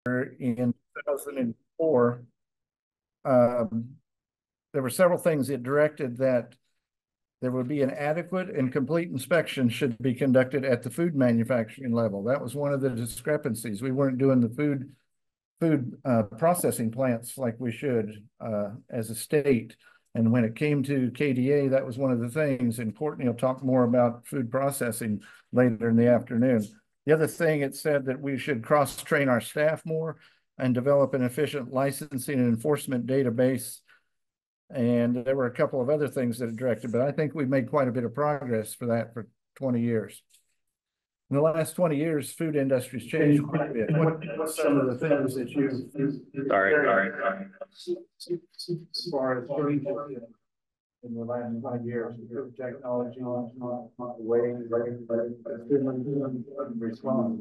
in 2004, there were several things it directed that there would be an adequate and complete inspection should be conducted at the food manufacturing level. That was one of the discrepancies. We weren't doing the food processing plants like we should as a state. And when it came to KDA, that was one of the things. And Courtney will talk more about food processing later in the afternoon. The other thing, it said that we should cross-train our staff more and develop an efficient licensing and enforcement database. And there were a couple of other things that it directed, but I think we've made quite a bit of progress for that for 20 years. In the last 20 years, food industry's changed quite a bit. What's some of the things that you... Sorry. As far as in the last 5 years, technology, the way respond.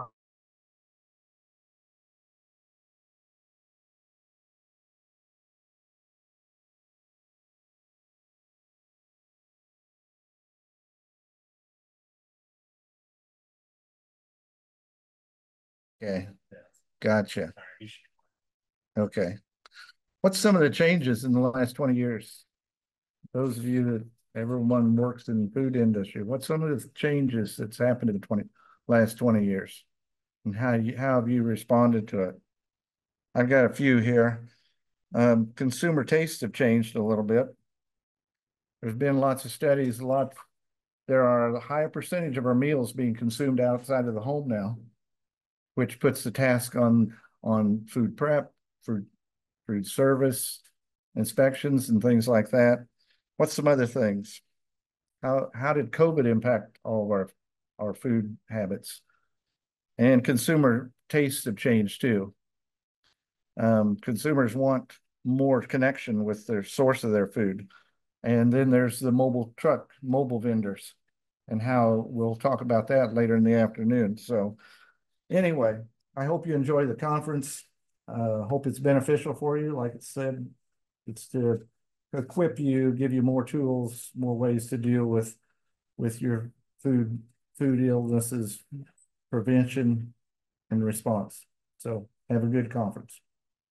Okay, gotcha. Okay. What's some of the changes in the last 20 years? Those of you that everyone works in the food industry, what's some of the changes that's happened in the last 20 years? And how have you responded to it? I've got a few here. Consumer tastes have changed a little bit. There's been lots of studies, there are a higher percentage of our meals being consumed outside of the home now, which puts the task on food prep, food service, inspections, and things like that. What's some other things? How did COVID impact all of our food habits? And consumer tastes have changed too. Consumers want more connection with their source of their food. And then there's the mobile vendors, and how we'll talk about that later in the afternoon. So anyway, I hope you enjoy the conference. Hope it's beneficial for you. Like it said, it's to equip you, give you more tools, more ways to deal with your food illnesses, prevention, and response. So have a good conference.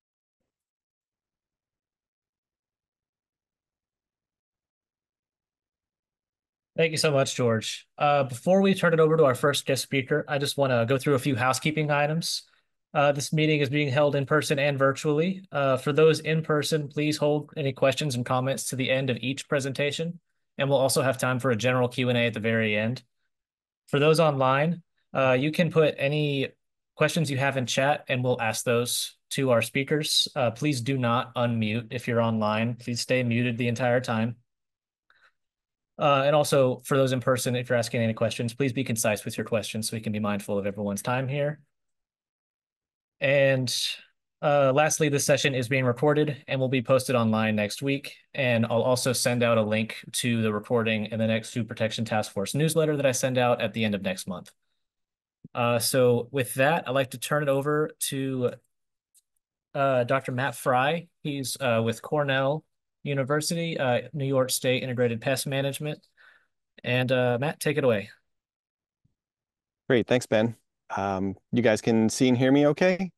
Thank you so much, George. Before we turn it over to our first guest speaker, I just want to go through a few housekeeping items. This meeting is being held in person and virtually. For those in person, please hold any questions and comments to the end of each presentation, and we'll also have time for a general Q&A at the very end. For those online, you can put any questions you have in chat, and we'll ask those to our speakers. Please do not unmute if you're online. Please stay muted the entire time. And also, for those in person, if you're asking any questions, please be concise with your questions so we can be mindful of everyone's time here. And lastly, this session is being recorded and will be posted online next week. And I'll also send out a link to the recording in the next Food Protection Task Force newsletter that I send out at the end of next month. So with that, I'd like to turn it over to Dr. Matt Fry. He's with Cornell University, New York State Integrated Pest Management. And Matt, take it away. Great, thanks, Ben. You guys can see and hear me okay?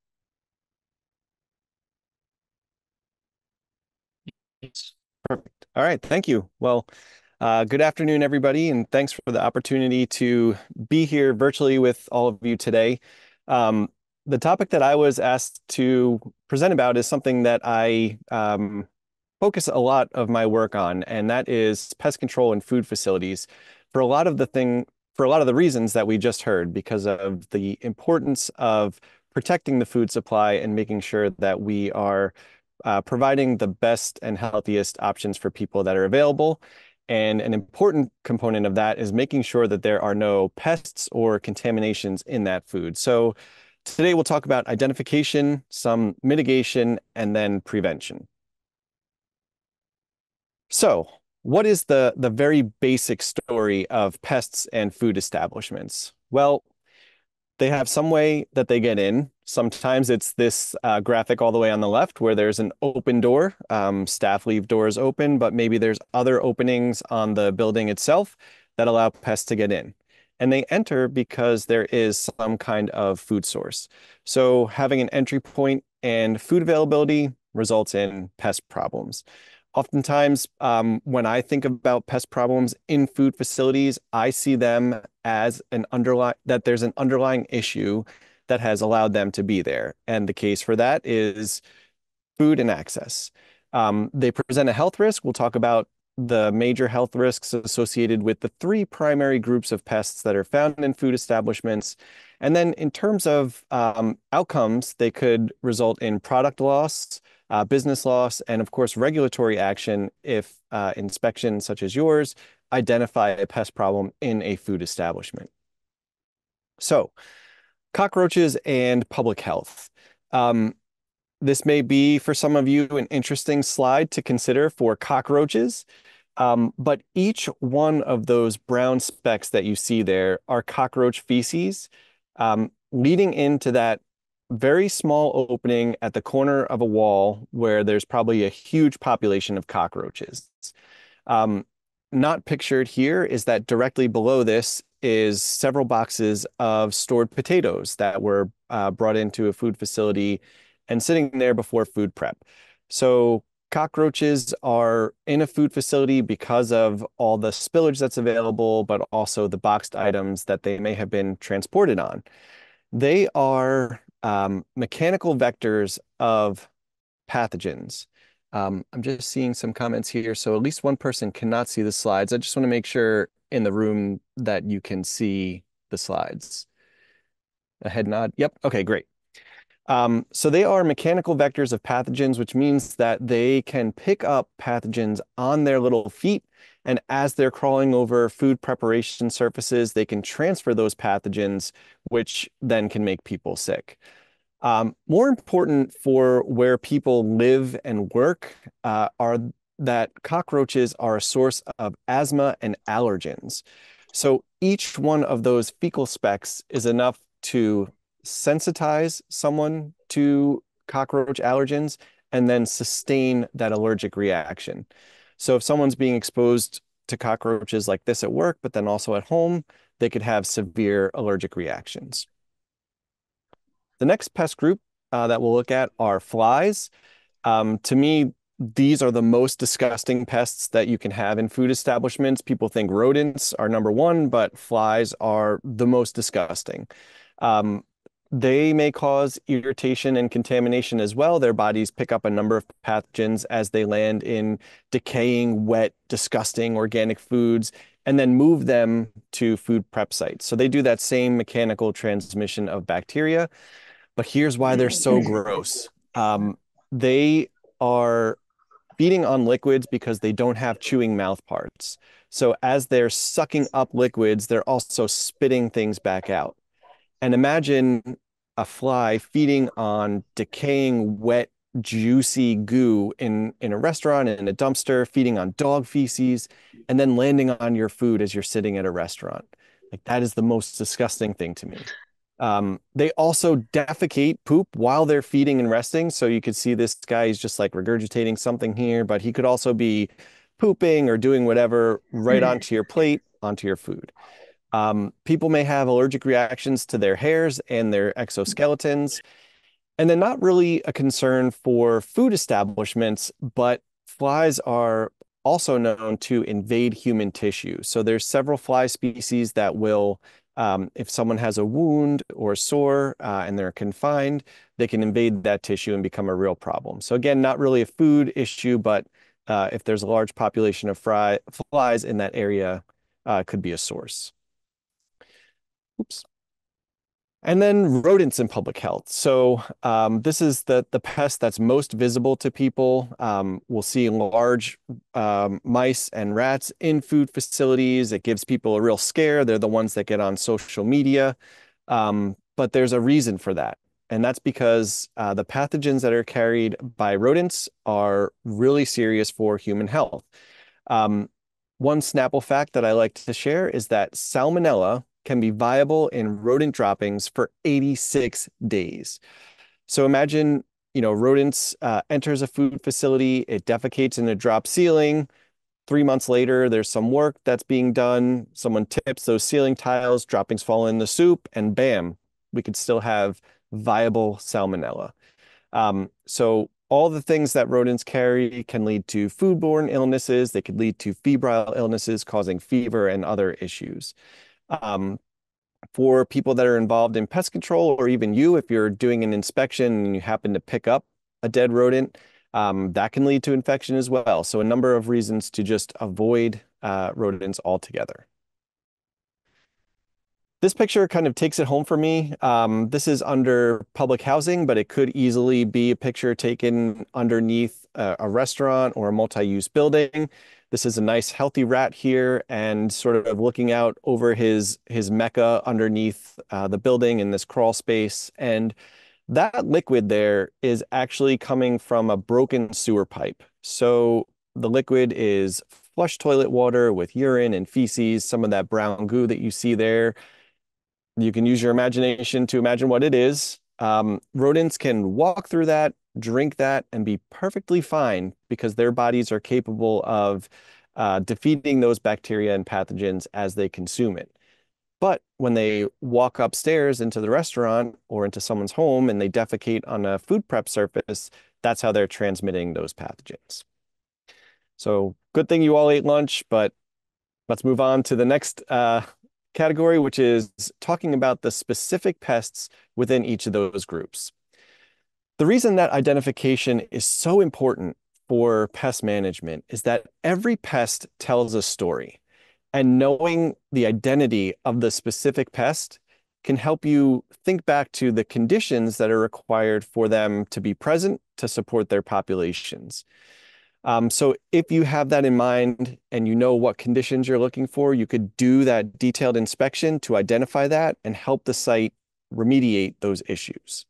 Yes. Perfect. All right, thank you. Well, good afternoon, everybody, and thanks for the opportunity to be here virtually with all of you today. The topic that I was asked to present about is something that I focus a lot of my work on, and that is pest control in food facilities for a lot of the reasons that we just heard, because of the importance of protecting the food supply and making sure that we are providing the best and healthiest options for people that are available. And an important component of that is making sure that there are no pests or contaminations in that food. So today we'll talk about identification, some mitigation, and then prevention. So what is the very basic story of pests and food establishments? Well, they have some way that they get in. Sometimes it's this graphic all the way on the left where there's an open door. Staff leave doors open, but maybe there's other openings on the building itself that allow pests to get in. and they enter because there is some kind of food source. So having an entry point and food availability results in pest problems. Oftentimes, when I think about pest problems in food facilities, I see them as that there's an underlying issue that has allowed them to be there. And the case for that is food and access. They present a health risk. We'll talk about the major health risks associated with the three primary groups of pests that are found in food establishments. And then in terms of outcomes, they could result in product loss, business loss, and of course, regulatory action if inspections such as yours identify a pest problem in a food establishment. So, cockroaches and public health. This may be, for some of you, an interesting slide to consider for cockroaches, but each one of those brown specks that you see there are cockroach feces, leading into that very small opening at the corner of a wall where there's probably a huge population of cockroaches. Not pictured here is that directly below this is several boxes of stored potatoes that were brought into a food facility and sitting there before food prep. So cockroaches are in a food facility because of all the spillage that's available, but also the boxed items that they may have been transported on. They are mechanical vectors of pathogens. I'm just seeing some comments here. So at least one person cannot see the slides. I just want to make sure in the room that you can see the slides. A head nod. Yep. Okay, great. So they are mechanical vectors of pathogens, which means that they can pick up pathogens on their little feet. And as they're crawling over food preparation surfaces, they can transfer those pathogens, which then can make people sick. More important for where people live and work are that cockroaches are a source of asthma and allergens. So each one of those fecal specks is enough to sensitize someone to cockroach allergens and then sustain that allergic reaction. So if someone's being exposed to cockroaches like this at work, but then also at home, they could have severe allergic reactions. The next pest group that we'll look at are flies. To me, these are the most disgusting pests that you can have in food establishments. People think rodents are number one, but flies are the most disgusting. They may cause irritation and contamination as well. Their bodies pick up a number of pathogens as they land in decaying, wet, disgusting organic foods and then move them to food prep sites. So they do that same mechanical transmission of bacteria. But here's why they're so gross. They are feeding on liquids because they don't have chewing mouth parts. So as they're sucking up liquids, they're also spitting things back out. And imagine a fly feeding on decaying, wet, juicy goo in a restaurant, in a dumpster, feeding on dog feces, and then landing on your food as you're sitting at a restaurant. Like, that is the most disgusting thing to me. They also defecate poop while they're feeding and resting. So you could see this guy is just like regurgitating something here, but he could also be pooping or doing whatever right onto your plate, onto your food. People may have allergic reactions to their hairs and their exoskeletons. And then not really a concern for food establishments, but flies are also known to invade human tissue. So there's several fly species that will, if someone has a wound or a sore and they're confined, they can invade that tissue and become a real problem. So again, not really a food issue, but if there's a large population of flies in that area, could be a source. Oops. And then rodents in public health. So this is the pest that's most visible to people. We'll see large mice and rats in food facilities. It gives people a real scare. They're the ones that get on social media. But there's a reason for that. And that's because the pathogens that are carried by rodents are really serious for human health. One Snapple fact that I like to share is that Salmonella can be viable in rodent droppings for 86 days. So imagine, rodents enters a food facility, it defecates in a drop ceiling, 3 months later, there's some work that's being done. Someone tips those ceiling tiles, droppings fall in the soup, and bam, we could still have viable salmonella. So all the things that rodents carry can lead to foodborne illnesses. They could lead to febrile illnesses causing fever and other issues. For people that are involved in pest control, or even you, if you're doing an inspection and you happen to pick up a dead rodent, that can lead to infection as well. So a number of reasons to just avoid rodents altogether. This picture kind of takes it home for me. This is under public housing, but it could easily be a picture taken underneath a restaurant or a multi-use building. This is a nice healthy rat here and sort of looking out over his mecca underneath the building in this crawl space. And that liquid there is actually coming from a broken sewer pipe. So the liquid is flush toilet water with urine and feces, some of that brown goo that you see there. You can use your imagination to imagine what it is. Rodents can walk through that, drink that, and be perfectly fine because their bodies are capable of defeating those bacteria and pathogens as they consume it. But when they walk upstairs into the restaurant or into someone's home and they defecate on a food prep surface, that's how they're transmitting those pathogens. So good thing you all ate lunch, but let's move on to the next category, which is talking about the specific pests within each of those groups. The reason that identification is so important for pest management is that every pest tells a story, and knowing the identity of the specific pest can help you think back to the conditions that are required for them to be present to support their populations. So if you have that in mind and you know what conditions you're looking for, you could do that detailed inspection to identify that and help the site remediate those issues.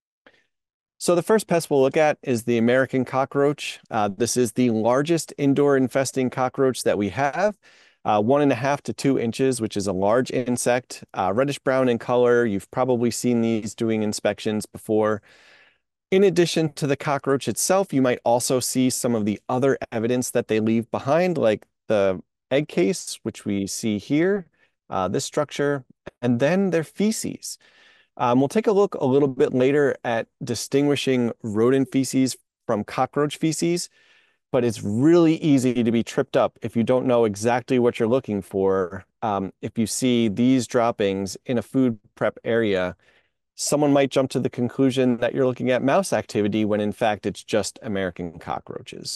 So the first pest we'll look at is the American cockroach. This is the largest indoor infesting cockroach that we have, 1.5 to 2 inches, which is a large insect, reddish brown in color. You've probably seen these doing inspections before. In addition to the cockroach itself, you might also see some of the other evidence that they leave behind, like the egg case, which we see here, this structure, and then their feces. We'll take a look a little bit later at distinguishing rodent feces from cockroach feces, but it's really easy to be tripped up if you don't know exactly what you're looking for. If you see these droppings in a food prep area, someone might jump to the conclusion that you're looking at mouse activity when in fact it's just American cockroaches.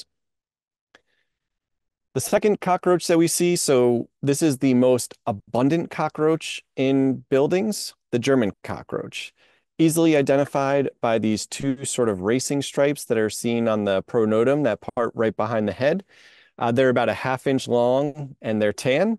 The second cockroach that we see, so this is the most abundant cockroach in buildings, the German cockroach. Easily identified by these two sort of racing stripes that are seen on the pronotum, that part right behind the head. They're about 1/2 inch long and they're tan.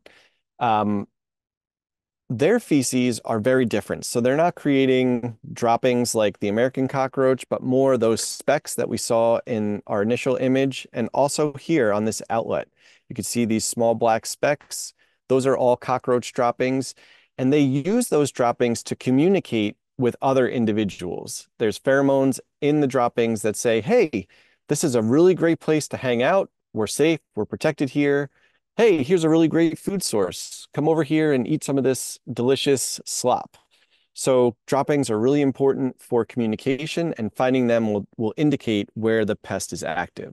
Their feces are very different. So they're not creating droppings like the American cockroach, but more those specks that we saw in our initial image. And also here on this outlet, you can see these small black specks. Those are all cockroach droppings. And they use those droppings to communicate with other individuals. There's pheromones in the droppings that say, hey, this is a really great place to hang out. We're safe, we're protected here. Hey, here's a really great food source. Come over here and eat some of this delicious slop. So droppings are really important for communication, and finding them will indicate where the pest is active.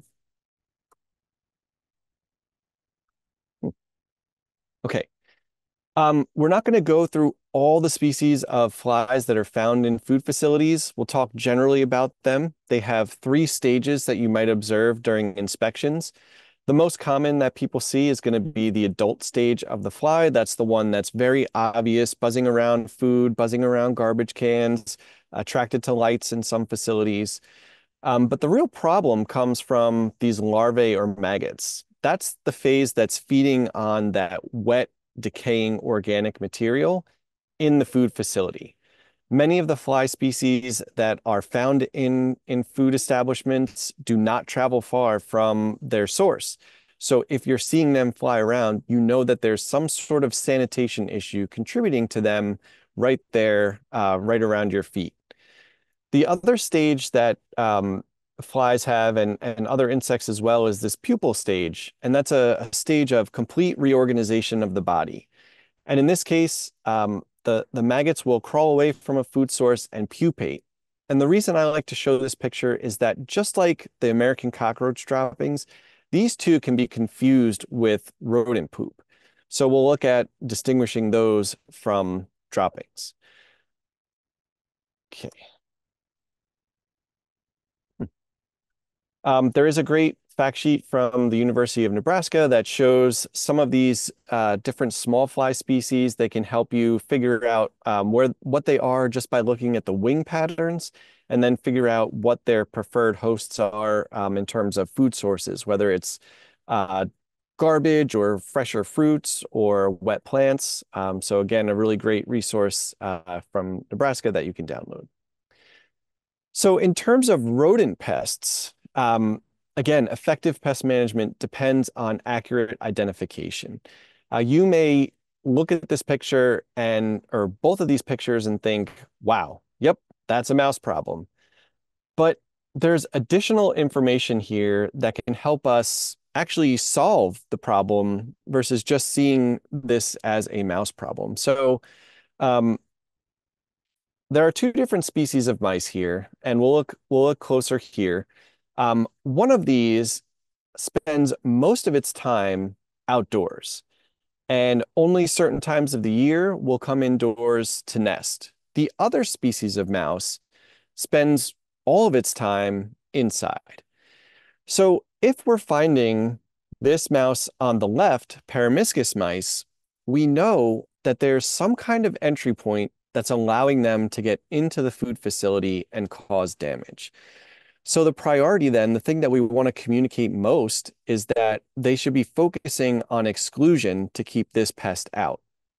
Okay. We're not going to go through all the species of flies that are found in food facilities. We'll talk generally about them. They have 3 stages that you might observe during inspections. The most common that people see is going to be the adult stage of the fly. That's the one that's very obvious, buzzing around food, buzzing around garbage cans, attracted to lights in some facilities. But the real problem comes from these larvae or maggots. That's the phase that's feeding on that wet, decaying organic material in the food facility. Many of the fly species that are found in food establishments do not travel far from their source. So if you're seeing them fly around, you know that there's some sort of sanitation issue contributing to them right there, right around your feet. The other stage that flies have and other insects as well is this pupal stage. And that's a stage of complete reorganization of the body. And in this case, the maggots will crawl away from a food source and pupate. And the reason I like to show this picture is that just like the American cockroach droppings, these two can be confused with rodent poop. So we'll look at distinguishing those from droppings. Okay. There is a great fact sheet from the University of Nebraska that shows some of these different small fly species. They can help you figure out what they are just by looking at the wing patterns, and then figure out what their preferred hosts are in terms of food sources, whether it's garbage or fresher fruits or wet plants. So again, a really great resource from Nebraska that you can download. So in terms of rodent pests, again, effective pest management depends on accurate identification. You may look at this picture or both of these pictures and think, wow, yep, that's a mouse problem. But there's additional information here that can help us actually solve the problem versus just seeing this as a mouse problem. So there are two different species of mice here, and we'll look closer here. One of these spends most of its time outdoors, and only certain times of the year will come indoors to nest. The other species of mouse spends all of its time inside. So if we're finding this mouse on the left, Peromyscus mice, we know that there's some kind of entry point that's allowing them to get into the food facility and cause damage. So the priority then, the thing that we want to communicate most, is that they should be focusing on exclusion to keep this pest out.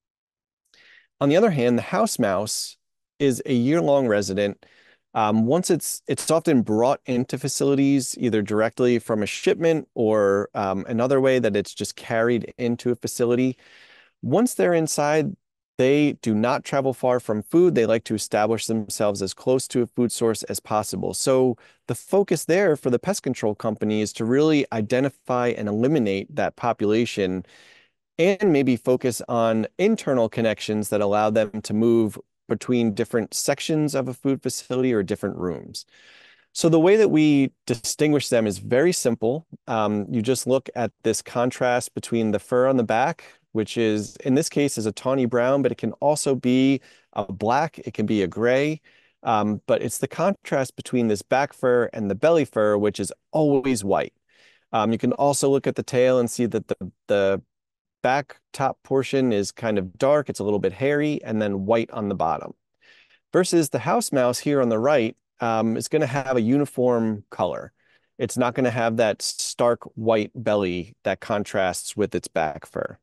On the other hand, the house mouse is a year-long resident. Once it's often brought into facilities, either directly from a shipment or another way that it's just carried into a facility. Once they're inside, they do not travel far from food. They like to establish themselves as close to a food source as possible. So the focus there for the pest control company is to really identify and eliminate that population, and maybe focus on internal connections that allow them to move between different sections of a food facility or different rooms. So the way that we distinguish them is very simple. You just look at this contrast between the fur on the back, which is, in this case, is a tawny brown, but it can also be a black, it can be a gray. But it's the contrast between this back fur and the belly fur, which is always white. You can also look at the tail and see that the back top portion is kind of dark, it's a little bit hairy, and then white on the bottom. Versus the house mouse here on the right is going to have a uniform color. It's not going to have that stark white belly that contrasts with its back fur.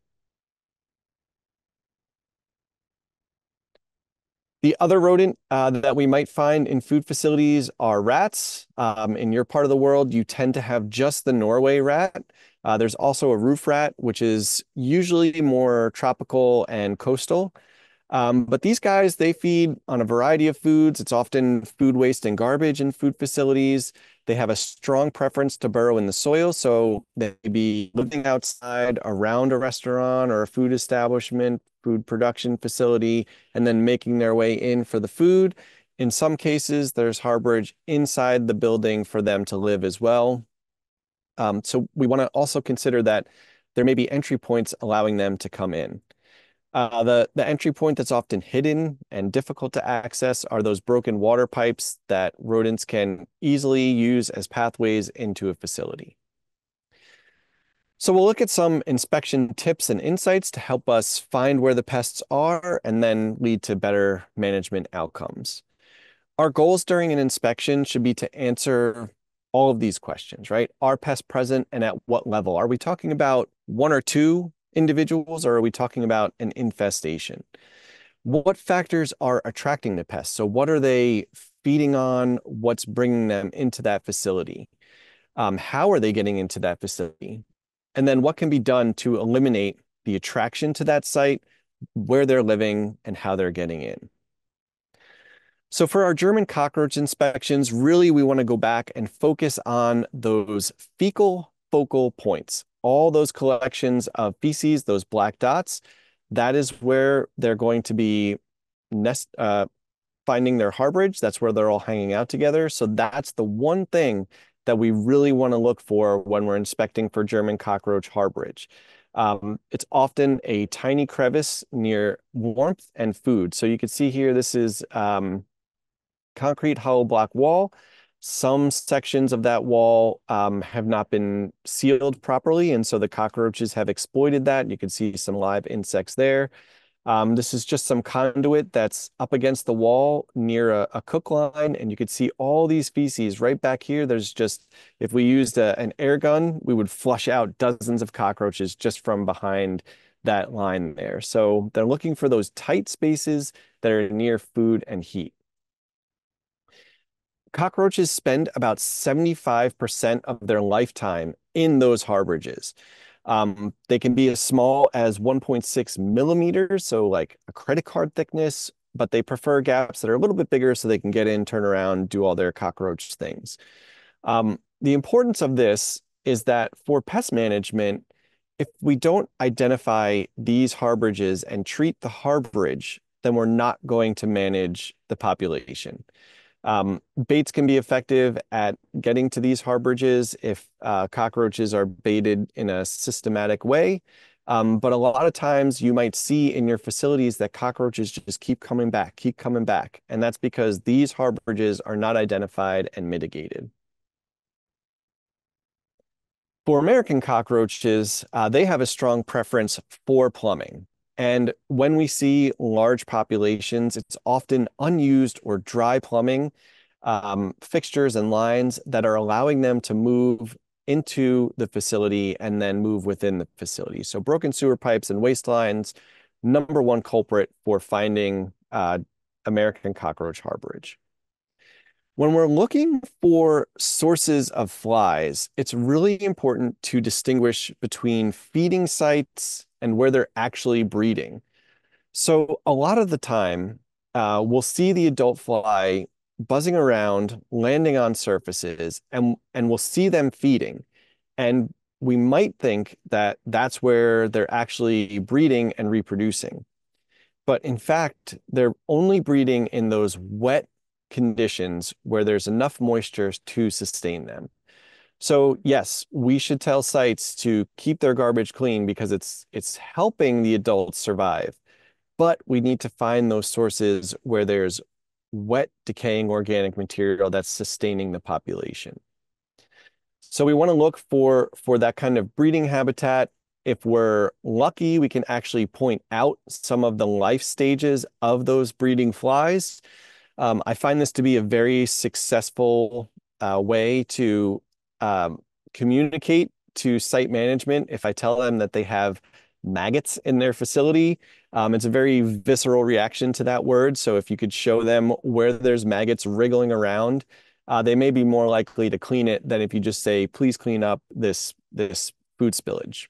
The other rodent that we might find in food facilities are rats. In your part of the world, you tend to have just the Norway rat. There's also a roof rat, which is usually more tropical and coastal. But these guys, they feed on a variety of foods. It's often food waste and garbage in food facilities. They have a strong preference to burrow in the soil, so they may be living outside around a restaurant or a food establishment, food production facility, and then making their way in for the food. In some cases, there's harborage inside the building for them to live as well. So we want to also consider that there may be entry points allowing them to come in. The entry point that's often hidden and difficult to access are those broken water pipes that rodents can easily use as pathways into a facility. So we'll look at some inspection tips and insights to help us find where the pests are and then lead to better management outcomes. Our goals during an inspection should be to answer all of these questions, right? Are pests present and at what level? Are we talking about one or two individuals, or are we talking about an infestation? What factors are attracting the pests? So what are they feeding on? What's bringing them into that facility? How are they getting into that facility? And then what can be done to eliminate the attraction to that site, where they're living, and how they're getting in? So for our German cockroach inspections, really we want to go back and focus on those fecal focal points, all those collections of feces, those black dots. That is where they're going to be finding their harborage. That's where they're all hanging out together. So that's the one thing that we really want to look for when we're inspecting for German cockroach harborage. It's often a tiny crevice near warmth and food. So you can see here, this is concrete hollow block wall. Some sections of that wall have not been sealed properly, and so the cockroaches have exploited that. You can see some live insects there. This is just some conduit that's up against the wall near a cook line, and you can see all these feces right back here. There's just, if we used an air gun, we would flush out dozens of cockroaches just from behind that line there. So they're looking for those tight spaces that are near food and heat. Cockroaches spend about 75% of their lifetime in those harborages. They can be as small as 1.6 millimeters, so like a credit card thickness, but they prefer gaps that are a little bit bigger so they can get in, turn around, do all their cockroach things. The importance of this is that for pest management, if we don't identify these harborages and treat the harborage, then we're not going to manage the population. Baits can be effective at getting to these harborages if cockroaches are baited in a systematic way. But a lot of times you might see in your facilities that cockroaches just keep coming back. And that's because these harborages are not identified and mitigated. For American cockroaches, they have a strong preference for plumbing. And when we see large populations, it's often unused or dry plumbing fixtures and lines that are allowing them to move into the facility and then move within the facility. So broken sewer pipes and waste lines, number one culprit for finding American cockroach harborage. When we're looking for sources of flies, it's really important to distinguish between feeding sites and where they're actually breeding. So a lot of the time, we'll see the adult fly buzzing around, landing on surfaces, and we'll see them feeding. And we might think that that's where they're actually breeding and reproducing. But in fact, they're only breeding in those wet conditions where there's enough moisture to sustain them. So yes, we should tell sites to keep their garbage clean because it's helping the adults survive. But we need to find those sources where there's wet, decaying organic material that's sustaining the population. So we want to look for that kind of breeding habitat. If we're lucky, we can actually point out some of the life stages of those breeding flies. I find this to be a very successful way to communicate to site management. If I tell them that they have maggots in their facility, it's a very visceral reaction to that word. So if you could show them where there's maggots wriggling around, they may be more likely to clean it than if you just say, please clean up this food spillage.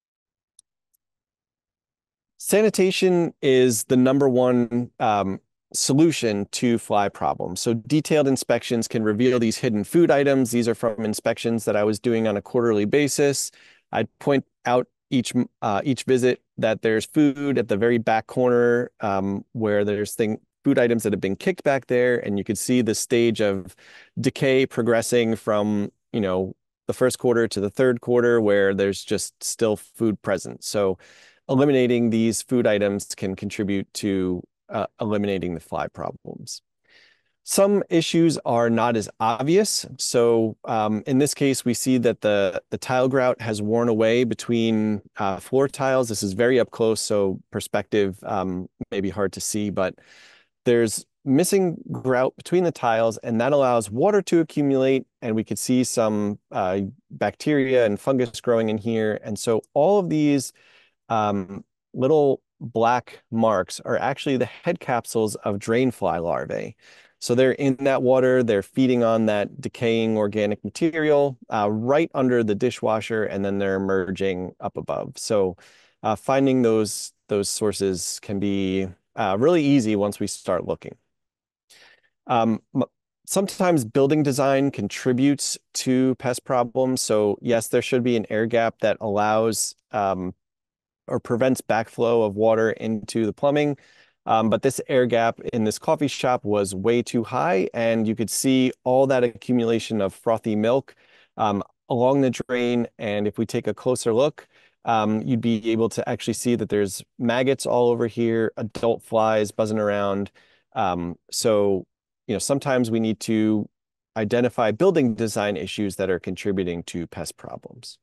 Sanitation is the number one solution to fly problems. So detailed inspections can reveal these hidden food items. These are from inspections that I was doing on a quarterly basis. I'd point out each visit that there's food at the very back corner where there's food items that have been kicked back there, and you could see the stage of decay progressing from, the first quarter to the third quarter where there's just still food present. So eliminating these food items can contribute to eliminating the fly problems. Some issues are not as obvious. So in this case, we see that the tile grout has worn away between floor tiles. This is very up close, so perspective may be hard to see, but there's missing grout between the tiles, and that allows water to accumulate, and we could see some bacteria and fungus growing in here. And so all of these little black marks are actually the head capsules of drainfly larvae. So they're in that water, they're feeding on that decaying organic material right under the dishwasher, and then they're emerging up above. So finding those sources can be really easy once we start looking. Sometimes building design contributes to pest problems. So yes, there should be an air gap that allows or prevents backflow of water into the plumbing. But this air gap in this coffee shop was way too high, and you could see all that accumulation of frothy milk along the drain. And if we take a closer look, you'd be able to actually see that there's maggots all over here, adult flies buzzing around. So, sometimes we need to identify building design issues that are contributing to pest problems.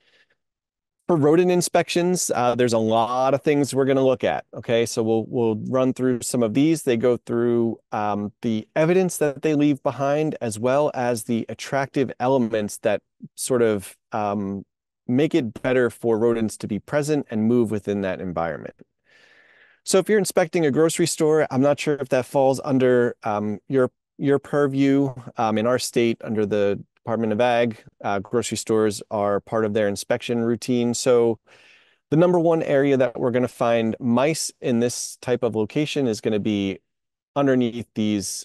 For rodent inspections, there's a lot of things we're going to look at. Okay, so we'll run through some of these. They go through the evidence that they leave behind, as well as the attractive elements that sort of make it better for rodents to be present and move within that environment. So if you're inspecting a grocery store, I'm not sure if that falls under your purview. In our state, under the Department of Ag, grocery stores are part of their inspection routine. So the number one area that we're going to find mice in this type of location is going to be underneath these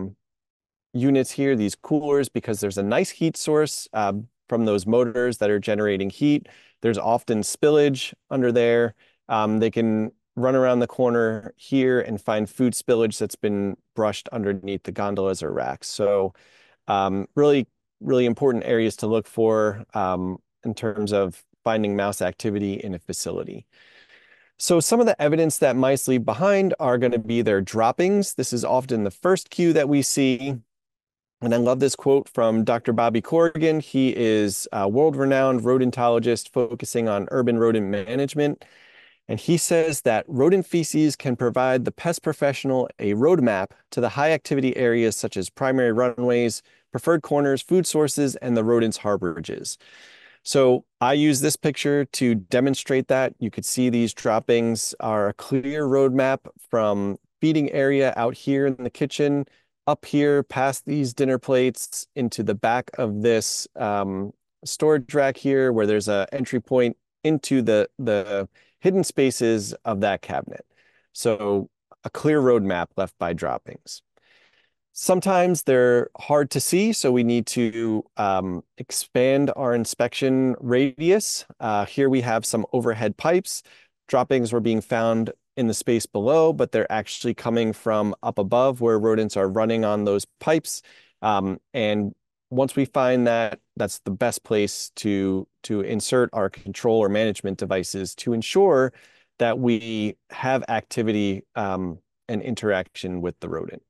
units here, these coolers, because there's a nice heat source from those motors that are generating heat. There's often spillage under there. They can run around the corner here and find food spillage that's been brushed underneath the gondolas or racks. So really important areas to look for in terms of finding mouse activity in a facility. So some of the evidence that mice leave behind are going to be their droppings. This is often the first cue that we see. And I love this quote from Dr. Bobby Corrigan. He is a world-renowned rodentologist focusing on urban rodent management. And he says that rodent feces can provide the pest professional a roadmap to the high activity areas such as primary runways, preferred corners, food sources, and the rodents' harborages. So I use this picture to demonstrate that. You could see these droppings are a clear roadmap from feeding area out here in the kitchen, up here past these dinner plates into the back of this storage rack here, where there's an entry point into the hidden spaces of that cabinet. So a clear roadmap left by droppings. Sometimes they're hard to see, so we need to expand our inspection radius. Here we have some overhead pipes. Droppings were being found in the space below, but they're actually coming from up above where rodents are running on those pipes. And once we find that, that's the best place to insert our control or management devices to ensure that we have activity and interaction with the rodent.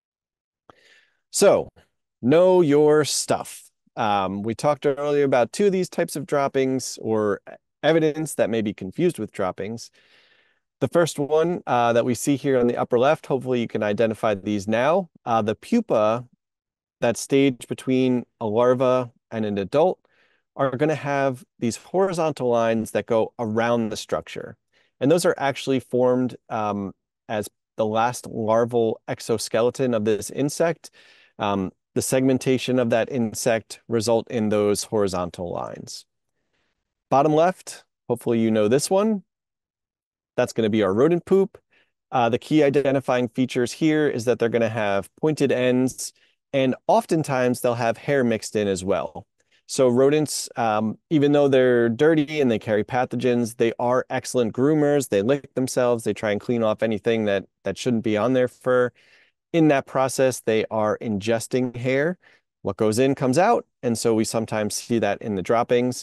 So, know your stuff. We talked earlier about two of these types of droppings or evidence that may be confused with droppings. The first one that we see here on the upper left, hopefully you can identify these now. The pupa, that stage between a larva and an adult, are going to have these horizontal lines that go around the structure. And those are actually formed as the last larval exoskeleton of this insect. The segmentation of that insect result in those horizontal lines. Bottom left, hopefully you know this one. That's going to be our rodent poop. The key identifying features here is that they're going to have pointed ends, and oftentimes they'll have hair mixed in as well. So rodents, even though they're dirty and they carry pathogens, they are excellent groomers. They lick themselves. They try and clean off anything that shouldn't be on their fur. In that process, they are ingesting hair. What goes in comes out, and so we sometimes see that in the droppings.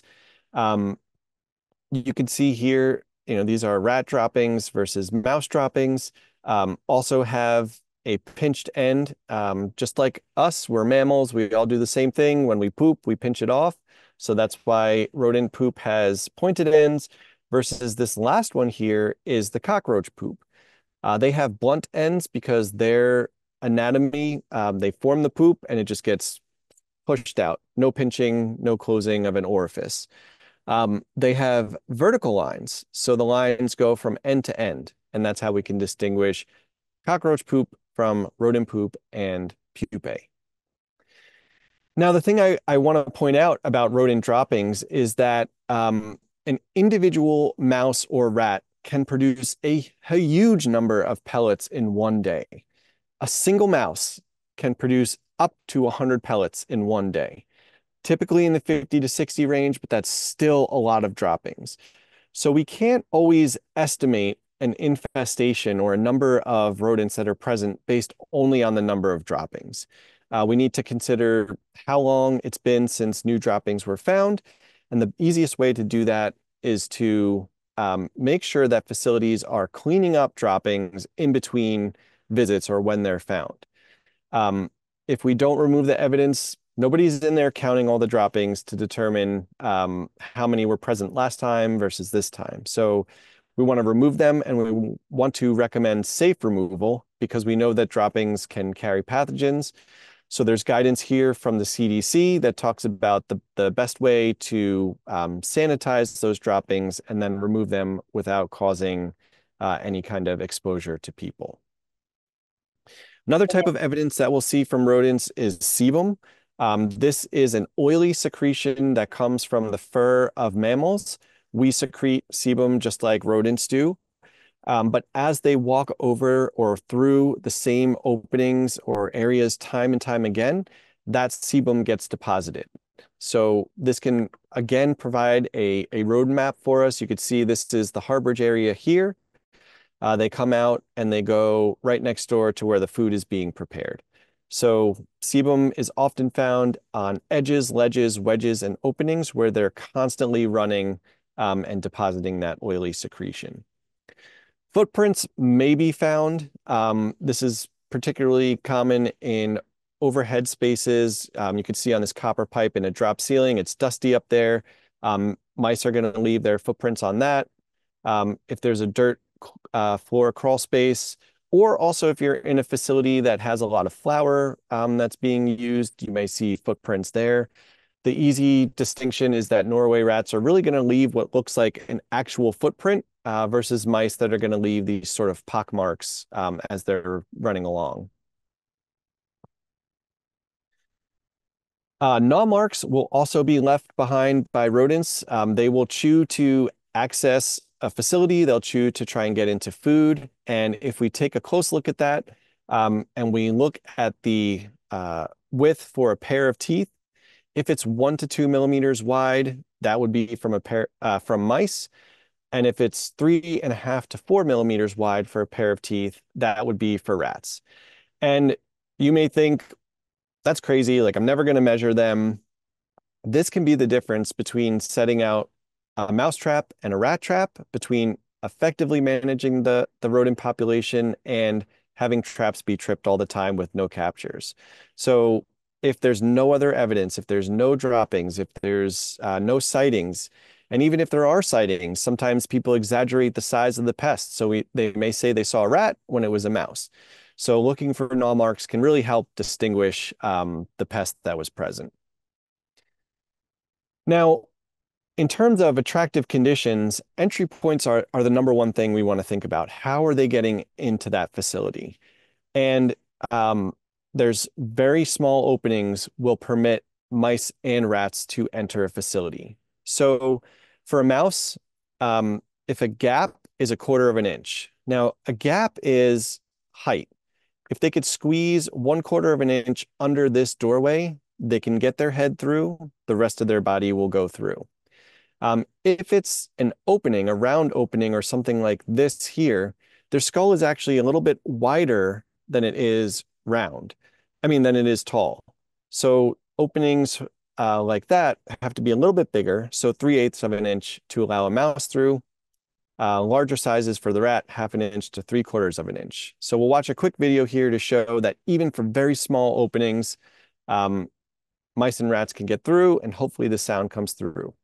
You can see here, these are rat droppings versus mouse droppings. Also have a pinched end. Just like us, we're mammals. We all do the same thing. When we poop, we pinch it off. So that's why rodent poop has pointed ends versus this last one here is the cockroach poop. They have blunt ends because their anatomy, they form the poop and it just gets pushed out. No pinching, no closing of an orifice. They have vertical lines. So the lines go from end to end. And that's how we can distinguish cockroach poop from rodent poop and pupae. Now, the thing I want to point out about rodent droppings is that an individual mouse or rat can produce a huge number of pellets in one day. A single mouse can produce up to 100 pellets in one day, typically in the 50 to 60 range, but that's still a lot of droppings. So we can't always estimate an infestation or a number of rodents that are present based only on the number of droppings. We need to consider how long it's been since new droppings were found. And the easiest way to do that is to make sure that facilities are cleaning up droppings in between visits or when they're found. If we don't remove the evidence, nobody's in there counting all the droppings to determine how many were present last time versus this time. So we want to remove them, and we want to recommend safe removal because we know that droppings can carry pathogens. So there's guidance here from the CDC that talks about the best way to sanitize those droppings and then remove them without causing any kind of exposure to people. Another type of evidence that we'll see from rodents is sebum. This is an oily secretion that comes from the fur of mammals. We secrete sebum just like rodents do. But as they walk over or through the same openings or areas time and time again, that sebum gets deposited. So this can, again, provide a roadmap for us. You could see this is the Harbridge area here. They come out and they go right next door to where the food is being prepared. So sebum is often found on edges, ledges, wedges, and openings where they're constantly running and depositing that oily secretion. Footprints may be found. This is particularly common in overhead spaces. You can see on this copper pipe in a drop ceiling, it's dusty up there. Mice are going to leave their footprints on that. If there's a dirt floor crawl space, or also if you're in a facility that has a lot of flour that's being used, you may see footprints there. The easy distinction is that Norway rats are really going to leave what looks like an actual footprint versus mice that are going to leave these sort of pock marks as they're running along. Gnaw marks will also be left behind by rodents. They will chew to access a facility. They'll chew to try and get into food. And if we take a close look at that and we look at the width for a pair of teeth, if it's 1 to 2 millimeters wide, that would be from mice. And if it's 3.5 to 4 millimeters wide for a pair of teeth, that would be for rats. And you may think, that's crazy, like I'm never going to measure them. This can be the difference between setting out a mouse trap and a rat trap, between effectively managing the rodent population and having traps be tripped all the time with no captures. So if there's no other evidence, if there's no droppings, if there's no sightings, and even if there are sightings, sometimes people exaggerate the size of the pest. So they may say they saw a rat when it was a mouse. So looking for gnaw marks can really help distinguish the pest that was present. Now, in terms of attractive conditions, entry points are the number one thing we want to think about. How are they getting into that facility? And there's very small openings will permit mice and rats to enter a facility. So for a mouse, if a gap is 1/4 inch, now a gap is height. If they could squeeze 1/4 inch under this doorway, they can get their head through, the rest of their body will go through. If it's an opening, a round opening or something like this here, their skull is actually a little bit wider than it is than it is tall. So openings like that have to be a little bit bigger. So 3/8 inch to allow a mouse through. Larger sizes for the rat, 1/2 inch to 3/4 inch. So we'll watch a quick video here to show that even for very small openings, mice and rats can get through, and hopefully the sound comes through.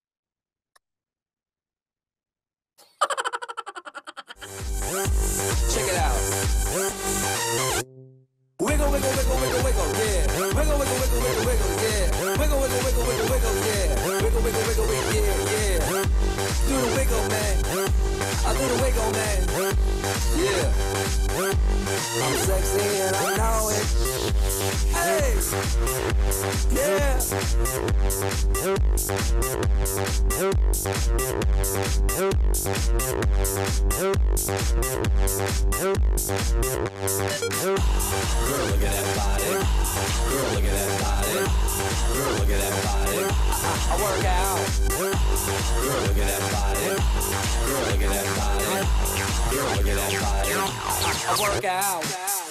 Check it out. Wiggle, wiggle, wiggle, wiggle, wiggle, yeah. Wiggle, wiggle, wiggle, wiggle, wiggle, yeah. Wiggle, wiggle, wiggle, wiggle, wiggle, yeah. Wiggle, wiggle, wiggle, wiggle, yeah, yeah. Do the wiggle, man. I do the wiggle, man. Yeah. I'm sexy and I know it. Hey. Yeah. Girl, look at that body. Girl, look at that body. Girl, look at that body. I work out. Girl, look at that body. Girl, look at that body. Girl, look at that body. I work out.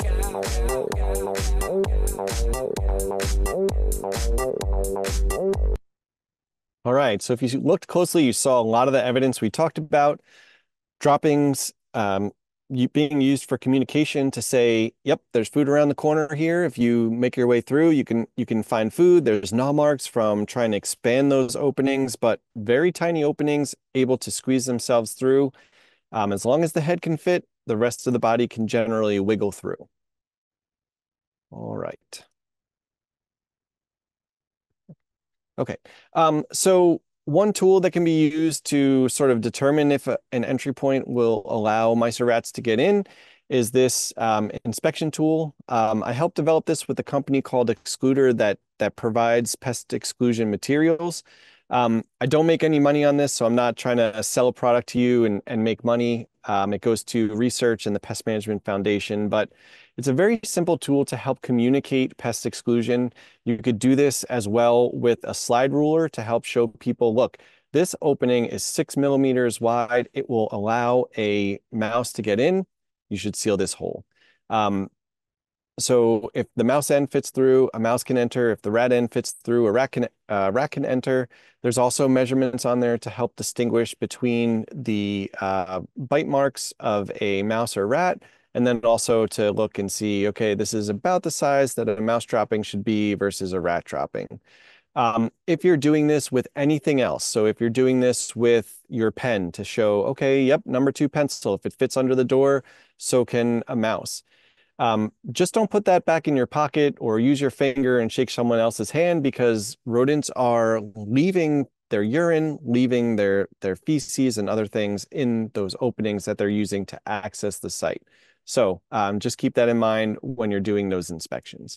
All right, so if you looked closely, you saw a lot of the evidence we talked about. Droppings being used for communication to say, yep, there's food around the corner here. If you make your way through, you can find food. There's gnaw marks from trying to expand those openings, but very tiny openings able to squeeze themselves through. As long as the head can fit, the rest of the body can generally wiggle through. All right. Okay, so one tool that can be used to sort of determine if an entry point will allow mice or rats to get in is this inspection tool. I helped develop this with a company called Excluder that provides pest exclusion materials. I don't make any money on this, so I'm not trying to sell a product to you and make money. It goes to research and the Pest Management Foundation, but it's a very simple tool to help communicate pest exclusion. You could do this as well with a slide ruler to help show people, look, this opening is 6 millimeters wide. It will allow a mouse to get in. You should seal this hole. So if the mouse end fits through, a mouse can enter. If the rat end fits through, a rat can enter. There's also measurements on there to help distinguish between the bite marks of a mouse or rat, and then also to look and see, okay, this is about the size that a mouse dropping should be versus a rat dropping. If you're doing this with anything else, so if you're doing this with your pen to show, okay, yep, number 2 pencil, if it fits under the door, so can a mouse. Just don't put that back in your pocket or use your finger and shake someone else's hand, because rodents are leaving their urine, leaving their feces and other things in those openings that they're using to access the site. So just keep that in mind when you're doing those inspections.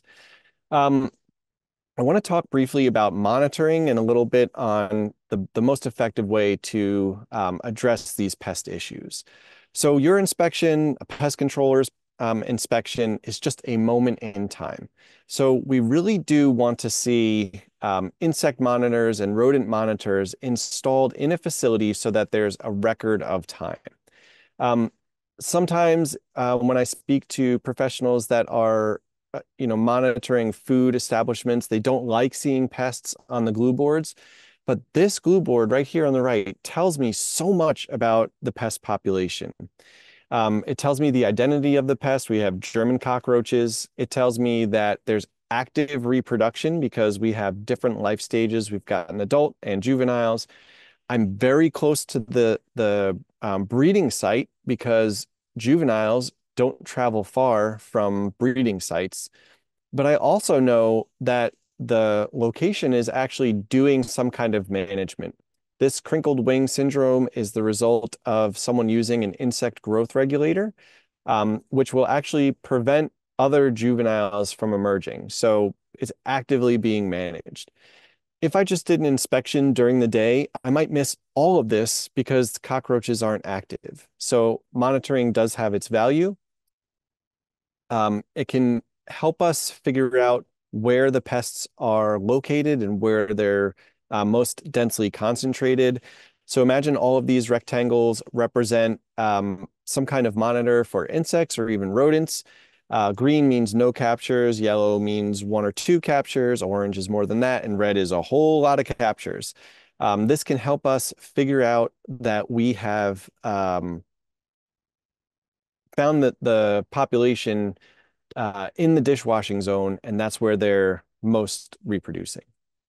I want to talk briefly about monitoring and a little bit on the most effective way to address these pest issues. So your inspection, a pest controller's inspection, is just a moment in time. So we really do want to see insect monitors and rodent monitors installed in a facility so that there's a record of time. Sometimes when I speak to professionals that are monitoring food establishments, they don't like seeing pests on the glue boards. But this glue board right here on the right tells me so much about the pest population. It tells me the identity of the pest. We have German cockroaches. It tells me that there's active reproduction because we have different life stages. We've got an adult and juveniles. I'm very close to the breeding site because juveniles don't travel far from breeding sites. But I also know that the location is actually doing some kind of management. This crinkled wing syndrome is the result of someone using an insect growth regulator, which will actually prevent other juveniles from emerging. So it's actively being managed. If I just did an inspection during the day, I might miss all of this because cockroaches aren't active. So monitoring does have its value. It can help us figure out where the pests are located and where they're most densely concentrated. So imagine all of these rectangles represent some kind of monitor for insects or even rodents. Green means no captures, yellow means 1 or 2 captures, orange is more than that, and red is a whole lot of captures. This can help us figure out that we have found that the population in the dishwashing zone, and that's where they're most reproducing.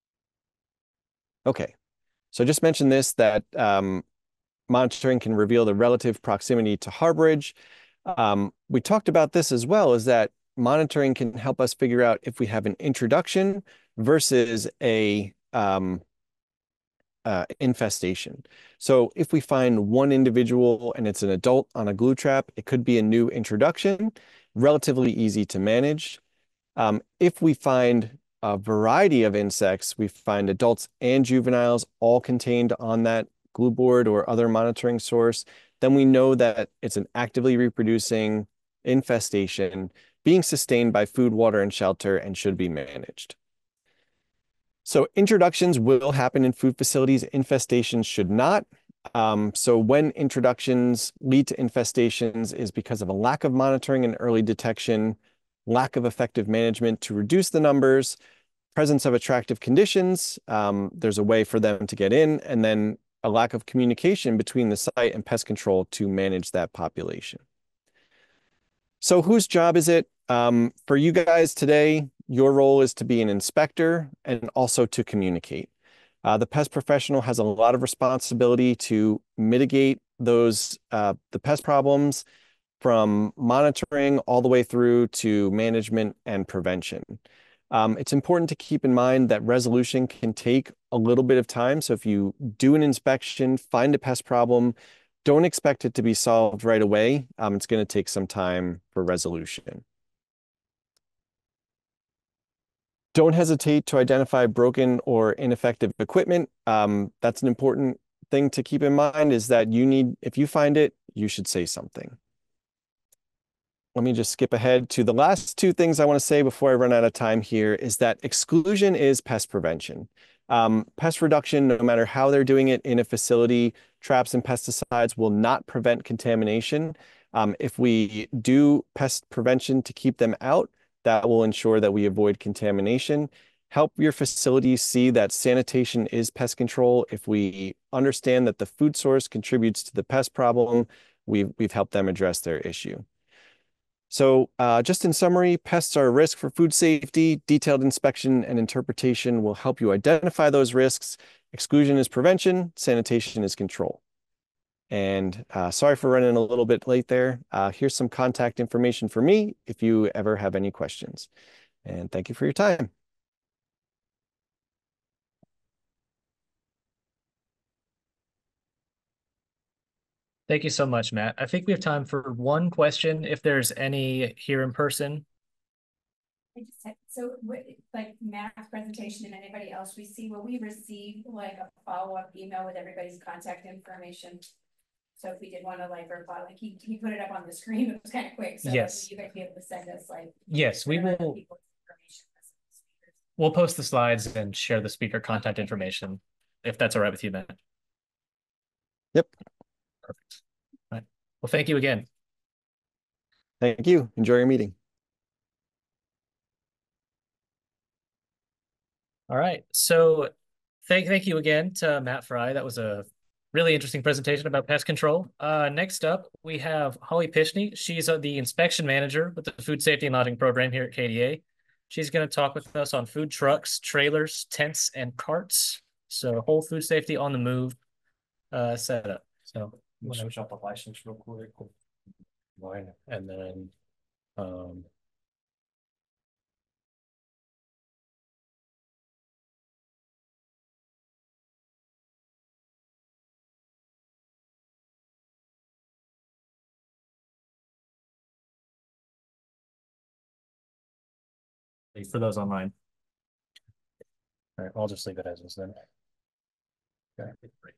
Okay, so I just mentioned this, that monitoring can reveal the relative proximity to harborage. We talked about this as well, is that monitoring can help us figure out if we have an introduction versus a infestation. So if we find one individual and it's an adult on a glue trap, it could be a new introduction, relatively easy to manage. If we find a variety of insects, we find adults and juveniles all contained on that glue board or other monitoring source, then we know that it's an actively reproducing infestation being sustained by food, water, and shelter and should be managed. So introductions will happen in food facilities, infestations should not. So when introductions lead to infestations is because of a lack of monitoring and early detection, lack of effective management to reduce the numbers, presence of attractive conditions, there's a way for them to get in, and then a lack of communication between the site and pest control to manage that population. So whose job is it? For you guys today, your role is to be an inspector and also to communicate. The pest professional has a lot of responsibility to mitigate those the pest problems from monitoring all the way through to management and prevention. It's important to keep in mind that resolution can take a little bit of time. So if you do an inspection, find a pest problem, don't expect it to be solved right away. It's going to take some time for resolution. Don't hesitate to identify broken or ineffective equipment. That's an important thing to keep in mind is that if you find it, you should say something. Let me just skip ahead to the last two things I want to say before I run out of time here is that exclusion is pest prevention. Pest reduction, no matter how they're doing it in a facility, traps and pesticides will not prevent contamination. If we do pest prevention to keep them out, that will ensure that we avoid contamination. Help your facilities see that sanitation is pest control. If we understand that the food source contributes to the pest problem, we've helped them address their issue. So just in summary, pests are a risk for food safety. Detailed inspection and interpretation will help you identify those risks. Exclusion is prevention, sanitation is control. And sorry for running a little bit late there. Here's some contact information for me if you ever have any questions. And thank you for your time. Thank you so much, Matt. I think we have time for one question, if there's any here in person. So like Matt's presentation and anybody else we see, will we receive like a follow-up email with everybody's contact information? So if we did want to like reply, like he put it up on the screen, it was kind of quick. So yes, you guys be able to send us like yes, we will. We'll post the slides and share the speaker contact information, if that's all right with you, Matt. Yep. Perfect. All right. Well, thank you again. Thank you. Enjoy your meeting. All right. So thank you again to Matt Fry. That was a really interesting presentation about pest control. Next up, we have Holly Pishney. She's the inspection manager with the Food Safety and Lodging Program here at KDA. She's going to talk with us on food trucks, trailers, tents, and carts. So whole food safety on the move setup. So We'll switch up the license real quick. Mine, and then for those online. all right, I'll just leave it as is then. Okay, great.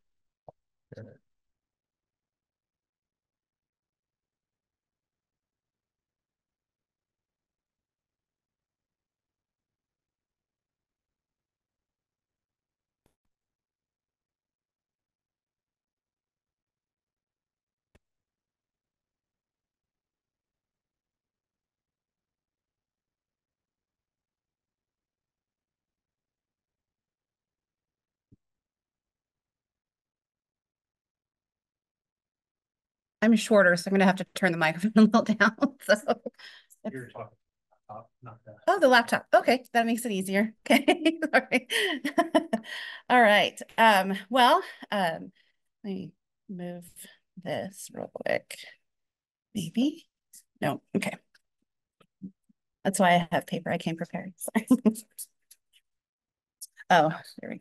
I'm shorter, so I'm gonna have to turn the microphone a little down. So. You're talking not that. Oh, the laptop. Okay, that makes it easier. Okay, sorry. All right. Well, let me move this real quick. Maybe. No. Okay. That's why I have paper. I came prepared. Sorry. Oh, there we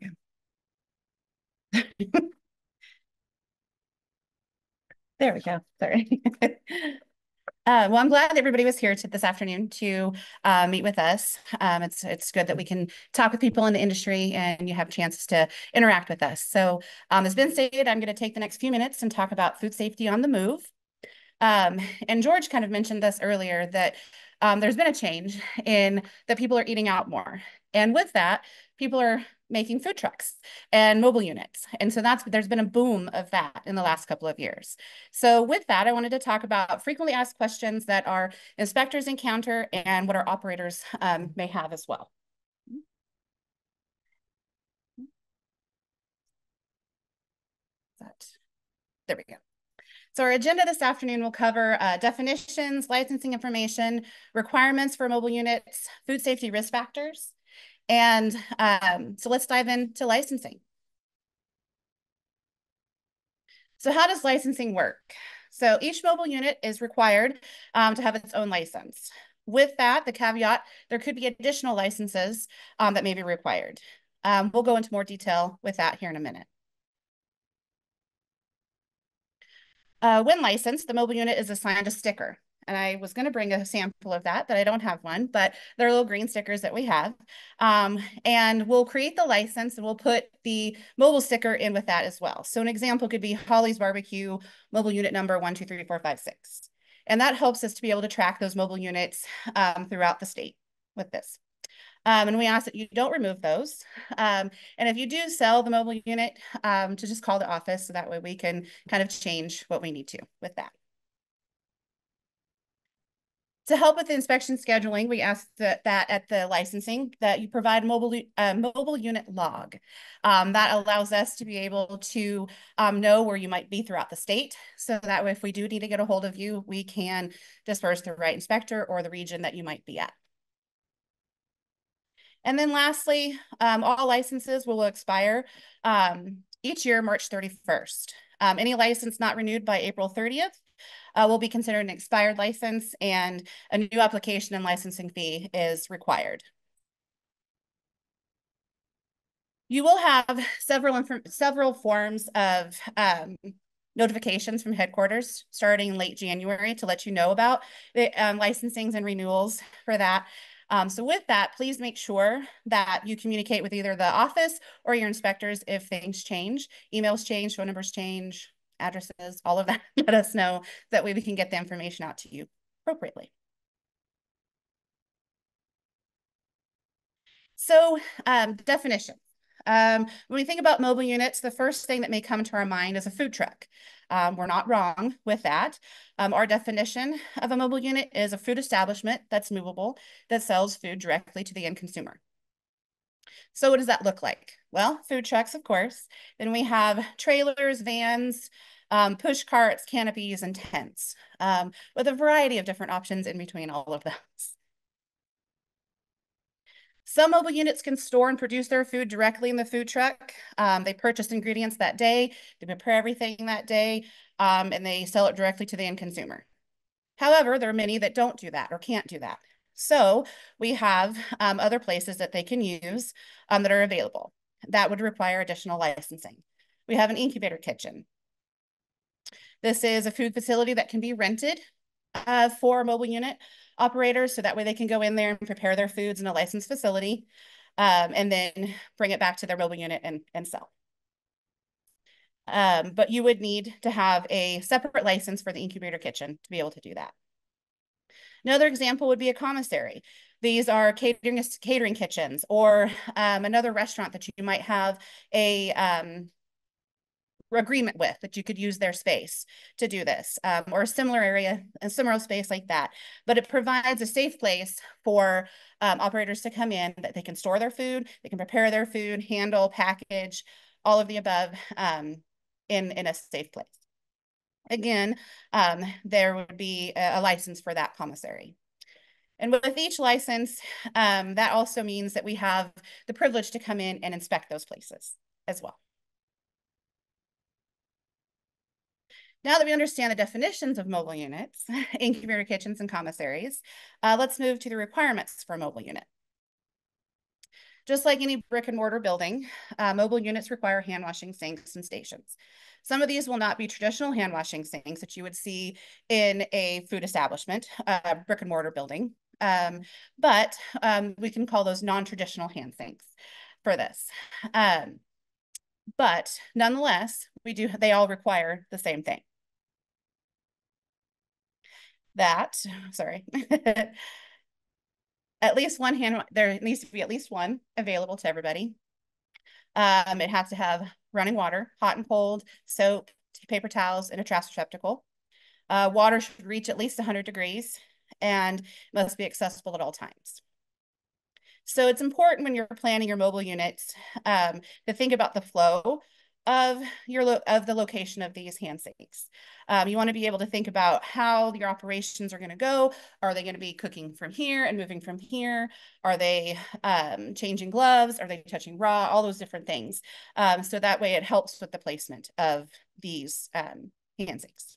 go. There we go. Sorry. Well, I'm glad that everybody was here this afternoon to meet with us. It's good that we can talk with people in the industry and you have chances to interact with us. So as Ben stated, I'm going to take the next few minutes and talk about food safety on the move. And George kind of mentioned this earlier, that there's been a change in that people are eating out more. And with that, people are making food trucks and mobile units. And so there's been a boom of that in the last couple of years. So with that, I wanted to talk about frequently asked questions that our inspectors encounter and what our operators may have as well. There we go. So our agenda this afternoon will cover definitions, licensing information, requirements for mobile units, food safety risk factors. And so let's dive into licensing. So how does licensing work? So each mobile unit is required to have its own license. With that, the caveat, there could be additional licenses that may be required. We'll go into more detail with that here in a minute. When licensed, the mobile unit is assigned a sticker. And I was going to bring a sample of that, but I don't have one, but they're little green stickers that we have. And we'll create the license and we'll put the mobile sticker in with that as well. So an example could be Holly's Barbecue, mobile unit number 123456. And that helps us to be able to track those mobile units throughout the state with this. And we ask that you don't remove those. And if you do sell the mobile unit, to just call the office so that way we can kind of change what we need to with that. To help with the inspection scheduling, we ask that at the licensing that you provide mobile unit log. That allows us to be able to know where you might be throughout the state. So that way, if we do need to get a hold of you, we can disperse the right inspector or the region that you might be at. And then lastly, all licenses will expire each year, March 31st. Any license not renewed by April 30th will be considered an expired license, and a new application and licensing fee is required. You will have several forms of notifications from headquarters starting late January to let you know about the licensings and renewals for that. So with that, please make sure that you communicate with either the office or your inspectors if things change, emails change, phone numbers change, addresses, all of that. Let us know so that way we can get the information out to you appropriately. So definition. When we think about mobile units, the first thing that may come to our mind is a food truck. We're not wrong with that. Our definition of a mobile unit is a food establishment that's movable, that sells food directly to the end consumer. So what does that look like? Well, food trucks, of course. Then we have trailers, vans, push carts, canopies, and tents, with a variety of different options in between all of those. Some mobile units can store and produce their food directly in the food truck. They purchase ingredients that day, they prepare everything that day, and they sell it directly to the end consumer. However, there are many that don't do that or can't do that. So we have other places that they can use that are available. That would require additional licensing. We have an incubator kitchen. This is a food facility that can be rented for a mobile unit operators, so that way they can go in there and prepare their foods in a licensed facility and then bring it back to their mobile unit and sell. But you would need to have a separate license for the incubator kitchen to be able to do that. Another example would be a commissary. These are catering kitchens, or another restaurant that you might have a agreement with, that you could use their space to do this, or a similar area, a similar space like that. But it provides a safe place for operators to come in, that they can store their food, they can prepare their food, handle, package, all of the above in a safe place. Again, there would be a license for that commissary. And with each license, that also means that we have the privilege to come in and inspect those places as well. Now that we understand the definitions of mobile units, incubator kitchens, and commissaries, let's move to the requirements for a mobile unit. Just like any brick and mortar building, mobile units require hand washing sinks and stations. Some of these will not be traditional hand washing sinks that you would see in a food establishment, brick and mortar building, but we can call those non-traditional hand sinks for this. But nonetheless, they all require the same thing. At least one there needs to be at least one available to everybody. It has to have running water, hot and cold, soap, paper towels, and a trash receptacle. Water should reach at least 100 degrees and must be accessible at all times. So it's important when you're planning your mobile units to think about the flow of the location of these hand sinks. You want to be able to think about how your operations are going to go. Are they going to be cooking from here and moving from here? Are they changing gloves? Are they touching raw? All those different things. So that way it helps with the placement of these hand sinks.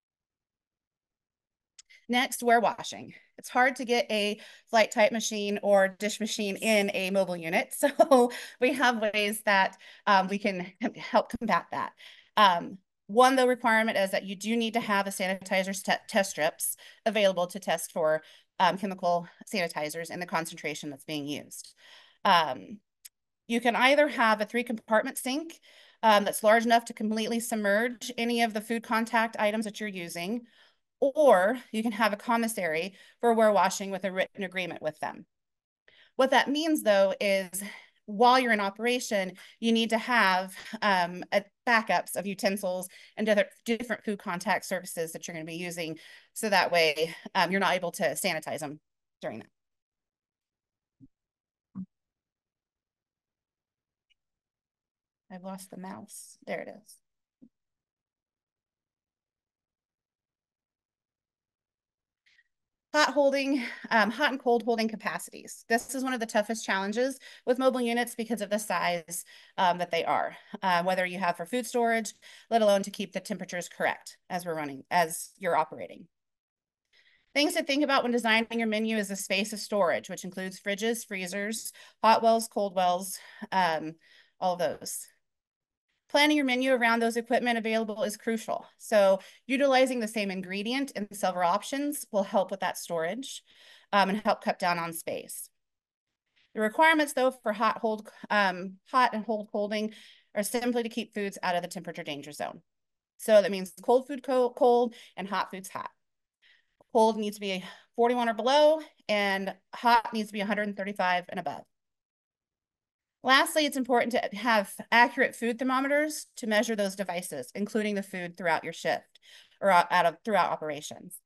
Next, ware washing. It's hard to get a flight type machine or dish machine in a mobile unit. So we have ways that we can help combat that. One, the requirement is that you do need to have a sanitizer test strips available to test for chemical sanitizers and the concentration that's being used. You can either have a 3-compartment sink that's large enough to completely submerge any of the food contact items that you're using, or you can have a commissary for ware washing with a written agreement with them. What that means, though, is while you're in operation, you need to have backups of utensils and different food contact surfaces that you're going to be using, so that way you're not able to sanitize them during that. I've lost the mouse. There it is. Hot and cold holding capacities. This is one of the toughest challenges with mobile units because of the size that they are, whether you have for food storage, let alone to keep the temperatures correct as you're operating. Things to think about when designing your menu is the space of storage, which includes fridges, freezers, hot wells, cold wells, all of those. Planning your menu around those equipment available is crucial. So utilizing the same ingredient and several options will help with that storage and help cut down on space. The requirements, though, for hot and cold holding are simply to keep foods out of the temperature danger zone. So that means cold food cold and hot foods hot. Cold needs to be 41 or below, and hot needs to be 135 and above. Lastly, it's important to have accurate food thermometers to measure those devices, including the food throughout your shift or throughout operations.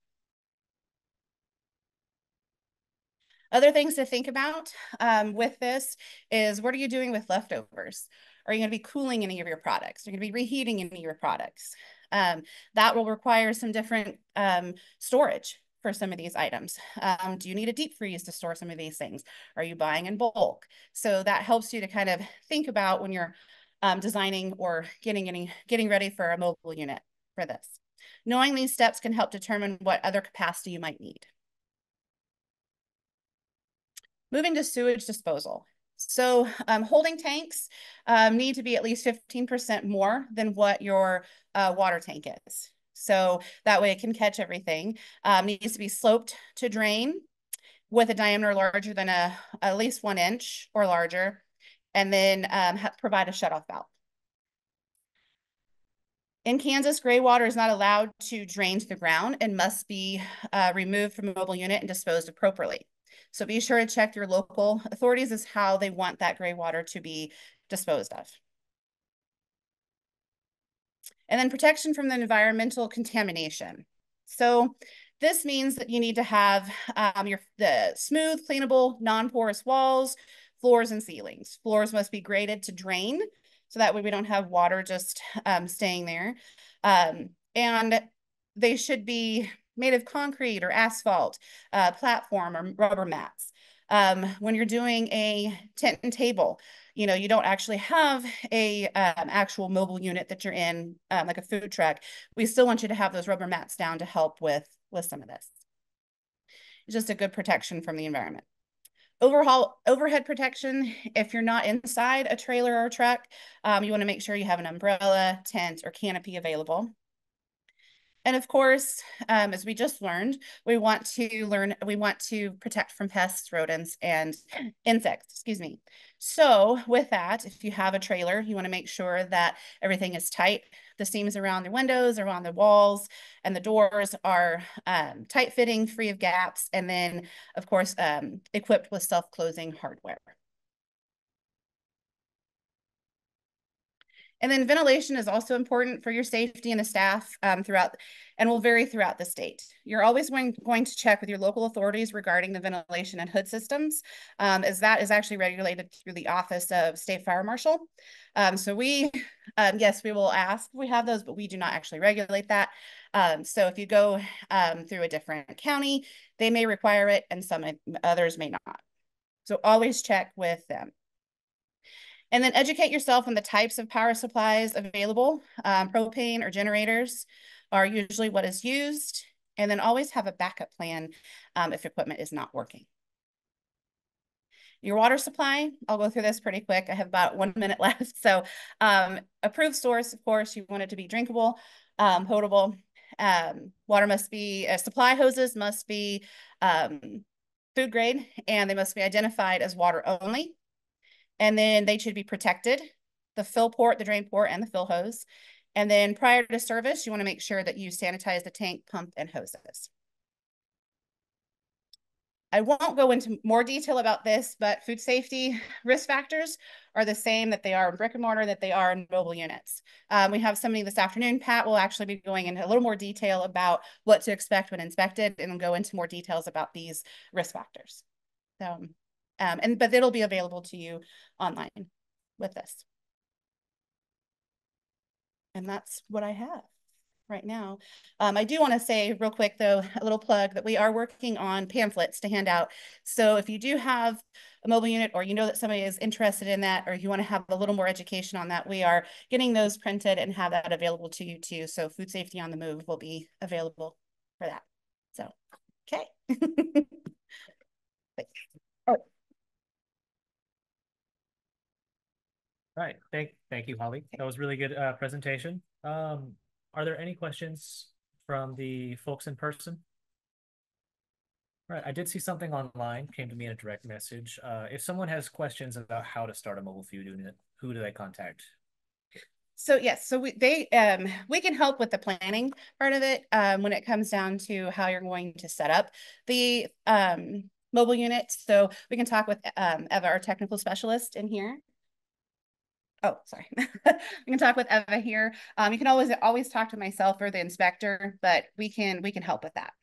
Other things to think about with this is, what are you doing with leftovers? Are you going to be cooling any of your products? Are you going to be reheating any of your products? That will require some different storage for some of these items. Do you need a deep freeze to store some of these things? Are you buying in bulk? So that helps you to kind of think about when you're designing or getting ready for a mobile unit for this. Knowing these steps can help determine what other capacity you might need. Moving to sewage disposal. So holding tanks need to be at least 15% more than what your water tank is. So that way it can catch everything. Needs to be sloped to drain with a diameter larger than at least 1 inch or larger, and then provide a shutoff valve. In Kansas, gray water is not allowed to drain to the ground and must be removed from a mobile unit and disposed appropriately. So be sure to check your local authorities as how they want that gray water to be disposed of. And then protection from the environmental contamination. So this means that you need to have the smooth, cleanable, non-porous walls, floors, and ceilings. Floors must be graded to drain, so that way we don't have water just staying there. And they should be made of concrete or asphalt, platform, or rubber mats. When you're doing a tent and table, you don't actually have a actual mobile unit that you're in, like a food truck. We still want you to have those rubber mats down to help with some of this. It's just a good protection from the environment. Overhead protection. If you're not inside a trailer or a truck, you want to make sure you have an umbrella, tent, or canopy available. And of course, as we just learned, we want to protect from pests, rodents, and insects, excuse me. So with that, if you have a trailer, you want to make sure that everything is tight. The seams around the windows, around the walls, and the doors are tight fitting, free of gaps, and then of course, equipped with self-closing hardware. And then ventilation is also important for your safety and the staff and will vary throughout the state. You're always going to check with your local authorities regarding the ventilation and hood systems, as that is actually regulated through the Office of State Fire Marshal. So yes, we will ask if we have those, but we do not actually regulate that. So if you go through a different county, they may require it and some others may not. So always check with them. And then educate yourself on the types of power supplies available. Propane or generators are usually what is used. And then always have a backup plan if equipment is not working. Your water supply, I'll go through this pretty quick. I have about 1 minute left. So approved source, of course, you want it to be drinkable, potable. Water must be, supply hoses must be food grade, and they must be identified as water only. And then they should be protected, the fill port, the drain port, and the fill hose. And then prior to service, you want to make sure that you sanitize the tank, pump, and hoses. I won't go into more detail about this, but food safety risk factors are the same that they are in brick and mortar, that they are in mobile units. We have somebody this afternoon, Pat will actually be going into a little more detail about what to expect when inspected and go into more details about these risk factors. So, but it'll be available to you online with this. And that's what I have right now. I do want to say real quick, though, a little plug that we are working on pamphlets to hand out. So if you do have a mobile unit, or you know that somebody is interested in that, or you want to have a little more education on that, we are getting those printed and have that available to you too. So Food Safety on the Move will be available for that. So, okay. Oh. All right, thank you, Holly. That was really good presentation. Are there any questions from the folks in person? All right, I did see something online, came to me in a direct message. If someone has questions about how to start a mobile food unit, who do they contact? So yes, so we can help with the planning part of it when it comes down to how you're going to set up the mobile unit. So we can talk with Eva, our technical specialist in here. Oh, sorry. We can talk with Eva here. You can always talk to myself or the inspector, but we can help with that.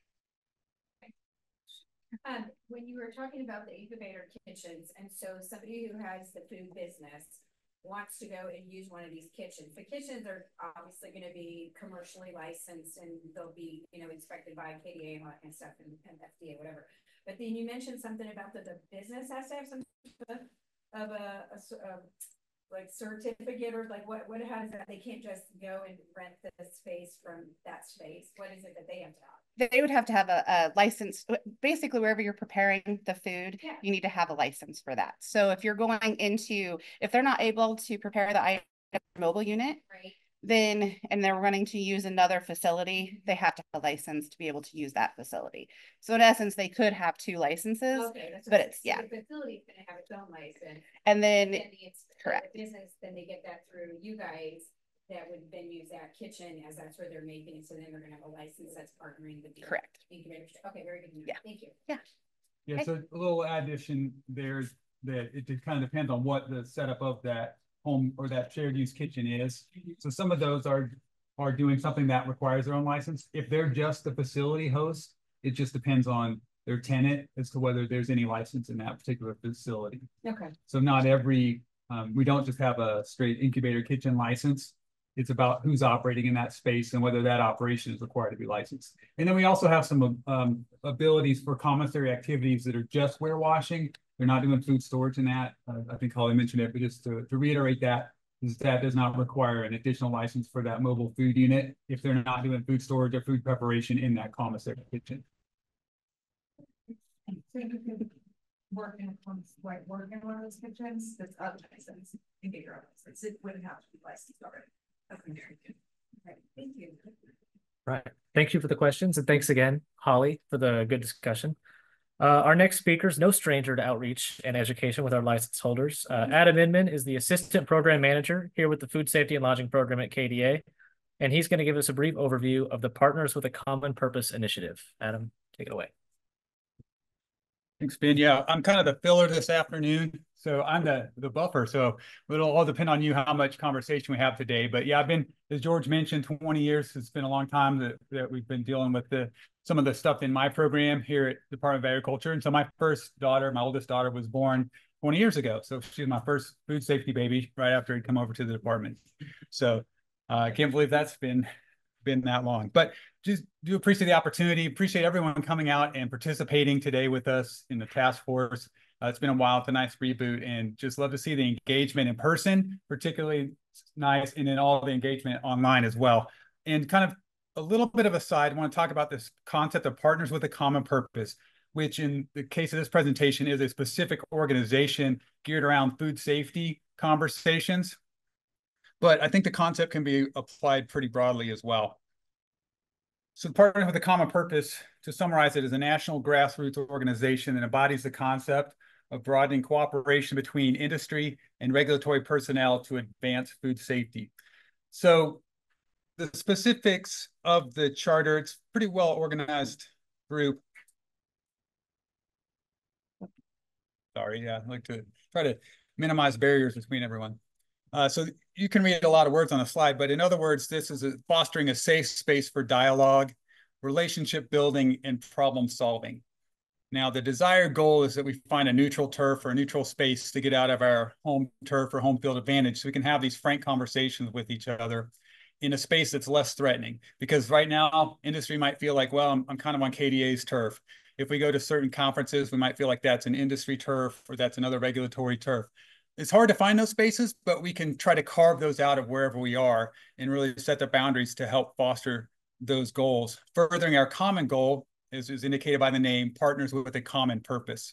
When you were talking about the incubator kitchens, and so somebody who has the food business wants to go and use one of these kitchens. The kitchens are obviously going to be commercially licensed, and they'll be, inspected by KDA and all that kind of stuff, and FDA, whatever. But then you mentioned something about the business has to have some of a like certificate, or like what has that? They can't just go and rent the space from that space. What is it that they have to have? They would have to have a license. Basically, wherever you're preparing the food, you need to have a license for that. So if you're going into, if they're not able to prepare the item mobile unit, right, then, and they're running to use another facility, they have to have a license to be able to use that facility. So in essence, they could have two licenses, okay, that's but it's, yeah. The facility's going to have its own license. And then, correct. The business, then they get that through you guys, that would then use that kitchen as that's where they're making it. So then they're going to have a license that's partnering with the correct. incubator. Okay, very good. Yeah. Thank you. Yeah. Yeah, okay. so a little addition there that it kind of depends on what the setup of that home or that shared use kitchen is. So some of those are doing something that requires their own license. If they're just the facility host, it just depends on their tenant as to whether there's any license in that particular facility. Okay. So not every, we don't just have a straight incubator kitchen license. It's about who's operating in that space and whether that operation is required to be licensed. And then we also have some abilities for commissary activities that are just warewashing. They're not doing food storage in that. I think Holly mentioned it, but just to reiterate that does not require an additional license for that mobile food unit if they're not doing food storage or food preparation in that commissary kitchen. work in one of those kitchens that's unlicensed and get your own license. It wouldn't have to be licensed already. Okay, very good. Right, thank you. Right. Thank you for the questions, and thanks again, Holly, for the good discussion. Our next speaker is no stranger to outreach and education with our license holders. Adam Inman is the Assistant Program Manager here with the Food Safety and Lodging Program at KDA, and he's going to give us a brief overview of the Partners with a Common Purpose initiative. Adam, take it away. Thanks, Ben. Yeah, I'm kind of the filler this afternoon, so I'm the buffer. So it'll all depend on you how much conversation we have today. But yeah, I've been, as George mentioned, 20 years. It's been a long time that we've been dealing with some of the stuff in my program here at Department of Agriculture. And so my oldest daughter, was born 20 years ago. So she was my first food safety baby right after I'd come over to the department. So I can't believe that's been that long, but just do appreciate the opportunity. Appreciate everyone coming out and participating today with us in the task force. It's been a while. It's a nice reboot, and just love to see the engagement in person, particularly nice, and then all the engagement online as well. And kind of a little bit of a side, I want to talk about this concept of Partners with a Common Purpose, which in the case of this presentation is a specific organization geared around food safety conversations. But I think the concept can be applied pretty broadly as well. So Partners with a Common Purpose, to summarize it, is a national grassroots organization that embodies the concept of broadening cooperation between industry and regulatory personnel to advance food safety. So the specifics of the charter, it's a pretty well organized group. Sorry, yeah, I'd like to try to minimize barriers between everyone. So you can read a lot of words on the slide, but in other words, this is fostering a safe space for dialogue, relationship building, and problem solving. Now, the desired goal is that we find a neutral turf or a neutral space to get out of our home turf or home field advantage so we can have these frank conversations with each other in a space that's less threatening. Because right now, industry might feel like, well, I'm kind of on KDA's turf. If we go to certain conferences, we might feel like that's an industry turf or that's another regulatory turf. It's hard to find those spaces, but we can try to carve those out of wherever we are and really set the boundaries to help foster those goals. Furthering our common goal, as is indicated by the name, Partners with a Common Purpose.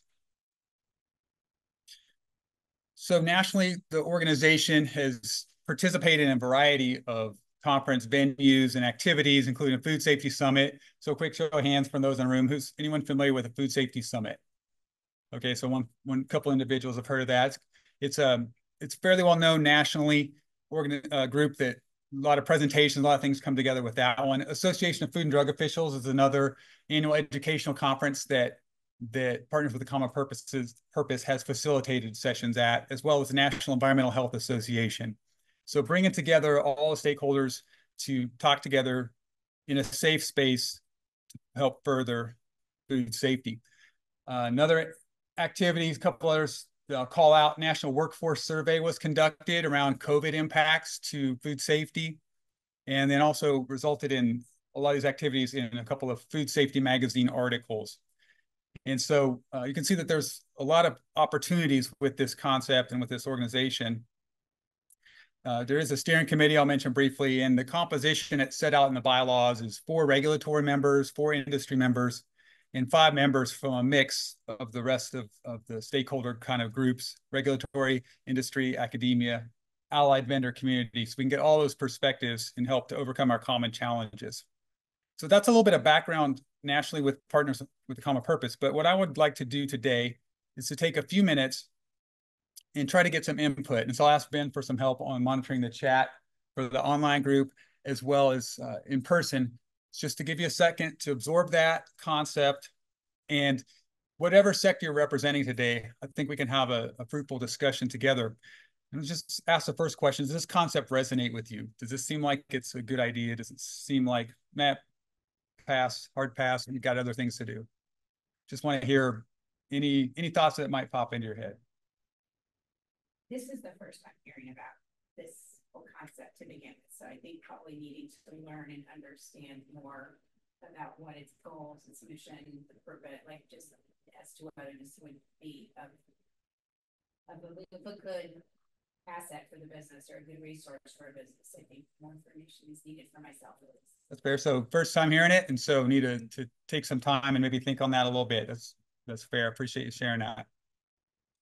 So nationally, the organization has participated in a variety of conference venues and activities, including a Food Safety Summit. So quick show of hands from those in the room. Who's anyone familiar with a Food Safety Summit? Okay, so one couple individuals have heard of that. It's fairly well known nationally, group that a lot of presentations, a lot of things come together with that one. Association of Food and Drug Officials is another annual educational conference that Partners with a Common Purpose has facilitated sessions at, as well as the National Environmental Health Association. So bringing together all the stakeholders to talk together in a safe space to help further food safety. Another activities, a couple others I'll call out, National Workforce Survey was conducted around COVID impacts to food safety, and then also resulted in a lot of these activities in a couple of Food Safety Magazine articles. And so you can see that there's a lot of opportunities with this concept and with this organization. There is a steering committee I'll mention briefly, and the composition it's set out in the bylaws is 4 regulatory members, 4 industry members, and 5 members from a mix of the rest of the stakeholder kind of groups, regulatory, industry, academia, allied vendor community. So we can get all those perspectives and help to overcome our common challenges. So that's a little bit of background nationally with Partners with a Common Purpose. But what I would like to do today is to take a few minutes and try to get some input. And so I'll ask Ben for some help on monitoring the chat for the online group, as well as in person. It's just to give you a second to absorb that concept, and whatever sector you're representing today, I think we can have a fruitful discussion together. And just ask the first question, does this concept resonate with you? Does this seem like it's a good idea? Does it seem like, Matt, pass, hard pass, and you've got other things to do? Just want to hear any thoughts that might pop into your head. This is the first time hearing about this whole concept to begin with. So I think probably needing to learn and understand more about what its goals, its mission, the purpose, like just as to what this would be of a good asset for the business or a good resource for a business. I think more information is needed for myself at least. That's fair. So first time hearing it, and so need to take some time and maybe think on that a little bit. That's fair. Appreciate you sharing that.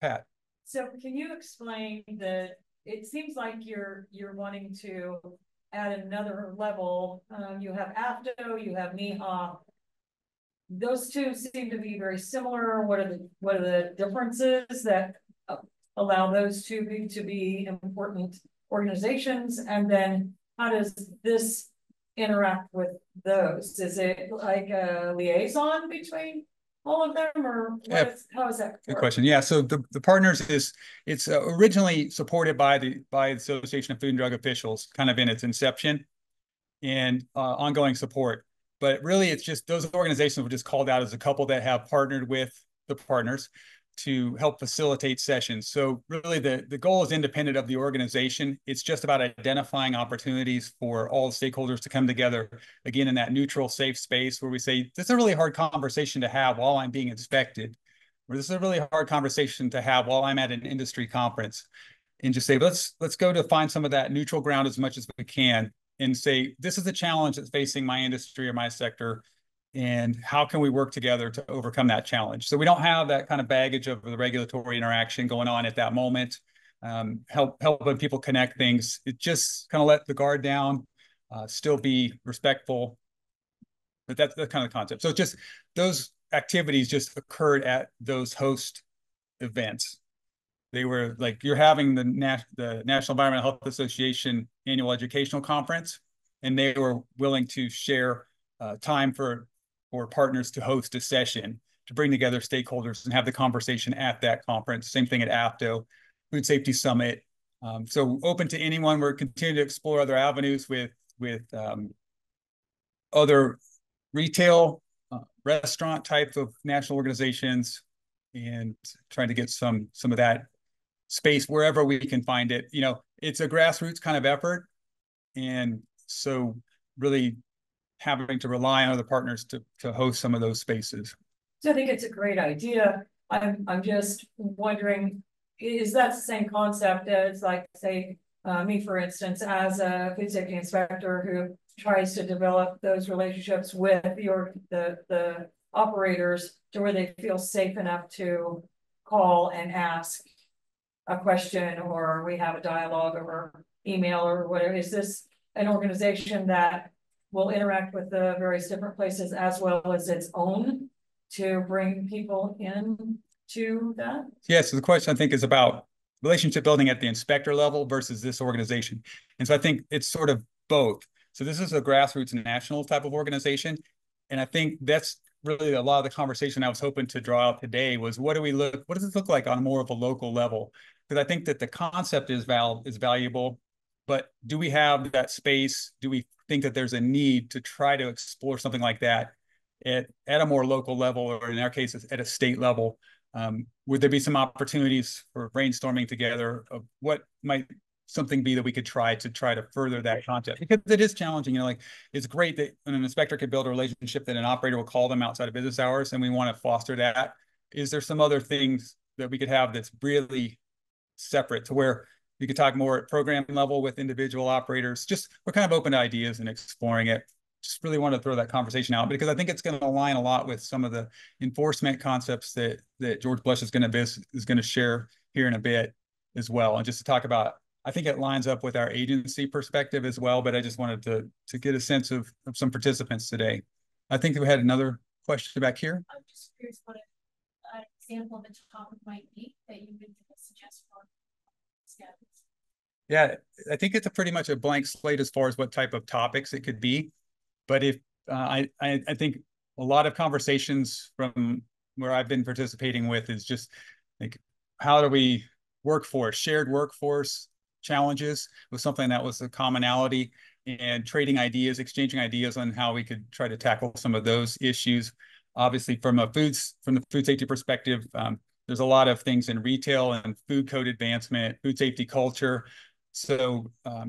Pat. So can you explain that it seems like you're wanting to add another level. You have AFDO, you have NEHA. Those two seem to be very similar. What are the differences that allow those two to be important organizations? And then how does this interact with those? Is it like a liaison between all of them, or how is that? Good question. Yeah, so the partners it's originally supported by the Association of Food and Drug Officials, kind of in its inception, and ongoing support. But really, it's just those organizations were just called out as a couple that have partnered with the partners to help facilitate sessions. So really the goal is independent of the organization. It's just about identifying opportunities for all the stakeholders to come together, again, in that neutral, safe space where we say, this is a really hard conversation to have while I'm being inspected, or this is a really hard conversation to have while I'm at an industry conference, and just say, let's go to find some of that neutral ground as much as we can and say, this is a challenge that's facing my industry or my sector, and how can we work together to overcome that challenge? So we don't have that kind of baggage of the regulatory interaction going on at that moment, helping people connect things. It just kind of let the guard down, still be respectful, but that's the kind of concept. So just those activities just occurred at those host events. They were like, you're having the National Environmental Health Association annual educational conference, and they were willing to share time for partners to host a session to bring together stakeholders and have the conversation at that conference. Same thing at AFDO, Food Safety Summit. So open to anyone. We're continuing to explore other avenues with other retail, restaurant type of national organizations, and trying to get some of that space wherever we can find it. You know, it's a grassroots kind of effort, and so really having to rely on other partners to host some of those spaces. So I think it's a great idea. I'm just wondering, is that the same concept as, like, say, me, for instance, as a food safety inspector who tries to develop those relationships with the operators to where they feel safe enough to call and ask a question, or we have a dialogue over email or whatever? Is this an organization that will interact with the various different places as well as its own to bring people in to that? Yeah, so the question, I think, is about relationship building at the inspector level versus this organization. And so I think it's sort of both. So this is a grassroots national type of organization. And I think that's really a lot of the conversation I was hoping to draw out today was, what does it look like on more of a local level? Because I think that the concept is valuable, but do we have that space? Do we think that there's a need to try to explore something like that at a more local level, or in our case, at a state level? Would there be some opportunities for brainstorming together of what might something be that we could try to further that concept? Because it is challenging. You know, like, it's great that an inspector could build a relationship that an operator will call them outside of business hours, and we want to foster that. Is there some other things that we could have that's really separate, to where you could talk more at program level with individual operators? Just, we're kind of open to ideas and exploring it. Just really want to throw that conversation out, because I think it's going to align a lot with some of the enforcement concepts that George Blush is going to share here in a bit as well. And just to talk about, I think it lines up with our agency perspective as well, but I just wanted to get a sense of some participants today. I think we had another question back here. I'm just curious what an example of a topic might be that you would suggest for schedules. Yeah, I think it's pretty much a blank slate as far as what type of topics it could be. But if I think a lot of conversations from where I've been participating with is just like, how do we shared workforce challenges with something that was a commonality, and trading ideas, exchanging ideas on how we could try to tackle some of those issues. Obviously, from the food safety perspective, there's a lot of things in retail and food code advancement, food safety culture. So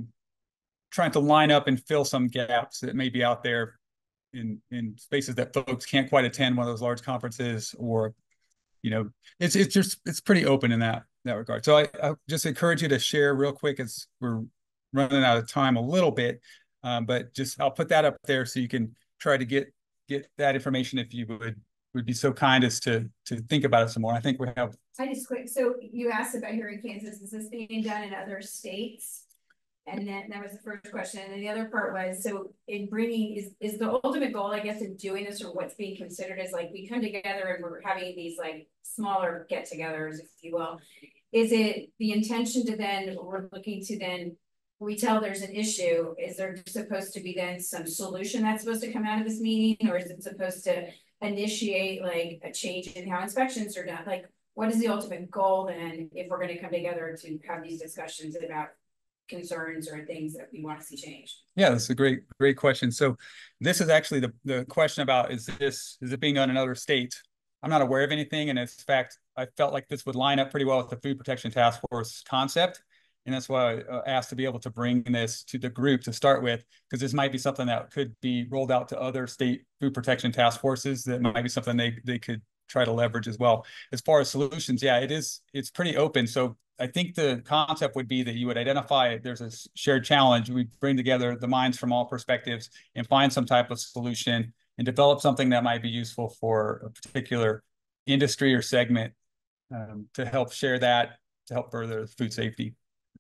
trying to line up and fill some gaps that may be out there in spaces that folks can't quite attend one of those large conferences, or, you know, it's pretty open in that regard. So I just encourage you to share real quick, as we're running out of time a little bit, but just I'll put that up there so you can try to get that information if you would would be so kind as to think about it some more. I think we have. I just quick, so you asked about here in Kansas, is this being done in other states? And then that was the first question. And the other part was, so in bringing, is the ultimate goal, I guess, in doing this, or what's being considered is like, we come together and we're having these like smaller get-togethers, if you will. Is it the intention to then, we're looking to then, we tell there's an issue, is there supposed to be then some solution that's supposed to come out of this meeting? Or is it supposed to initiate like a change in how inspections are done? Like, what is the ultimate goal then, if we're gonna come together to have these discussions about concerns or things that we want to see changed? Yeah, that's a great question. So this is actually the question about, is it being done in other states? I'm not aware of anything, and in fact, I felt like this would line up pretty well with the Food Protection Task Force concept. And that's why I asked to be able to bring this to the group to start with, because this might be something that could be rolled out to other state food protection task forces. That might be something they could try to leverage as well. As far as solutions, yeah, it's pretty open. So I think the concept would be that you would identify there's a shared challenge. We bring together the minds from all perspectives and find some type of solution and develop something that might be useful for a particular industry or segment, to help share that, to help further food safety.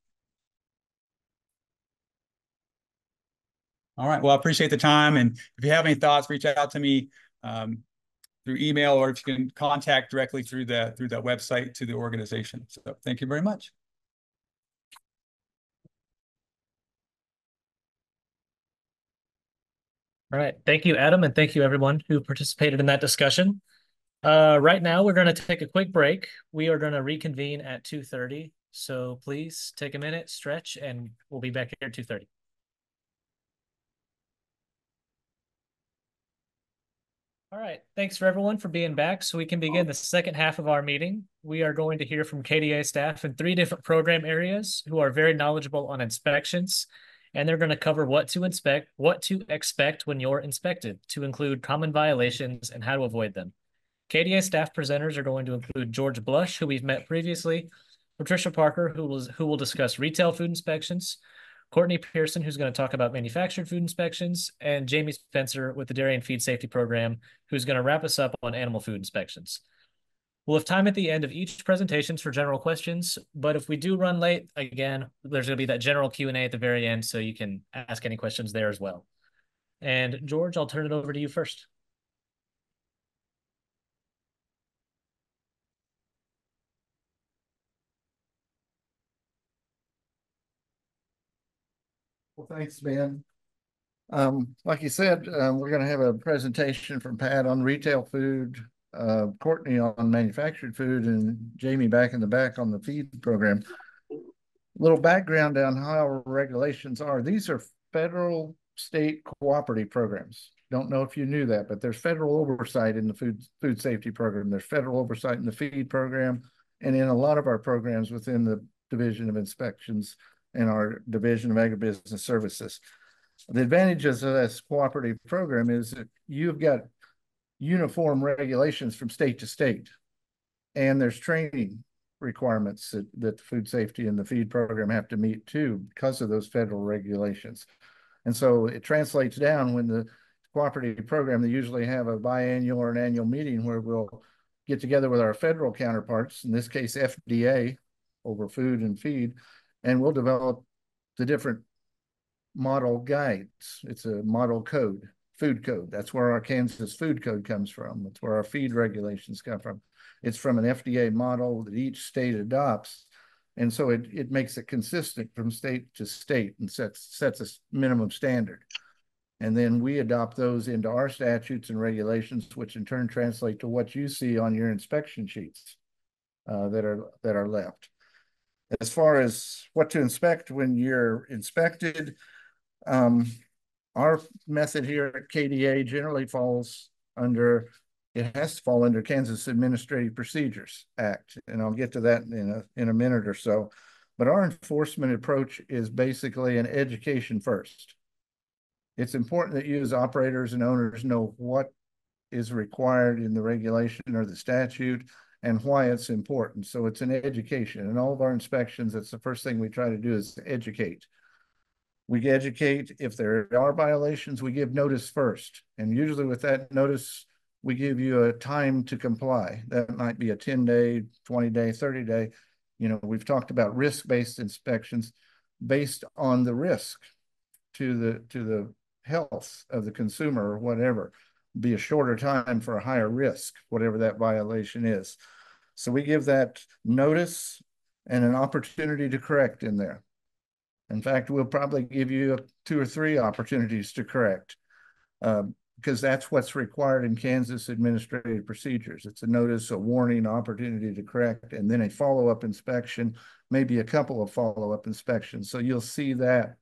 All right. Well, I appreciate the time. And if you have any thoughts, reach out to me through email, or if you can contact directly through that website to the organization. So thank you very much. All right. Thank you, Adam, and thank you everyone who participated in that discussion. Right now, we're going to take a quick break. We are going to reconvene at 2:30. So please take a minute, stretch, and we'll be back here at 2:30. All right. Thanks for everyone for being back. So we can begin the second half of our meeting. We are going to hear from KDA staff in 3 different program areas who are very knowledgeable on inspections. And they're going to cover what to expect when you're inspected, to include common violations and how to avoid them. KDA staff presenters are going to include George Blush, who we've met previously, Patricia Parker, who will discuss retail food inspections, Courtney Pearson, who's going to talk about manufactured food inspections, and Jamie Spencer with the Dairy and Feed Safety Program, who's going to wrap us up on animal food inspections. We'll have time at the end of each presentation for general questions, but if we do run late, again, there's going to be that general Q&A at the very end, so you can ask any questions there as well. And George, I'll turn it over to you first. Well, thanks, Ben. Like you said, we're going to have a presentation from Pat on retail food, Courtney on manufactured food, and Jamie back in the back on the feed program. Little background on how our regulations are. These are federal, state cooperative programs. Don't know if you knew that, but there's federal oversight in the food safety program. There's federal oversight in the feed program, and in a lot of our programs within the Division of Inspections and our Division of Agribusiness Services. The advantages of this cooperative program is that you've got uniform regulations from state to state, and there's training requirements that the food safety and the feed program have to meet too because of those federal regulations. And so it translates down when the cooperative program, they usually have a biannual or an annual meeting where we'll get together with our federal counterparts, in this case FDA, over food and feed, and we'll develop the different model guides. It's a model code, food code. That's where our Kansas food code comes from. That's where our feed regulations come from. It's from an FDA model that each state adopts. And so it makes it consistent from state to state and sets a minimum standard. And then we adopt those into our statutes and regulations, which in turn translate to what you see on your inspection sheets that are left. As far as what to inspect when you're inspected, our method here at KDA generally falls under, it has to fall under Kansas Administrative Procedures Act, and I'll get to that in a minute or so. But our enforcement approach is basically an education first. It's important that you as operators and owners know what is required in the regulation or the statute and why it's important. So it's an education. In all of our inspections, that's the first thing we try to do is educate. We educate if there are violations, we give notice first. And usually with that notice, we give you a time to comply. That might be a 10-day, 20-day, 30-day. You know, we've talked about risk-based inspections based on the risk to the health of the consumer or whatever. Be a shorter time for a higher risk, whatever that violation is. So we give that notice and an opportunity to correct in there. In fact, we'll probably give you 2 or 3 opportunities to correct, because that's what's required in Kansas administrative procedures. It's a notice, a warning, opportunity to correct, and then a follow-up inspection, maybe a couple of follow-up inspections. So you'll see that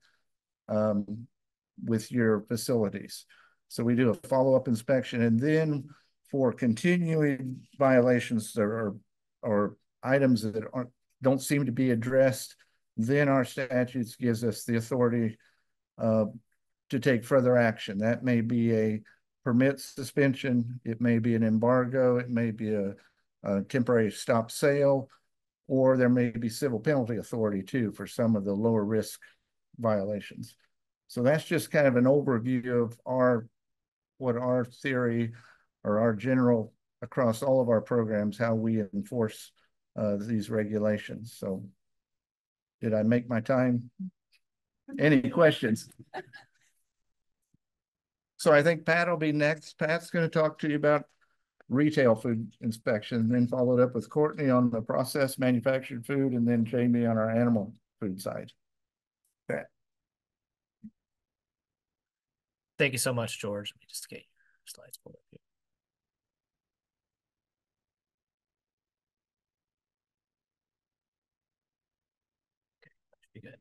with your facilities. So we do a follow-up inspection, and then for continuing violations or items that don't seem to be addressed, then our statutes gives us the authority to take further action. That may be a permit suspension, it may be an embargo, it may be a temporary stop sale, or there may be civil penalty authority too for some of the lower risk violations. So that's just kind of an overview of what our theory or our general across all of our programs, how we enforce these regulations. So did I make my time? Any questions? So I think Pat will be next. Pat's going to talk to you about retail food inspection, then followed up with Courtney on the processed manufactured food, and then Jamie on our animal food side. Pat. Thank you so much, George. Let me just get your slides pulled up here. Okay, that should be good.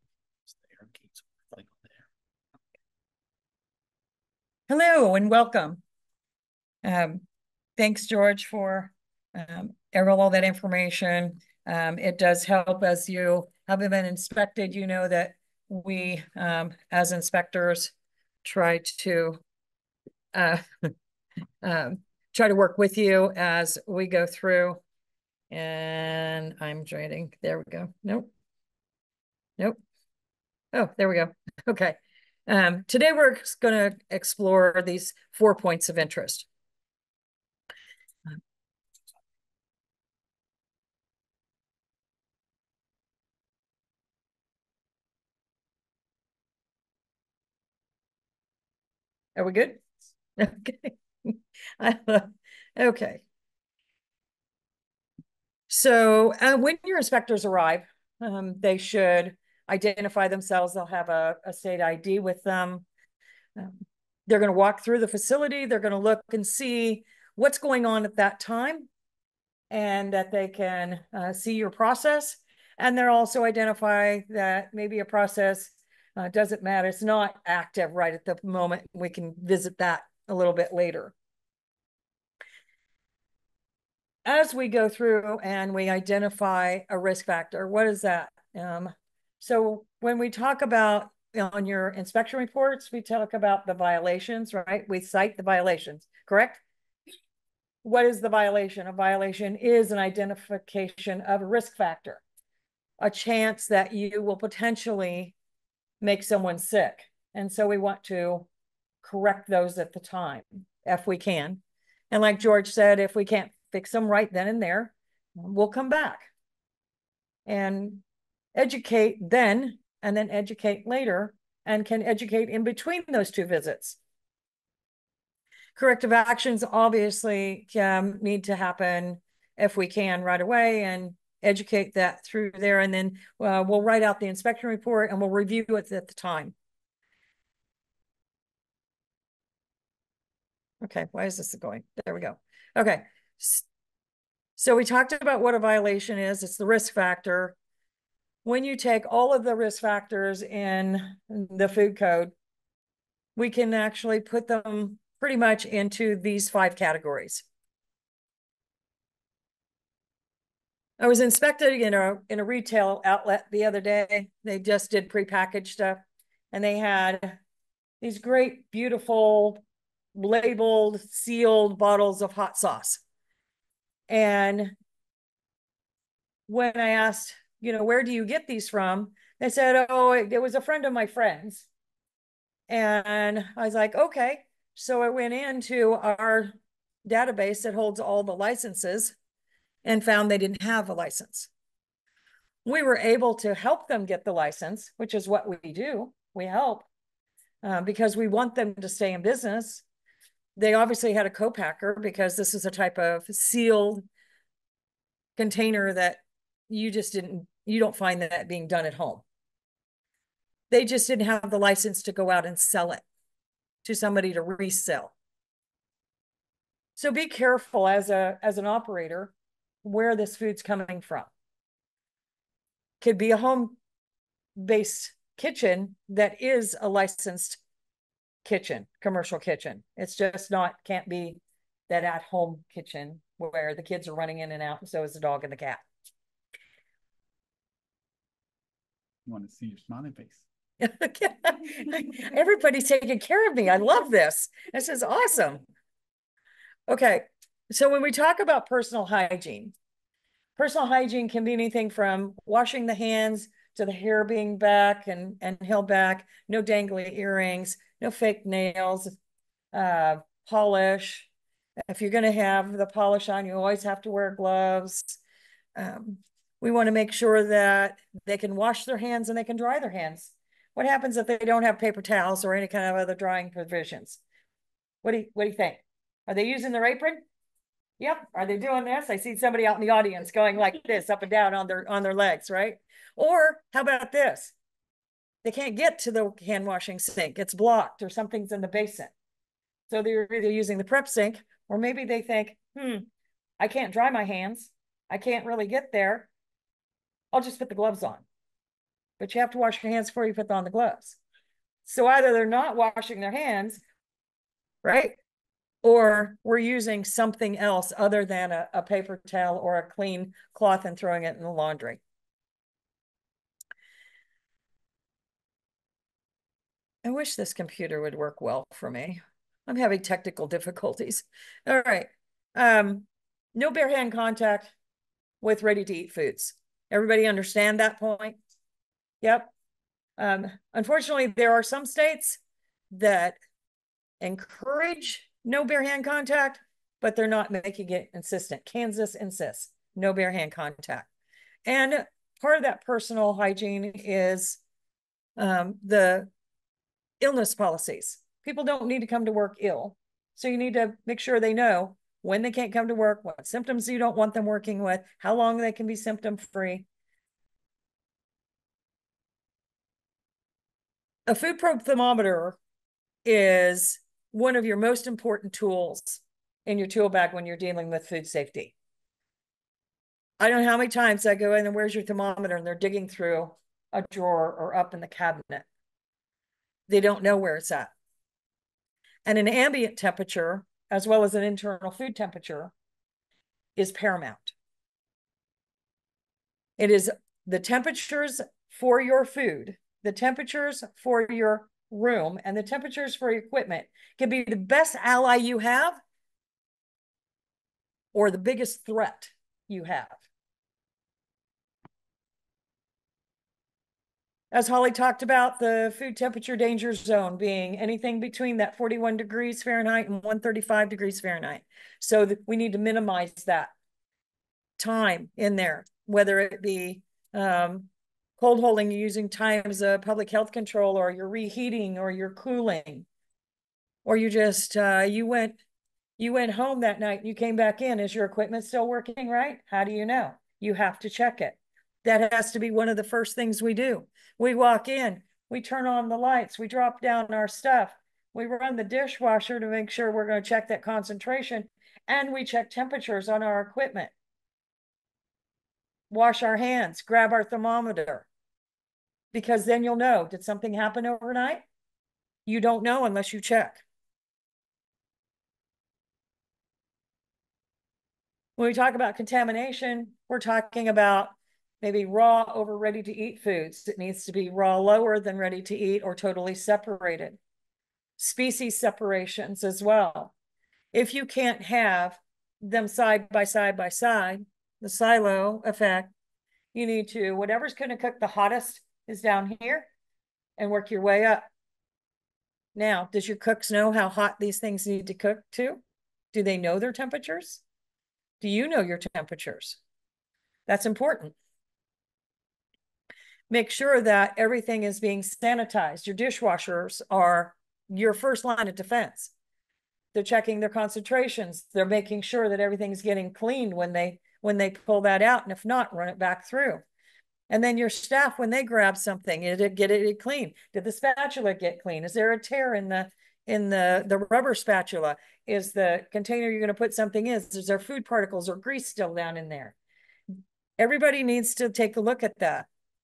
Hello and welcome. Thanks, George, for all that information. It does help as you have been inspected. You know that we, as inspectors, try to work with you as we go through. And I'm trying. There we go. Nope. Oh, there we go. Okay. Today we're going to explore these 4 points of interest. Are we good? Okay. Okay. So when your inspectors arrive, they should identify themselves. They'll have a state ID with them. They're going to walk through the facility. They're going to look and see what's going on at that time and that they can see your process. And they'll also identify that maybe a process doesn't matter. It's not active right at the moment. We can visit that a little bit later. As we go through and we identify a risk factor, what is that? So when we talk about on your inspection reports, we talk about the violations, right? We cite the violations, correct? What is the violation? A violation is an identification of a risk factor, a chance that you will potentially make someone sick. And so we want to correct those at the time, if we can. And like George said, if we can't fix them right then and there, we'll come back and educate then, and then educate later, and can educate in between those 2 visits. Corrective actions obviously need to happen if we can right away, and educate that through there. And then we'll write out the inspection report and we'll review it at the time. Okay, why is this going? There we go. Okay. So we talked about what a violation is. It's the risk factor. When you take all of the risk factors in the food code, we can actually put them pretty much into these 5 categories. I was inspected in a retail outlet the other day. They just did prepackaged stuff, and they had these great, beautiful, labeled, sealed bottles of hot sauce. And when I asked, where do you get these from? They said, oh, it was a friend of my friend's. And I was like, okay. So I went into our database that holds all the licenses and found they didn't have a license. We were able to help them get the license, which is what we do. We help because we want them to stay in business. They obviously had a co-packer because this is a type of sealed container that you don't find that being done at home. They just didn't have the license to go out and sell it to somebody to resell. So be careful as an operator where this food's coming from. Could be a home-based kitchen that is a licensed kitchen, commercial kitchen. It's just can't be that at-home kitchen where the kids are running in and out, and so is the dog and the cat. You want to see your smiling face. Everybody's taking care of me. I love this. This is awesome. Okay, so when we talk about personal hygiene can be anything from washing the hands to the hair being back and held back, no dangly earrings, no fake nails, polish. If you're going to have the polish on, you always have to wear gloves. We want to make sure that they can wash their hands and they can dry their hands. What happens if they don't have paper towels or any kind of other drying provisions? What do you think? Are they using their apron? Yep. Are they doing this? I see somebody out in the audience going like this, up and down on their legs, right? Or how about this? They can't get to the hand washing sink. It's blocked or something's in the basin. So they're either using the prep sink, or maybe they think, I can't dry my hands. I can't really get there. I'll just put the gloves on. But you have to wash your hands before you put on the gloves. So either they're not washing their hands, right? Or we're using something else other than a paper towel or a clean cloth and throwing it in the laundry. I wish this computer would work well for me. I'm having technical difficulties. All right. No bare hand contact with ready-to-eat foods. Everybody understand that point? Yep. Unfortunately, there are some states that encourage no bare hand contact, but they're not making it insistent. Kansas insists no bare hand contact. And part of that personal hygiene is the illness policies. People don't need to come to work ill. So you need to make sure they know when they can't come to work, what symptoms you don't want them working with, how long they can be symptom free. A food probe thermometer is one of your most important tools in your tool bag when you're dealing with food safety. I don't know how many times I go in and where's your thermometer and they're digging through a drawer or up in the cabinet. They don't know where it's at. And an ambient temperature, as well as an internal food temperature, is paramount. It is the temperatures for your food, the temperatures for your room, and the temperatures for your equipment can be the best ally you have or the biggest threat you have. As Holly talked about, the food temperature danger zone being anything between that 41 degrees Fahrenheit and 135 degrees Fahrenheit. So we need to minimize that time in there, whether it be cold holding using time as a public health control, or you're reheating, or you're cooling, or you just, you went home that night and you came back in. Is your equipment still working right? How do you know? You have to check it. That has to be one of the first things we do. We walk in, we turn on the lights, we drop down our stuff, we run the dishwasher to make sure we're going to check that concentration, and we check temperatures on our equipment. Wash our hands, grab our thermometer, because then you'll know, did something happen overnight? You don't know unless you check. When we talk about contamination, we're talking about maybe raw over ready to eat foods. It needs to be raw lower than ready to eat, or totally separated. Species separations as well. If you can't have them side by side by side, the silo effect, you need to, whatever's going to cook the hottest is down here, and work your way up. Now, does your cooks know how hot these things need to cook too? Do they know their temperatures? Do you know your temperatures? That's important. Make sure that everything is being sanitized. Your dishwashers are your first line of defense. They're checking their concentrations. They're making sure that everything's getting cleaned when they pull that out. And if not, run it back through. And then your staff, when they grab something, get it clean. Did the spatula get clean? Is there a tear in the rubber spatula? Is the container you're going to put something in? Is there food particles or grease still down in there? Everybody needs to take a look at that.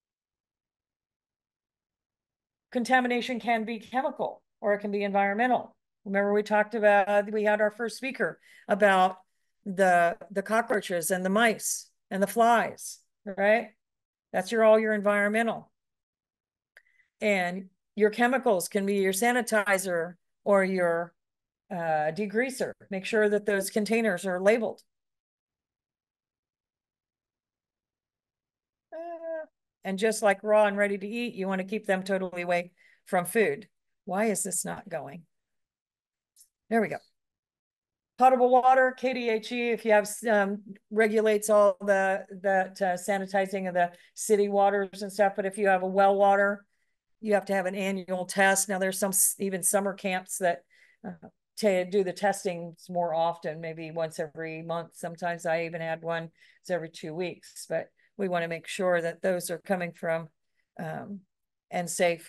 Contamination can be chemical or it can be environmental. Remember we talked about, we had our first speaker about the cockroaches and the mice and the flies, right? That's all your environmental. And your chemicals can be your sanitizer or your degreaser. Make sure that those containers are labeled. And just like raw and ready to eat, you want to keep them totally away from food. Why is this not going? There we go. Potable water, KDHE, if you have regulates all that sanitizing of the city waters and stuff. But if you have a well water, you have to have an annual test. Now there's some even summer camps that to do the testing more often, maybe once every month. Sometimes I even had one every 2 weeks, but we want to make sure that those are coming from and safe.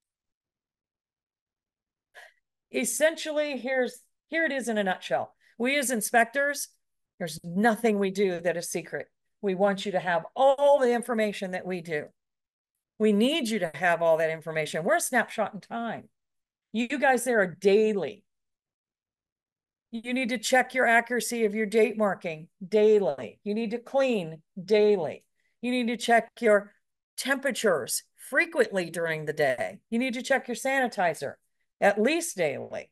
Essentially, here it is in a nutshell. We as inspectors, there's nothing we do that is secret. We want you to have all the information that we do. We need you to have all that information. We're a snapshot in time. You guys there are daily. You need to check your accuracy of your date marking daily. You need to clean daily. You need to check your temperatures frequently during the day. You need to check your sanitizer at least daily.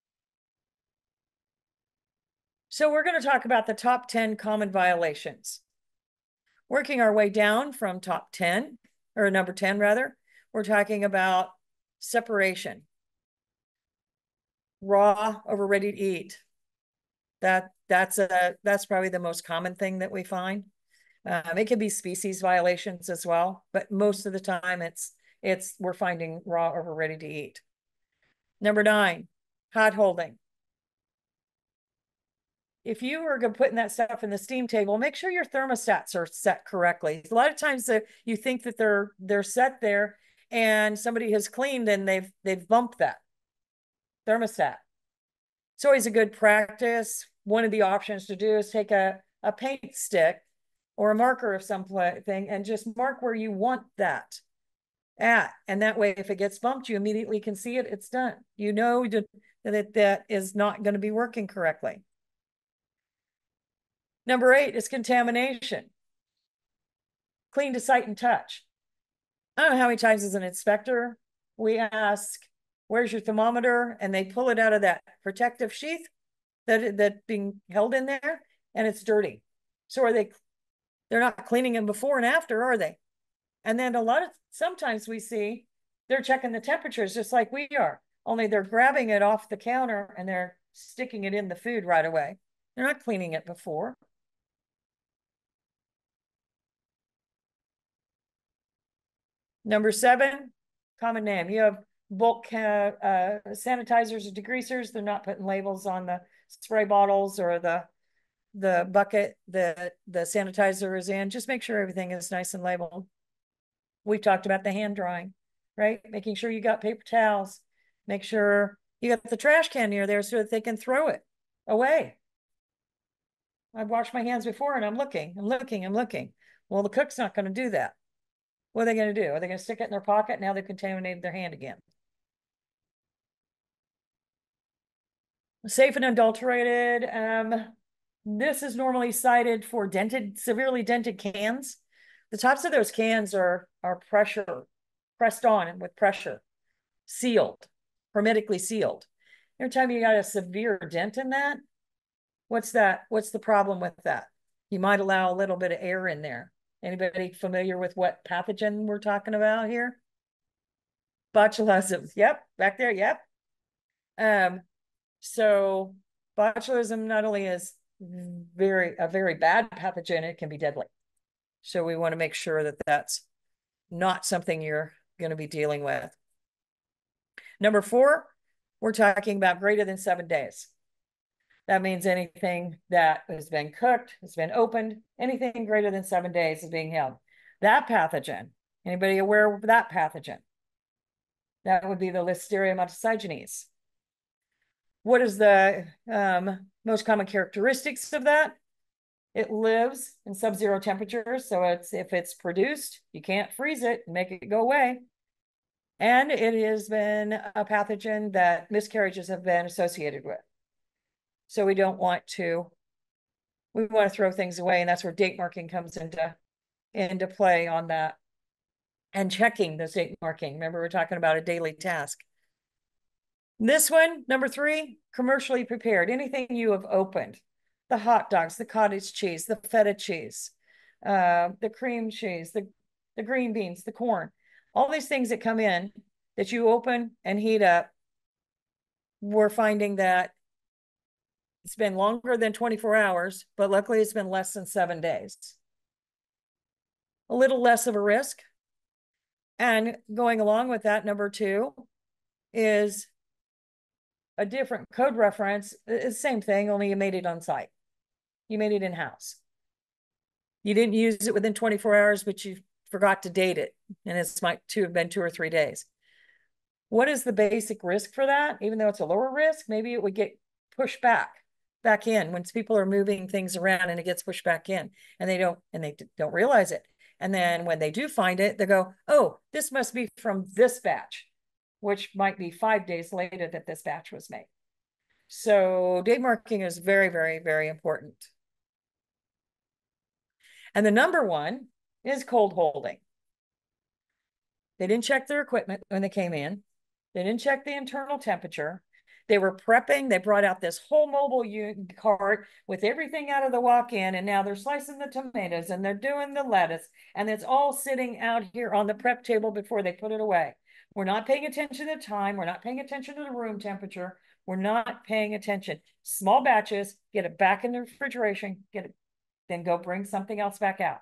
So we're going to talk about the top 10 common violations. Working our way down from top 10, or number 10 rather, we're talking about separation. Raw over ready to eat. That's probably the most common thing that we find. It can be species violations as well, but most of the time we're finding raw over ready to eat. Number 9, hot holding. If you are putting that stuff in the steam table, make sure your thermostats are set correctly. A lot of times you think that they're set there and somebody has cleaned and they've bumped that thermostat. It's always a good practice. One of the options to do is take a paint stick or a marker of something and just mark where you want that at. And that way, if it gets bumped, you immediately can see it. It's done. You know that is not going to be working correctly. Number 8 is contamination. Clean to sight and touch. I don't know how many times as an inspector, we ask, where's your thermometer? And they pull it out of that protective sheath that's being held in there, and it's dirty. So they're not cleaning them before and after, are they? And then sometimes we see they're checking the temperatures just like we are, only they're grabbing it off the counter and they're sticking it in the food right away. They're not cleaning it before. Number 7, common name. You have bulk sanitizers or degreasers. They're not putting labels on the spray bottles or the bucket that the sanitizer is in. Just make sure everything is nice and labeled. We've talked about the hand drying, right? Making sure you got paper towels. Make sure you got the trash can near there so that they can throw it away. I've washed my hands before and I'm looking. Well, the cook's not going to do that. What are they going to do? Are they going to stick it in their pocket? Now they've contaminated their hand again. Safe and adulterated. This is normally cited for severely dented cans. The tops of those cans are pressed on with pressure, sealed, hermetically sealed. Every time you got a severe dent in that, what's the problem with that? You might allow a little bit of air in there. Anybody familiar with what pathogen we're talking about here? Botulism. Yep, back there. Yep. So Botulism not only is a very bad pathogen, it can be deadly. So we want to make sure that that's not something you're going to be dealing with. Number 4, we're talking about greater than 7 days. That means anything that has been cooked, has been opened, anything greater than 7 days is being held. That pathogen, anybody aware of that pathogen? That would be the Listeria monocytogenes. What is the most common characteristics of that? It lives in sub-zero temperatures. So if it's produced, you can't freeze it and make it go away. And it has been a pathogen that miscarriages have been associated with. So we want to throw things away. And that's where date marking comes into play on that. And checking the date marking. Remember, we're talking about a daily task. This one, number 3, commercially prepared. Anything you have opened. The hot dogs, the cottage cheese, the feta cheese, the cream cheese, the green beans, the corn. All these things that come in that you open and heat up, we're finding that it's been longer than 24 hours, but luckily it's been less than 7 days. A little less of a risk. And going along with that, number 2 is a different code reference. It's the same thing, only you made it on site. You made it in-house. You didn't use it within 24 hours, but you forgot to date it. And it's might have been 2 or 3 days. What is the basic risk for that? Even though it's a lower risk, maybe it would get pushed back in when people are moving things around and it gets pushed back in and they don't realize it. And then when they do find it, they go, oh, this must be from this batch, which might be 5 days later that this batch was made. So date marking is very, very, very important. And the number 1 is cold holding. They didn't check their equipment when they came in. They didn't check the internal temperature. They were prepping. They brought out this whole mobile cart with everything out of the walk-in, and now they're slicing the tomatoes and they're doing the lettuce, and it's all sitting out here on the prep table before they put it away. We're not paying attention to the time. We're not paying attention to the room temperature. We're not paying attention. Small batches, get it back in the refrigeration, then go bring something else back out.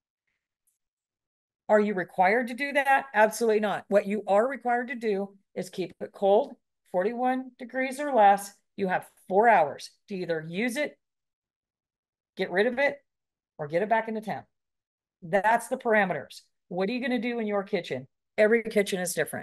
Are you required to do that? Absolutely not. What you are required to do is keep it cold, 41 degrees or less. You have 4 hours to either use it, get rid of it, or get it back into town. That's the parameters. What are you going to do in your kitchen? Every kitchen is different.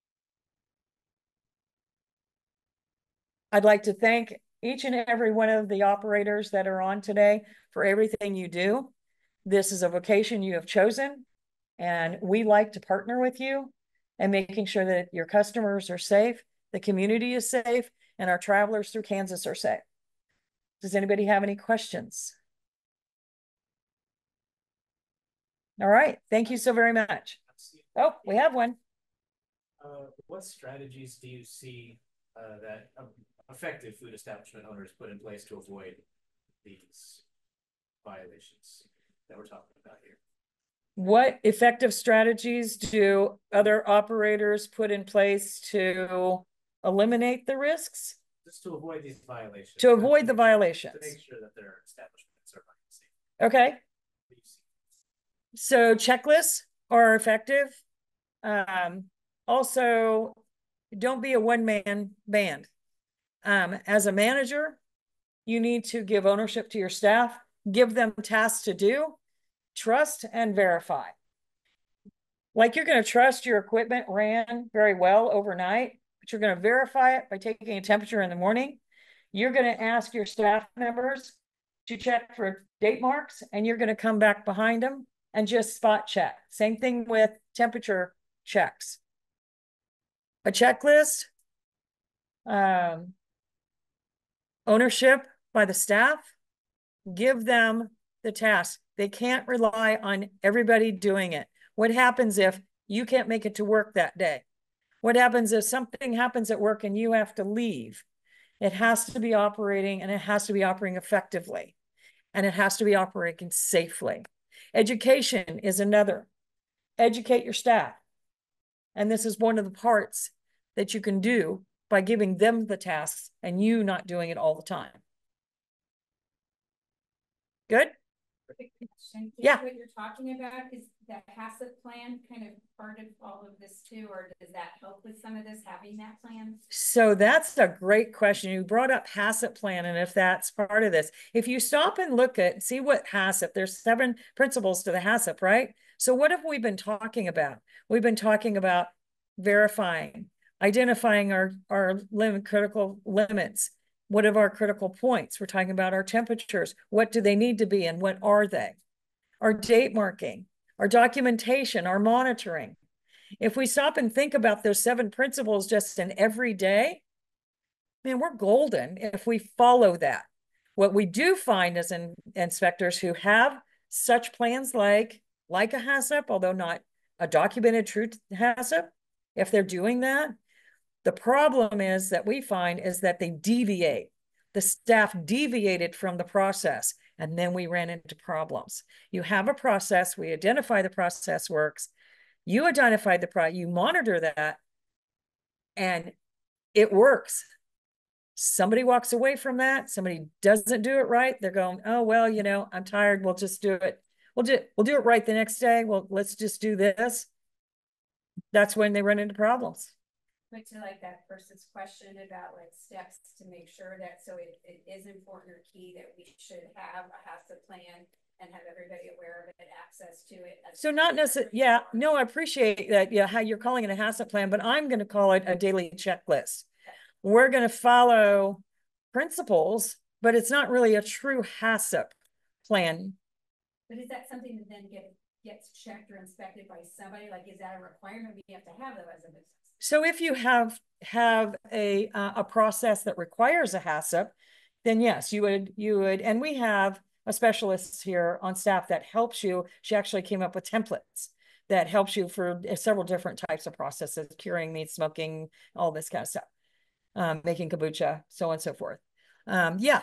I'd like to thank each and every one of the operators that are on today for everything you do. This is a vocation you have chosen, and we like to partner with you and making sure that your customers are safe, the community is safe, and our travelers through Kansas are safe. Does anybody have any questions? All right, thank you so very much. Oh, we have one. What strategies do you see that effective food establishment owners put in place to avoid these violations that we're talking about here? What effective strategies do other operators put in place to eliminate the risks? Just to avoid these violations. To avoid the violations. To make sure that their establishments are safe. Okay. So checklists are effective. Also, don't be a one-man band. As a manager, you need to give ownership to your staff, give them tasks to do, trust and verify. Like you're going to trust your equipment ran very well overnight, but you're going to verify it by taking a temperature in the morning. You're going to ask your staff members to check for date marks, and you're going to come back behind them and just spot check. Same thing with temperature checks. A checklist, ownership by the staff, give them the task. They can't rely on everybody doing it. What happens if you can't make it to work that day? What happens if something happens at work and you have to leave? It has to be operating, and it has to be operating effectively, and it has to be operating safely. Education is another. Educate your staff. And this is one of the parts that you can do by giving them the tasks and you not doing it all the time. Good? Quick question. Yeah. What you're talking about, is that HACCP plan kind of part of all of this too, or does that help with some of this, having that plan? So that's a great question. You brought up HACCP plan, and if that's part of this, if you stop and look at, see what HACCP, there's 7 principles to the HACCP, right? So what have we been talking about? We've been talking about verifying, identifying our critical limits. What are our critical points? We're talking about our temperatures. What do they need to be and what are they? Our date marking, our documentation, our monitoring. If we stop and think about those 7 principles just in every day, man, we're golden if we follow that. What we do find as inspectors who have such plans like a HACCP, although not a documented true HACCP, if they're doing that, the problem is that we find is that they deviate. The staff deviated from the process, and then we ran into problems. You have a process, we identify the process works, you identify you monitor that, and it works. Somebody walks away from that, somebody doesn't do it right, they're going, oh, well, you know, I'm tired, we'll just do it. We'll do it right the next day. Well, let's just do this. That's when they run into problems. But to like that person's question about like steps to make sure that, so it is important or key that we should have a HACCP plan and have everybody aware of it, access to it. So not necessarily, yeah, no, I appreciate that. Yeah, how you're calling it a HACCP plan, but I'm going to call it a daily checklist. Okay. We're going to follow principles, but it's not really a true HACCP plan. But is that something that then gets checked or inspected by somebody? Like, is that a requirement we have to have though as a business? So if you have a process that requires a HACCP, then yes, you would, and we have a specialist here on staff that helps you. She actually came up with templates that helps you for several different types of processes, curing meat, smoking, all this kind of stuff, making kombucha, so on and so forth. Yeah.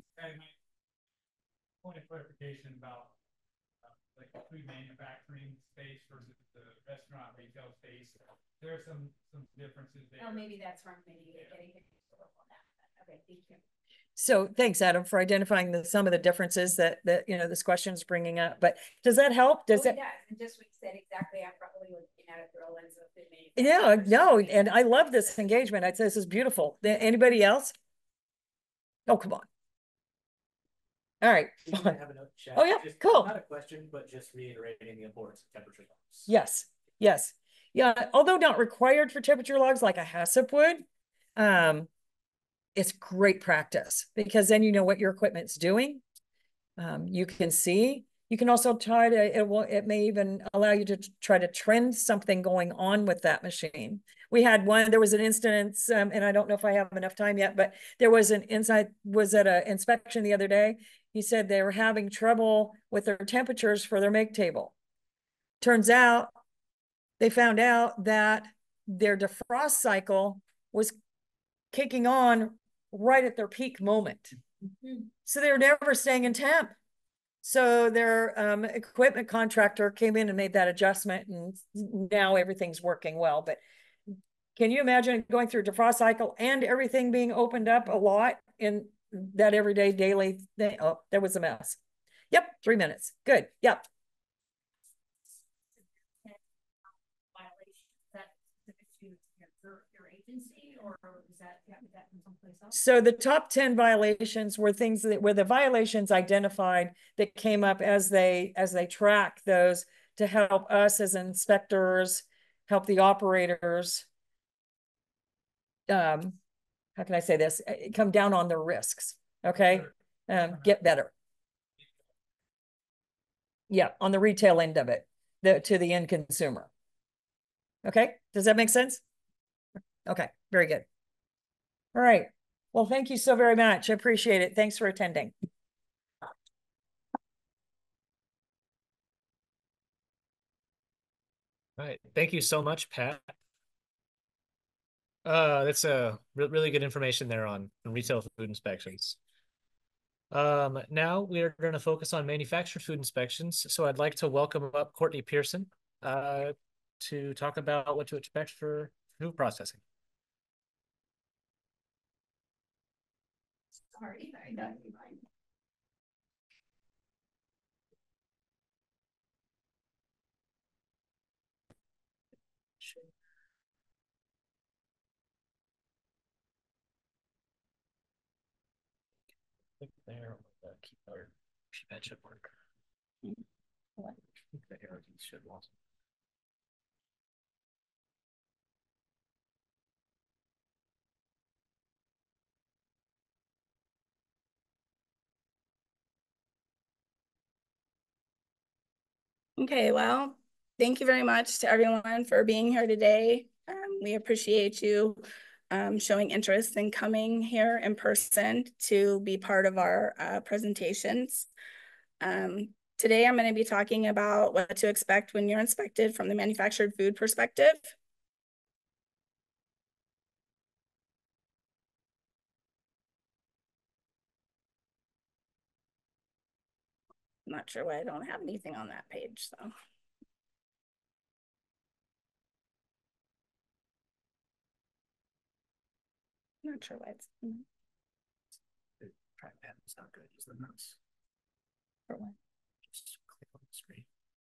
Point of clarification about like the food manufacturing space versus the restaurant retail space. There are some differences there. Oh, maybe that's wrong. Maybe getting on that. Okay, thank you. So thanks, Adam, for identifying some of the differences that you know this question is bringing up. But does that help? Does it? Yeah, and just what you said exactly. I'm probably looking at it through a lens of food Yeah, manufacturing. no, and I love this engagement. I'd say this is beautiful. Anybody else? Oh, come on. All right. Oh yeah, just, cool. Not a question, but just reiterating the importance of temperature logs. Yes, yes. Yeah, although not required for temperature logs like a HACCP would, it's great practice because then you know what your equipment's doing. You can see. You can also try to, it may even allow you to try to trend something going on with that machine. We had there was an instance, and I don't know if I have enough time yet, but there was was at an inspection the other day. He said they were having trouble with their temperatures for their make table. Turns out, they found out that their defrost cycle was kicking on right at their peak moment. Mm-hmm. So they were never staying in temp. So their equipment contractor came in and made that adjustment, and now everything's working well. But can you imagine going through a defrost cycle and everything being opened up a lot in that everyday daily thing? Oh, that was a mess. Yep, 3 minutes. Good. Yep. So the top 10 violations were things that were the violations identified that came up as they track those to help us as inspectors, help the operators. How can I say this? Come down on their risks. Okay. Get better. Yeah. On the retail end of it, to the end consumer. Okay. Does that make sense? Okay. Very good. All right. Well, thank you so very much. I appreciate it. Thanks for attending. All right. Thank you so much, Pat. That's a really good information there on retail food inspections. Now we are going to focus on manufactured food inspections. So I'd like to welcome up Courtney Pearson to talk about what to expect for food processing. Sorry, I know you mind. There, keep our keypad should work. What? The arrow keys should also. Okay, well, thank you very much to everyone for being here today. We appreciate you showing interest in coming here in person to be part of our presentations. Today, I'm going to be talking about what to expect when you're inspected from the manufactured food perspective. I'm not sure why I don't have anything on that page, so. Not sure why it's. The trackpad is not good. Use the mouse. For what? Just click on the screen.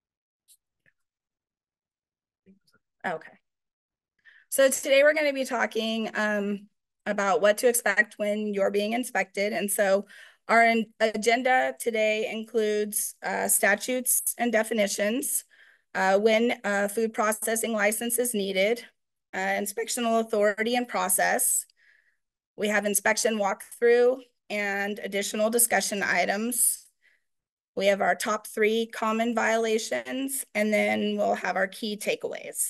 Okay. So today we're going to be talking about what to expect when you're being inspected. And so our agenda today includes statutes and definitions, when a food processing license is needed, inspectional authority and process. We have inspection walkthrough and additional discussion items. We have our top 3 common violations, and then we'll have our key takeaways.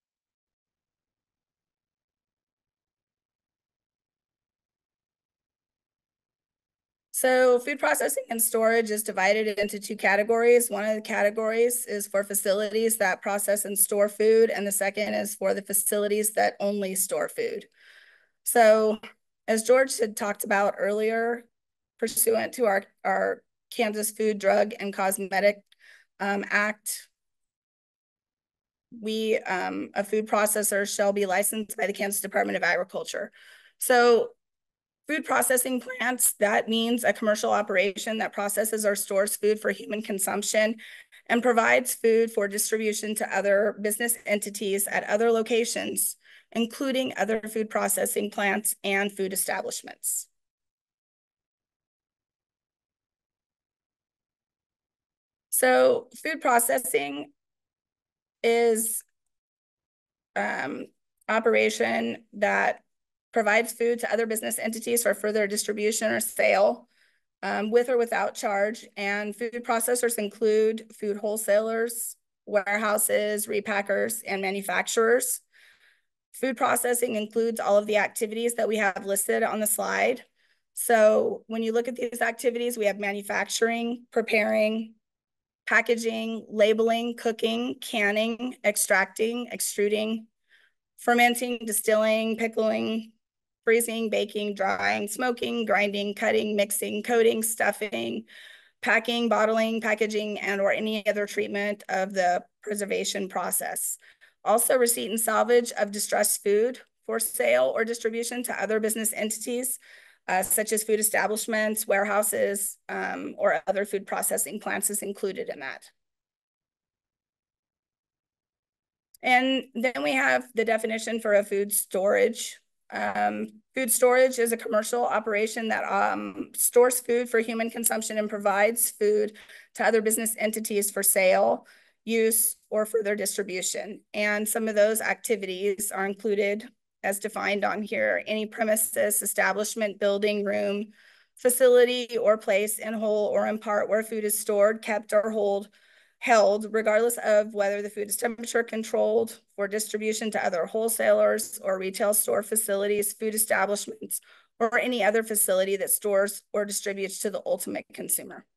So food processing and storage is divided into 2 categories. One of the categories is for facilities that process and store food, and the second is for the facilities that only store food. So as George had talked about earlier, pursuant to our Kansas Food, Drug, and Cosmetic Act, a food processor shall be licensed by the Kansas Department of Agriculture. So food processing plants, that means a commercial operation that processes or stores food for human consumption and provides food for distribution to other business entities at other locations, including other food processing plants and food establishments. So food processing is operation that provides food to other business entities for further distribution or sale, with or without charge. And food processors include food wholesalers, warehouses, repackers, and manufacturers. Food processing includes all of the activities that we have listed on the slide. So when you look at these activities, we have manufacturing, preparing, packaging, labeling, cooking, canning, extracting, extruding, fermenting, distilling, pickling, freezing, baking, drying, smoking, grinding, cutting, mixing, coating, stuffing, packing, bottling, packaging, and or any other treatment of the preservation process. Also, receipt and salvage of distressed food for sale or distribution to other business entities, such as food establishments, warehouses, or other food processing plants is included in that. And then we have the definition for a food storage. Food storage is a commercial operation that stores food for human consumption and provides food to other business entities for sale, use, or further distribution. And some of those activities are included as defined on here: any premises, establishment, building, room, facility, or place in whole or in part where food is stored, kept, or held, regardless of whether the food is temperature controlled for distribution to other wholesalers or retail store facilities, food establishments, or any other facility that stores or distributes to the ultimate consumer.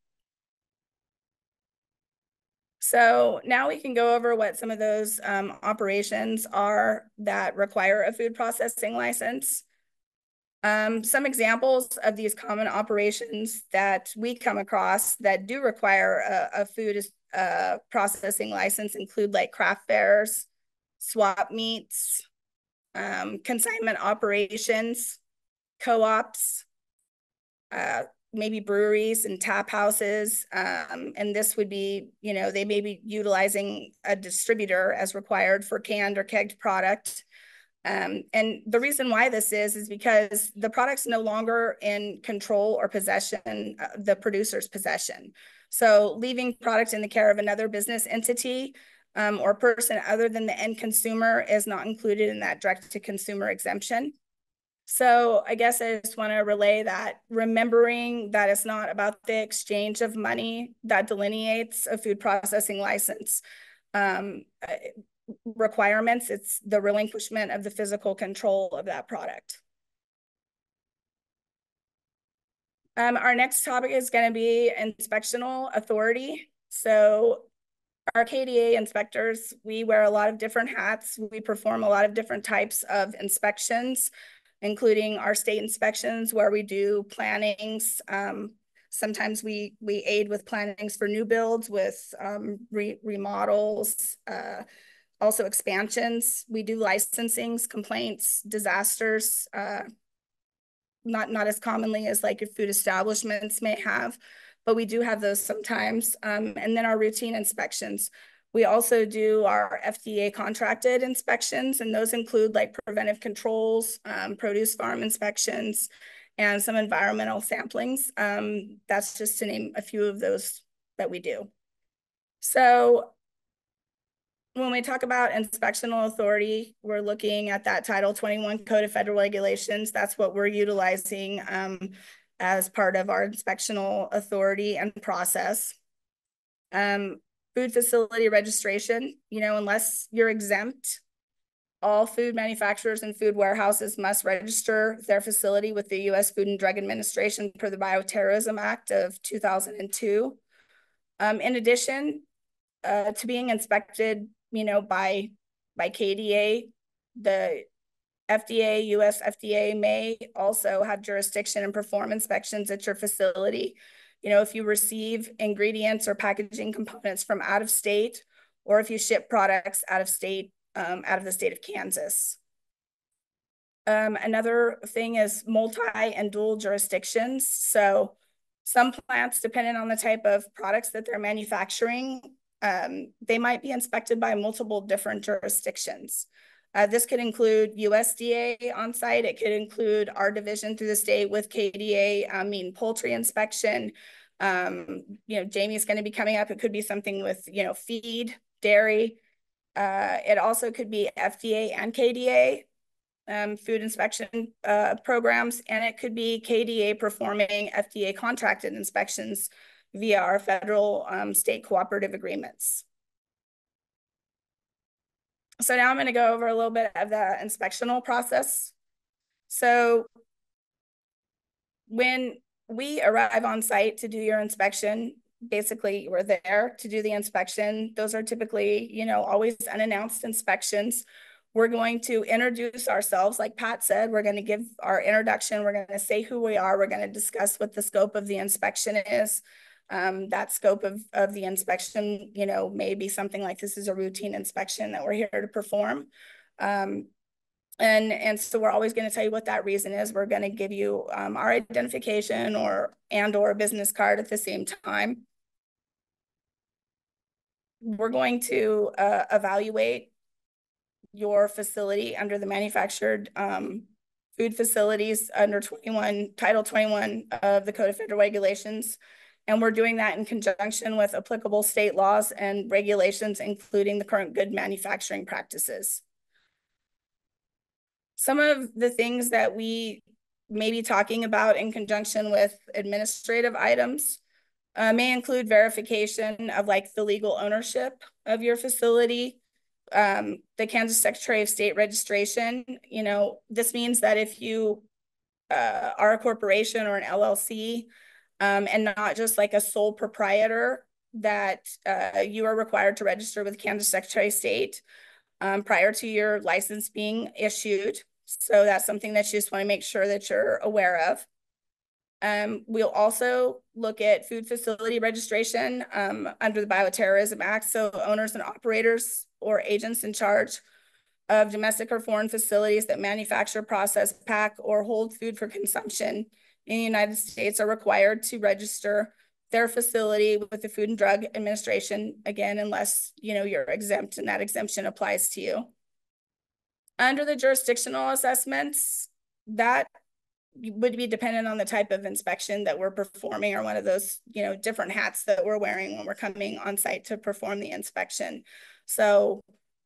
So now we can go over what some of those operations are that require a food processing license. Some examples of these common operations that we come across that do require a food processing license include like craft fairs, swap meets, consignment operations, co-ops, maybe breweries and tap houses. And this would be, you know, they may be utilizing a distributor as required for canned or kegged product. And the reason why this is because the product's no longer in control or possession, the producer's possession. So leaving product in the care of another business entity or person other than the end consumer is not included in that direct-to-consumer exemption. So I guess I just want to relay that, remembering that it's not about the exchange of money that delineates a food processing license requirements. It's the relinquishment of the physical control of that product. Our next topic is going to be inspectional authority. So our KDA inspectors, we wear a lot of different hats. We perform a lot of different types of inspections, including our state inspections where we do plannings. Sometimes we aid with plannings for new builds, with remodels, also expansions. We do licensings, complaints, disasters, not as commonly as like your food establishments may have, but we do have those sometimes. And then our routine inspections. We also do our FDA contracted inspections, and those include like preventive controls, produce farm inspections, and some environmental samplings. That's just to name a few of those that we do. So when we talk about inspectional authority, we're looking at that Title 21 Code of Federal Regulations. That's what we're utilizing as part of our inspectional authority and process. Food facility registration, you know, unless you're exempt, all food manufacturers and food warehouses must register their facility with the U.S. Food and Drug Administration per the Bioterrorism Act of 2002. In addition to being inspected, you know, by KDA, the FDA, US FDA may also have jurisdiction and perform inspections at your facility. You know, if you receive ingredients or packaging components from out of state, or if you ship products out of state, out of the state of Kansas. Another thing is multi and dual jurisdictions. So some plants, depending on the type of products that they're manufacturing, they might be inspected by multiple different jurisdictions. This could include USDA on site. It could include our division through the state with KDA, poultry inspection. You know, Jamie's going to be coming up. It could be something with, you know, feed, dairy. It also could be FDA and KDA food inspection programs, and it could be KDA performing FDA contracted inspections via our federal state cooperative agreements. So now I'm going to go over a little bit of the inspectional process. So when we arrive on site to do your inspection, basically we're there to do the inspection. Those are typically, you know, always unannounced inspections. We're going to introduce ourselves. Like Pat said, we're going to give our introduction. We're going to say who we are. We're going to discuss what the scope of the inspection is. That scope of the inspection, you know, may be something like this is a routine inspection that we're here to perform. And so we're always going to tell you what that reason is. We're going to give you our identification or a business card at the same time. We're going to evaluate your facility under the manufactured food facilities under Title 21 of the Code of Federal Regulations. And we're doing that in conjunction with applicable state laws and regulations, including the current good manufacturing practices. Some of the things that we may be talking about in conjunction with administrative items may include verification of like the legal ownership of your facility, the Kansas Secretary of State registration. You know, this means that if you are a corporation or an LLC, and not just like a sole proprietor, that you are required to register with Kansas Secretary of State prior to your license being issued. So that's something that you just want to make sure that you're aware of. We'll also look at food facility registration under the Bioterrorism Act. So owners and operators or agents in charge of domestic or foreign facilities that manufacture, process, pack, or hold food for consumption in the United States are required to register their facility with the Food and Drug Administration, again, unless, you know, you're exempt and that exemption applies to you. Under the jurisdictional assessments, that would be dependent on the type of inspection that we're performing, or one of those, you know, different hats that we're wearing when we're coming on site to perform the inspection. So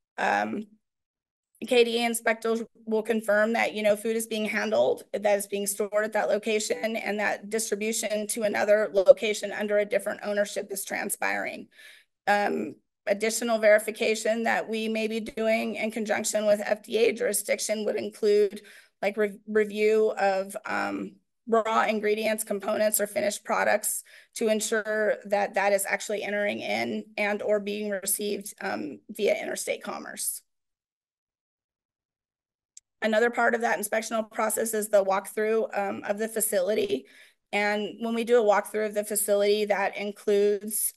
KDA inspectors will confirm that, you know, food is being handled, that is being stored at that location, and that distribution to another location under a different ownership is transpiring. Additional verification that we may be doing in conjunction with FDA jurisdiction would include like review of raw ingredients, components, or finished products to ensure that that is actually entering in and or being received via interstate commerce. Another part of that inspectional process is the walkthrough of the facility. And when we do a walkthrough of the facility, that includes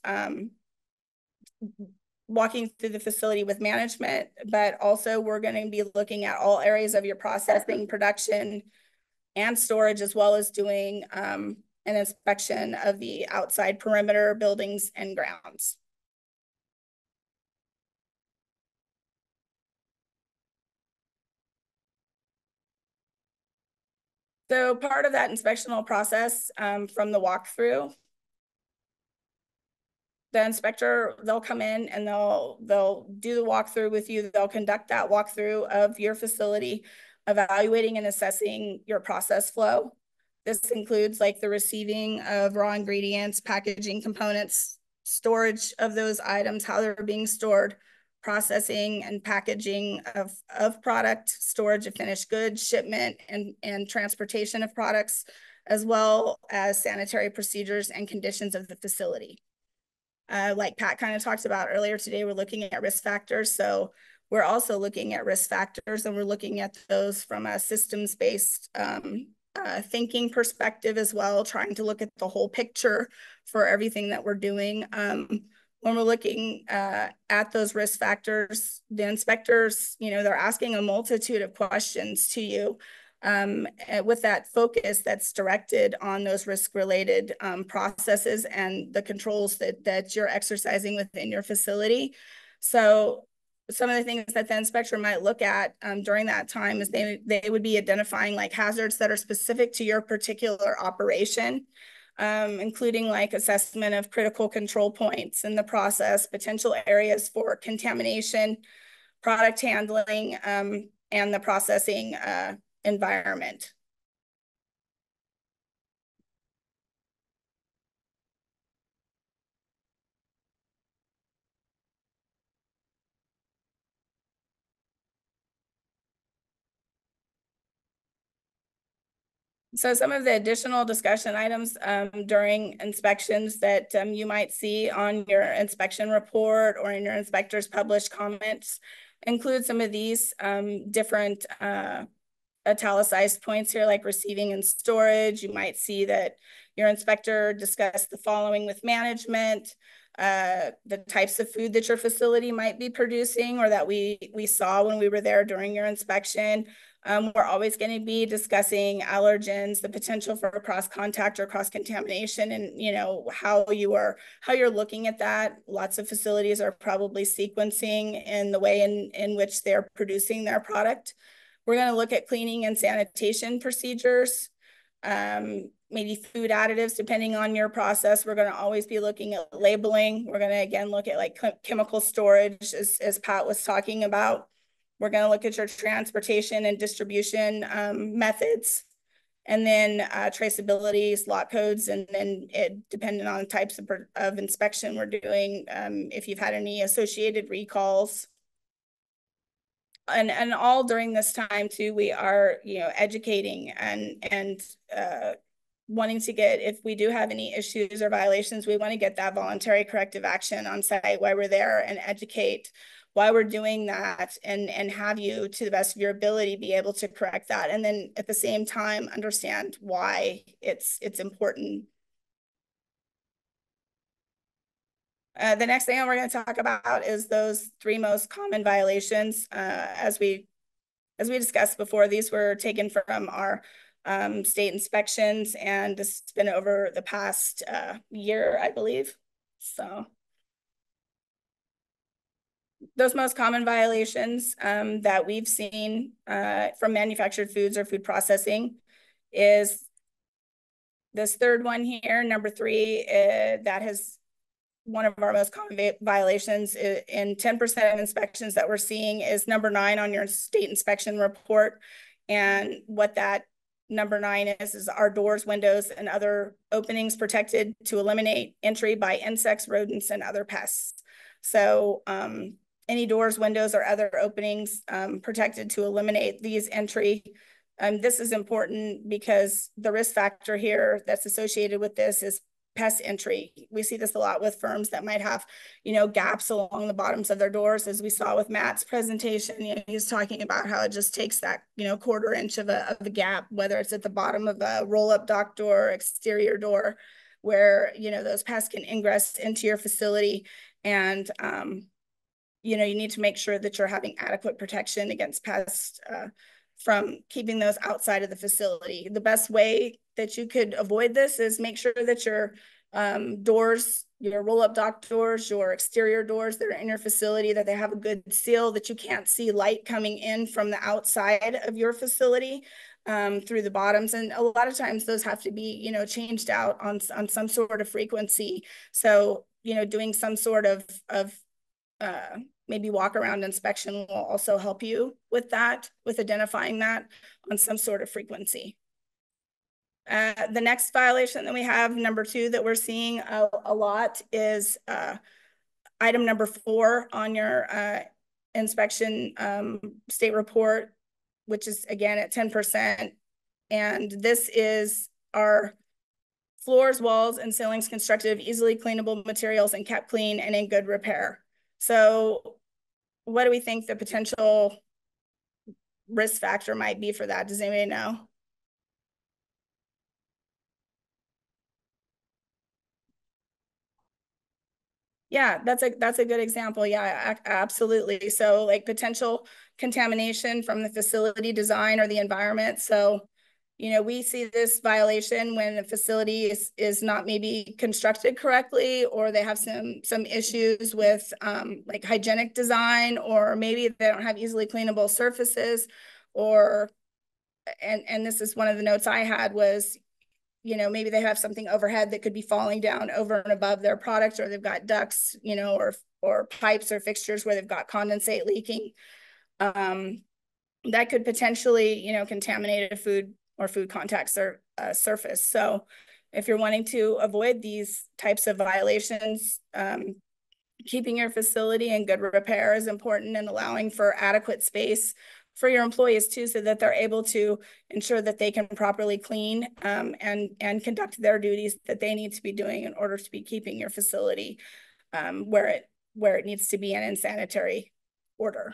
walking through the facility with management, but also we're going to be looking at all areas of your processing, production, and storage, as well as doing an inspection of the outside perimeter buildings and grounds. So part of that inspectional process from the walkthrough, the inspector, they'll come in and they'll do the walkthrough with you. They'll conduct that walkthrough of your facility, evaluating and assessing your process flow. This includes like the receiving of raw ingredients, packaging components, storage of those items, how they're being stored, processing and packaging of product, storage of finished goods, shipment and transportation of products, as well as sanitary procedures and conditions of the facility. Like Pat kind of talked about earlier today, we're looking at risk factors. So we're also looking at risk factors, and we're looking at those from a systems-based thinking perspective as well, trying to look at the whole picture for everything that we're doing. When we're looking at those risk factors, the inspectors, you know, they're asking a multitude of questions to you with that focus that's directed on those risk-related processes and the controls that you're exercising within your facility. So some of the things that the inspector might look at during that time is they would be identifying like hazards that are specific to your particular operation, including like assessment of critical control points in the process, potential areas for contamination, product handling, and the processing environment. So some of the additional discussion items during inspections that you might see on your inspection report or in your inspector's published comments include some of these different italicized points here, like receiving and storage. You might see that your inspector discussed the following with management, the types of food that your facility might be producing or that we saw when we were there during your inspection. We're always going to be discussing allergens, the potential for cross contact or cross contamination, and you know how you're looking at that. Lots of facilities are probably sequencing in the way in which they're producing their product. We're going to look at cleaning and sanitation procedures, maybe food additives, depending on your process. We're going to always be looking at labeling. We're going to, again, look at like chemical storage, as Pat was talking about. We're going to look at your transportation and distribution methods, and then traceability, lot codes, and then depending on types of inspection we're doing, if you've had any associated recalls. And all during this time too, we are, you know, educating and wanting to get, if we do have any issues or violations, we want to get that voluntary corrective action on site while we're there and educate why we're doing that, and have you, to the best of your ability, be able to correct that. And then at the same time, understand why it's important. The next thing we're going to talk about is those 3 most common violations. As we discussed before, these were taken from our state inspections, and this has been over the past year, I believe. So those most common violations that we've seen from manufactured foods or food processing is this third one here, number 3, that has one of our most common violations in 10% of inspections that we're seeing is number 9 on your state inspection report. And what that number 9 is our doors, windows, and other openings protected to eliminate entry by insects, rodents, and other pests. So any doors, windows, or other openings protected to eliminate these entry. This is important because the risk factor here that's associated with this is pest entry. We see this a lot with firms that might have, gaps along the bottoms of their doors, as we saw with Matt's presentation. He's talking about how it just takes that, 1/4 inch of a gap, whether it's at the bottom of a roll-up dock door, exterior door, where, those pests can ingress into your facility. And, you need to make sure that you're having adequate protection against pests from keeping those outside of the facility. The best way that you could avoid this is make sure that your doors, your roll-up dock doors, your exterior doors that are in your facility, that they have a good seal, that you can't see light coming in from the outside of your facility through the bottoms. And a lot of times those have to be, changed out on some sort of frequency. So, doing some sort of maybe walk around inspection will also help you with that, with identifying that on some sort of frequency. The next violation that we have, number 2, that we're seeing a lot is item number 4 on your inspection state report, which is again at 10%. And this is our floors, walls, and ceilings constructed of easily cleanable materials and kept clean and in good repair. So what do we think the potential risk factor might be for that? Does anybody know? Yeah, that's a good example. Yeah, absolutely. So like potential contamination from the facility design or the environment. So, we see this violation when a facility is not maybe constructed correctly, or they have some issues with like hygienic design, or maybe they don't have easily cleanable surfaces, or and this is one of the notes I had was, maybe they have something overhead that could be falling down over and above their product, or they've got ducts, or pipes or fixtures where they've got condensate leaking. That could potentially, contaminate a food or food contact surface. So if you're wanting to avoid these types of violations, keeping your facility in good repair is important, and allowing for adequate space for your employees too, so that they're able to ensure that they can properly clean and conduct their duties that they need to be doing in order to be keeping your facility where it needs to be and in sanitary order.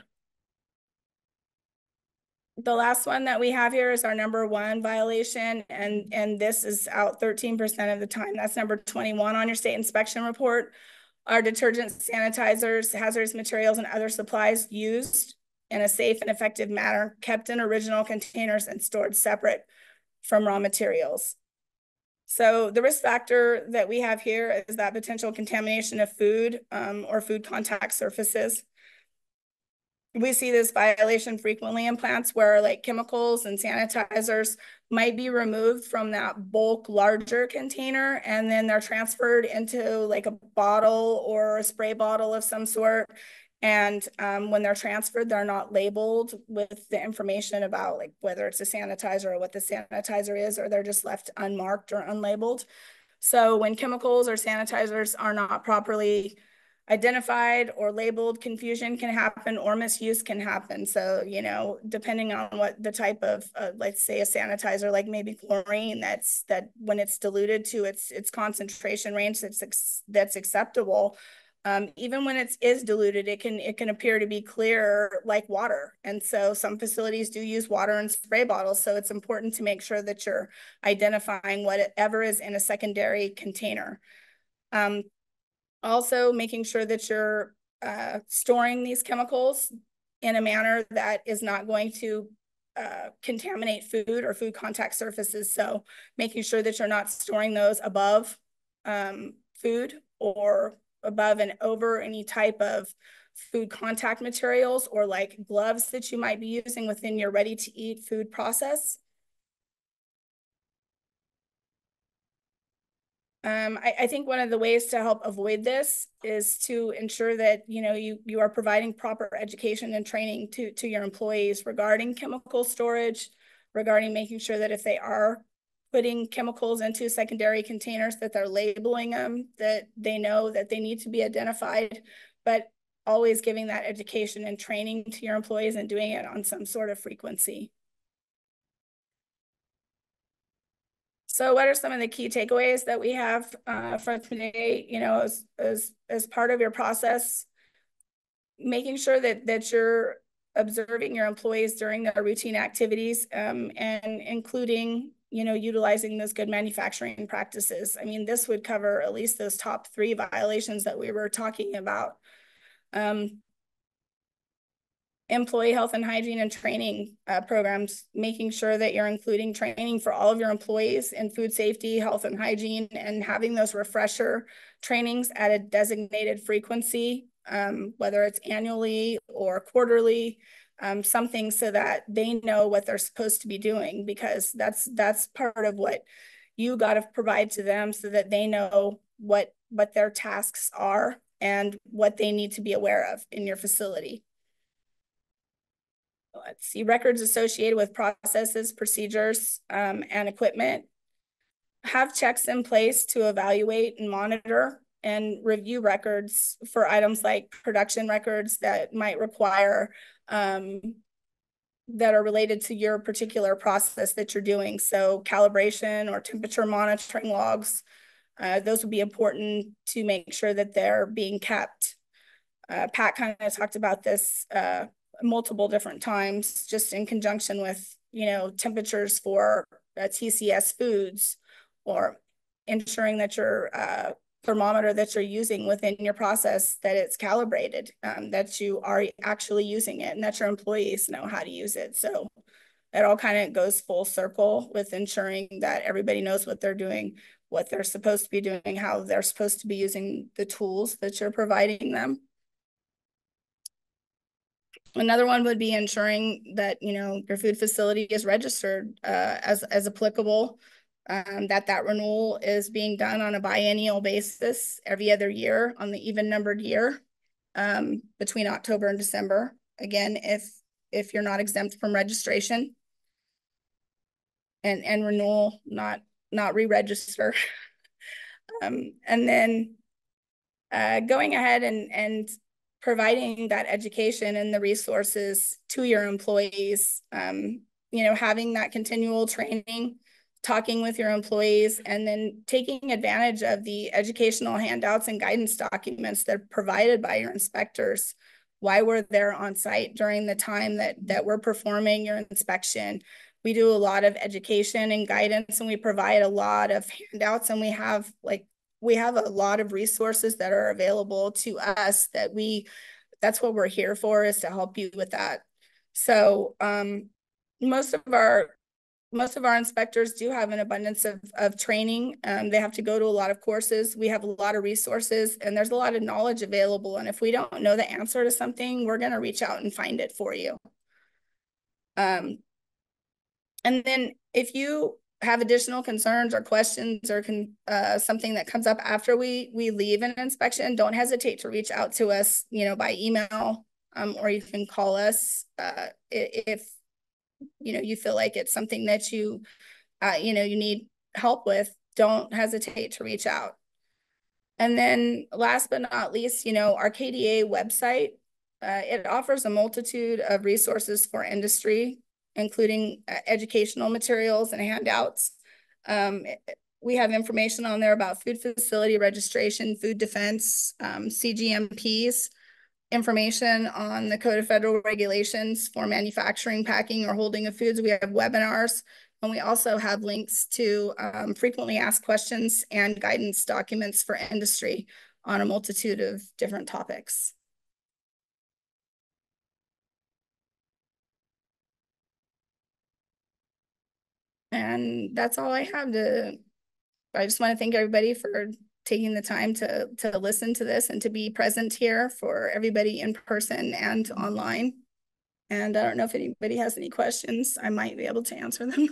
The last one that we have here is our number 1 violation, and this is out 13% of the time. That's number 21 on your state inspection report. Our detergents, sanitizers, hazardous materials, and other supplies used in a safe and effective manner, kept in original containers and stored separate from raw materials. So the risk factor that we have here is that potential contamination of food or food contact surfaces. We see this violation frequently in plants where like chemicals and sanitizers might be removed from that bulk larger container, and then they're transferred into like a bottle or a spray bottle of some sort. And when they're transferred, they're not labeled with the information about like whether it's a sanitizer or what the sanitizer is, or they're just left unmarked or unlabeled. So when chemicals or sanitizers are not properly identified or labeled, confusion can happen or misuse can happen. So, depending on what the type of, let's say a sanitizer, like maybe chlorine, that when it's diluted to its concentration range that's acceptable, even when it is diluted, it can appear to be clear like water. And so some facilities do use water in spray bottles. So it's important to make sure that you're identifying whatever is in a secondary container. Also making sure that you're storing these chemicals in a manner that is not going to contaminate food or food contact surfaces. So making sure that you're not storing those above food or above and over any type of food contact materials or like gloves that you might be using within your ready to eat food process. I think one of the ways to help avoid this is to ensure that, you know, you are providing proper education and training to your employees regarding chemical storage, regarding making sure that if they are putting chemicals into secondary containers, that they're labeling them, that they know that they need to be identified, but always giving that education and training to your employees and doing it on some sort of frequency. So what are some of the key takeaways that we have from today, you know, as part of your process? Making sure that you're observing your employees during their routine activities and including, you know, utilizing those good manufacturing practices. I mean, this would cover at least those top 3 violations that we were talking about. Employee health and hygiene and training programs, making sure that you're including training for all of your employees in food safety, health and hygiene, and having those refresher trainings at a designated frequency, whether it's annually or quarterly, something so that they know what they're supposed to be doing, because that's part of what you got to provide to them so that they know what their tasks are and what they need to be aware of in your facility. Let's see, records associated with processes, procedures, and equipment. Have checks in place to evaluate and monitor and review records for items like production records that might require, that are related to your particular process that you're doing. So calibration or temperature monitoring logs, those would be important to make sure that they're being kept. Pat kind of talked about this multiple different times, just in conjunction with, you know, temperatures for TCS foods, or ensuring that your thermometer that you're using within your process, that it's calibrated, that you are actually using it, and that your employees know how to use it. So it all kind of goes full circle with ensuring that everybody knows what they're doing, what they're supposed to be doing, how they're supposed to be using the tools that you're providing them. Another one would be ensuring that, you know, your food facility is registered as applicable, that renewal is being done on a biennial basis every other year on the even numbered year between October and December. Again, if you're not exempt from registration, and renewal, not re-register. And then going ahead and providing that education and the resources to your employees, you know, having that continual training, talking with your employees, and then taking advantage of the educational handouts and guidance documents that are provided by your inspectors while we're there on site during the time that we're performing your inspection. We do a lot of education and guidance, and we provide a lot of handouts, and we have a lot of resources that are available to us that's what we're here for, is to help you with that. So most of our inspectors do have an abundance of training. They have to go to a lot of courses. We have a lot of resources, and there's a lot of knowledge available. And if we don't know the answer to something, we're going to reach out and find it for you. And then if you have additional concerns or questions or something that comes up after we leave an inspection, don't hesitate to reach out to us, you know, by email, or you can call us if you know you feel like it's something that you you know, you need help with. Don't hesitate to reach out. And then last but not least, you know, our KDA website, it offers a multitude of resources for industry, including educational materials and handouts. We have information on there about food facility registration, food defense, CGMPs, information on the Code of Federal Regulations for manufacturing, packing, or holding of foods. We have webinars, and we also have links to frequently asked questions and guidance documents for industry on a multitude of different topics. And that's all I have to, I just want to thank everybody for taking the time to listen to this and to be present here for everybody in person and online. And I don't know if anybody has any questions. I might be able to answer them.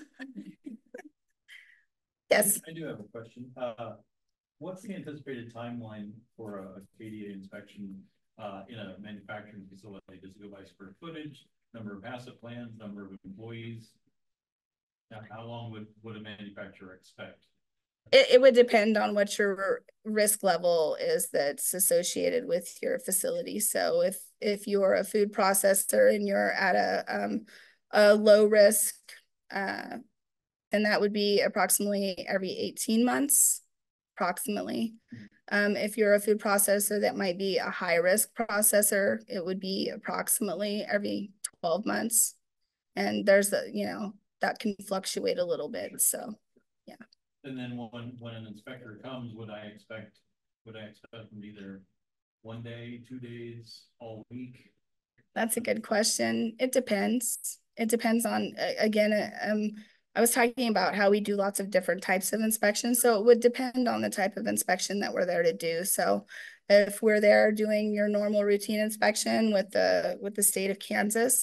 Yes. I do have a question. What's the anticipated timeline for a KDA inspection in a manufacturing facility? Does it go by square footage, number of asset plans, number of employees? How long would a manufacturer expect? It would depend on what your risk level is that's associated with your facility. So if you're a food processor and you're at a low risk, then that would be approximately every 18 months, approximately. If you're a food processor that might be a high risk processor, it would be approximately every 12 months. And there's that can fluctuate a little bit. So, yeah. And then when an inspector comes, would I expect them to be there 1 day, 2 days, all week? That's a good question. It depends. It depends on, again, I was talking about how we do lots of different types of inspections. So it would depend on the type of inspection that we're there to do. So if we're there doing your normal routine inspection with the state of Kansas,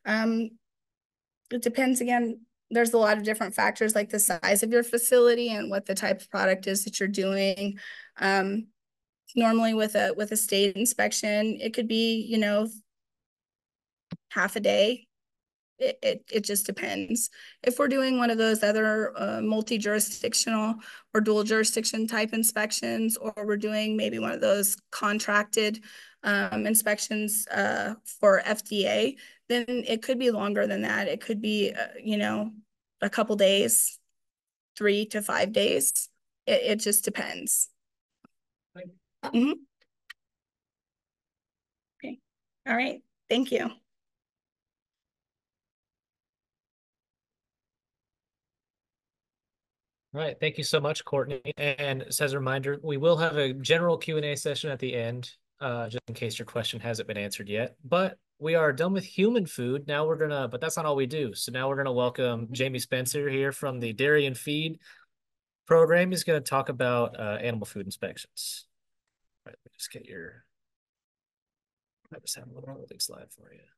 it depends again. There's a lot of different factors like the size of your facility and what the type of product is that you're doing. Normally with a state inspection, it could be, half a day. It just depends. If we're doing one of those other multi-jurisdictional or dual jurisdiction type inspections, or we're doing maybe one of those contracted inspections for FDA, then it could be longer than that. It could be, a couple days, 3 to 5 days. It just depends. Mm-hmm. Okay. All right. Thank you. All right, thank you so much, Courtney. And as a reminder, we will have a general Q&A session at the end, just in case your question hasn't been answered yet. But we are done with human food. Now but that's not all we do. So now we're gonna welcome Jamie Spencer here from the Dairy and Feed program. He's gonna talk about animal food inspections. All right, let me just get I just have a little holding slide for you.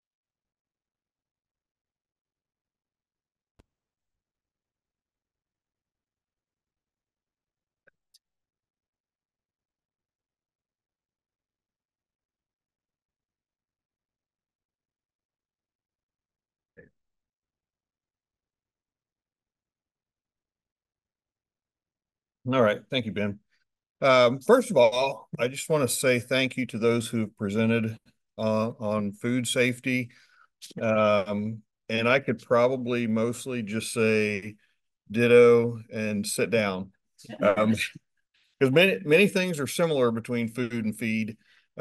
All right. Thank you, Ben. First of all, I just want to say thank you to those who have presented on food safety. And I could probably mostly just say ditto and sit down. Because many things are similar between food and feed.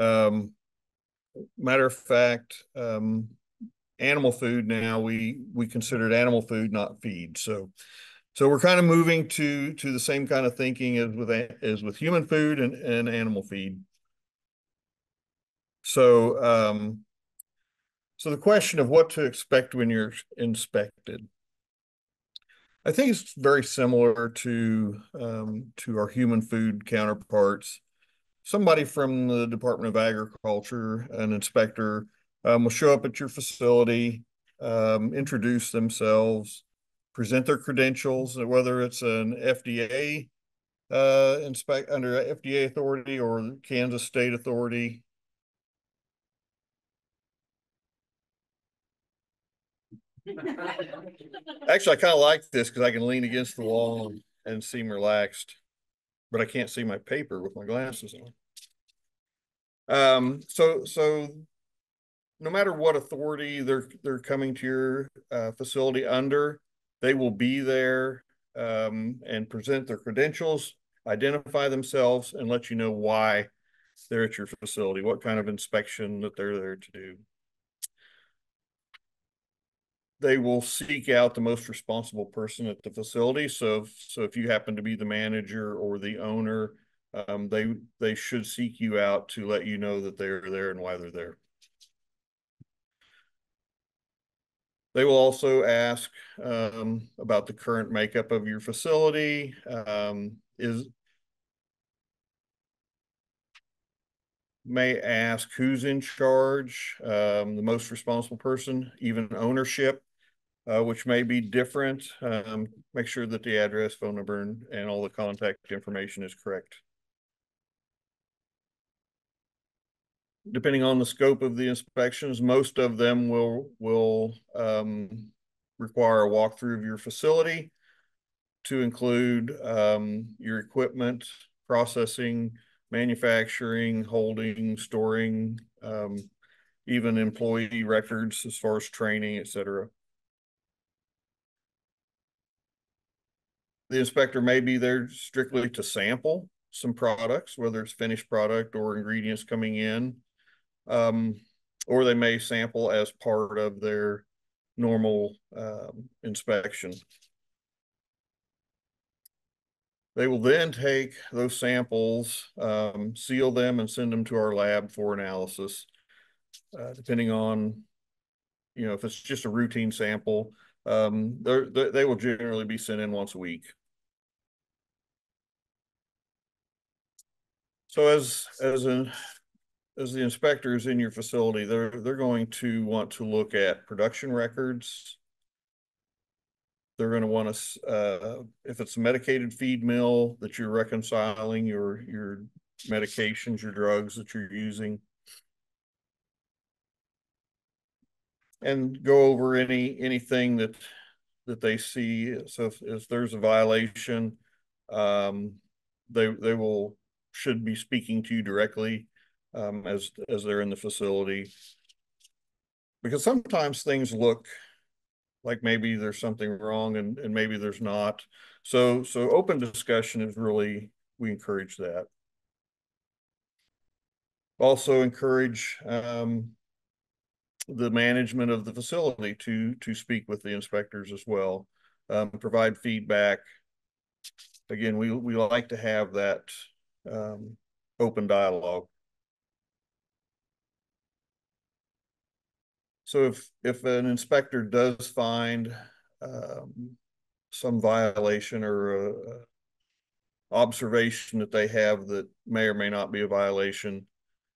Matter of fact, animal food now, we consider it animal food, not feed. So we're kind of moving to the same kind of thinking as with human food and animal feed. So so the question of what to expect when you're inspected, I think it's very similar to our human food counterparts. Somebody from the Department of Agriculture, an inspector, will show up at your facility, introduce themselves, present their credentials, whether it's an FDA under FDA authority or Kansas State authority. Actually, I kind of like this because I can lean against the wall and seem relaxed, but I can't see my paper with my glasses on. So no matter what authority they're coming to your facility under, they will be there and present their credentials, identify themselves, and let you know why they're at your facility, what kind of inspection that they're there to do. They will seek out the most responsible person at the facility. So if you happen to be the manager or the owner, they should seek you out to let you know that they're there and why they're there. They will also ask about the current makeup of your facility. May ask who's in charge, the most responsible person, even ownership, which may be different. Make sure that the address, phone number, and all the contact information is correct. Depending on the scope of the inspections, most of them will require a walkthrough of your facility to include your equipment, processing, manufacturing, holding, storing, even employee records as far as training, etc. The inspector may be there strictly to sample some products, whether it's finished product or ingredients coming in, or they may sample as part of their normal inspection. They will then take those samples, seal them, and send them to our lab for analysis. Depending on, if it's just a routine sample, they will generally be sent in once a week. So as the inspectors in your facility, they're going to want to look at production records. They're going to want to, if it's a medicated feed mill, that you're reconciling your medications, your drugs that you're using, and go over anything that they see. So if there's a violation, they should be speaking to you directly as they're in the facility, because sometimes things look like maybe there's something wrong and maybe there's not. So open discussion is really, we encourage that. Also encourage the management of the facility to speak with the inspectors as well, provide feedback. Again, we like to have that open dialogue. So if an inspector does find some violation or a observation that they have that may or may not be a violation,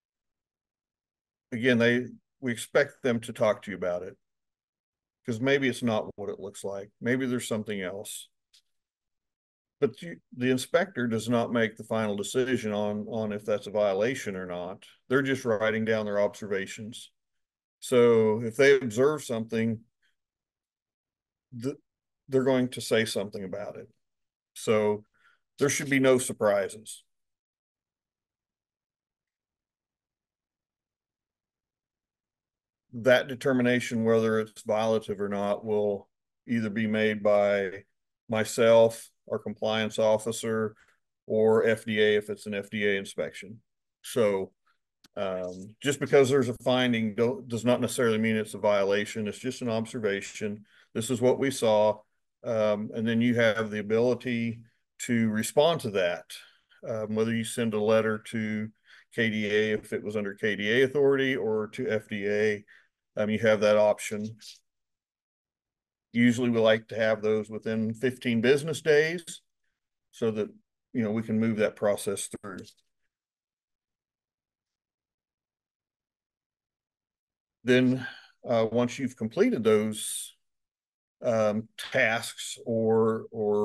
again, we expect them to talk to you about it, because maybe it's not what it looks like. Maybe there's something else. But the inspector does not make the final decision on if that's a violation or not. They're just writing down their observations. So if they observe something, they're going to say something about it. So there should be no surprises. That determination, whether it's violative or not, will either be made by myself, our compliance officer, or FDA if it's an FDA inspection. So just because there's a finding does not necessarily mean it's a violation. It's just an observation. This is what we saw. And then you have the ability to respond to that, whether you send a letter to KDA if it was under KDA authority, or to FDA. You have that option. Usually we like to have those within 15 business days so that, we can move that process through. Then once you've completed those tasks or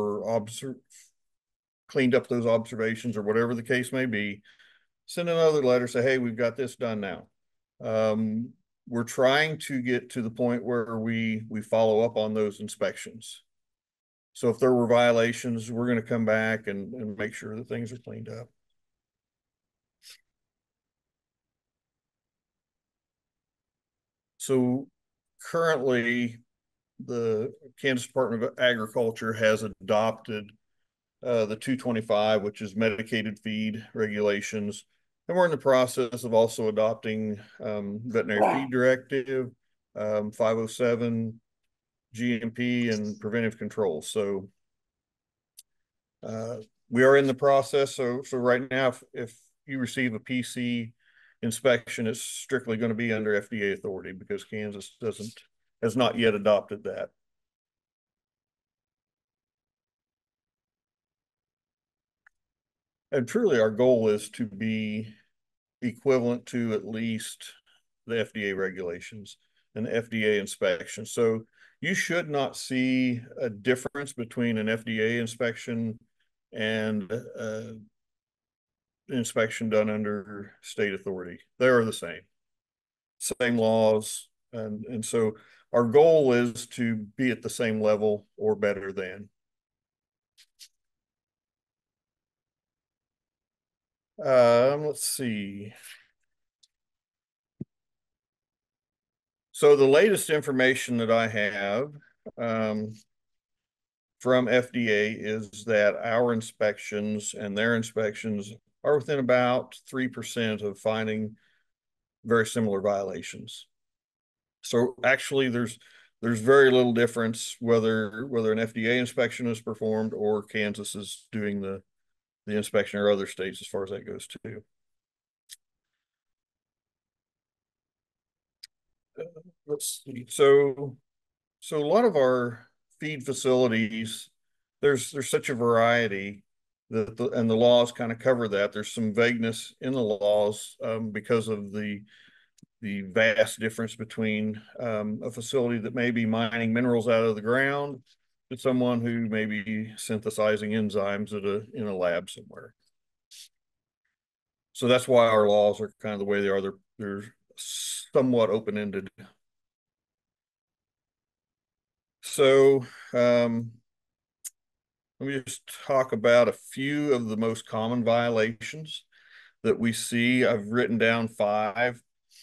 cleaned up those observations or whatever the case may be, send another letter, say, hey, we've got this done now. We're trying to get to the point where we follow up on those inspections. So if there were violations, we're going to come back and make sure that things are cleaned up. So currently, the Kansas Department of Agriculture has adopted the 225, which is medicated feed regulations. And we're in the process of also adopting veterinary feed directive, 507, GMP, and preventive control. So we are in the process. So right now, if you receive a PC inspection, it's strictly going to be under FDA authority, because Kansas doesn't has not yet adopted that. And truly our goal is to be equivalent to at least the FDA regulations and the FDA inspection. So you should not see a difference between an FDA inspection and inspection done under state authority. They are the same laws. And so our goal is to be at the same level or better than. Let's see. So the latest information that I have from FDA is that our inspections and their inspections are within about 3% of finding very similar violations. So actually there's very little difference whether an FDA inspection is performed or Kansas is doing the inspection, or other states as far as that goes too. Let's see. So a lot of our feed facilities, there's such a variety that and the laws kind of cover that. There's some vagueness in the laws because of the vast difference between a facility that may be mining minerals out of the ground to someone who may be synthesizing enzymes in a lab somewhere. So that's why our laws are kind of the way they are. They're somewhat open-ended. So let me just talk about a few of the most common violations that we see. I've written down 5.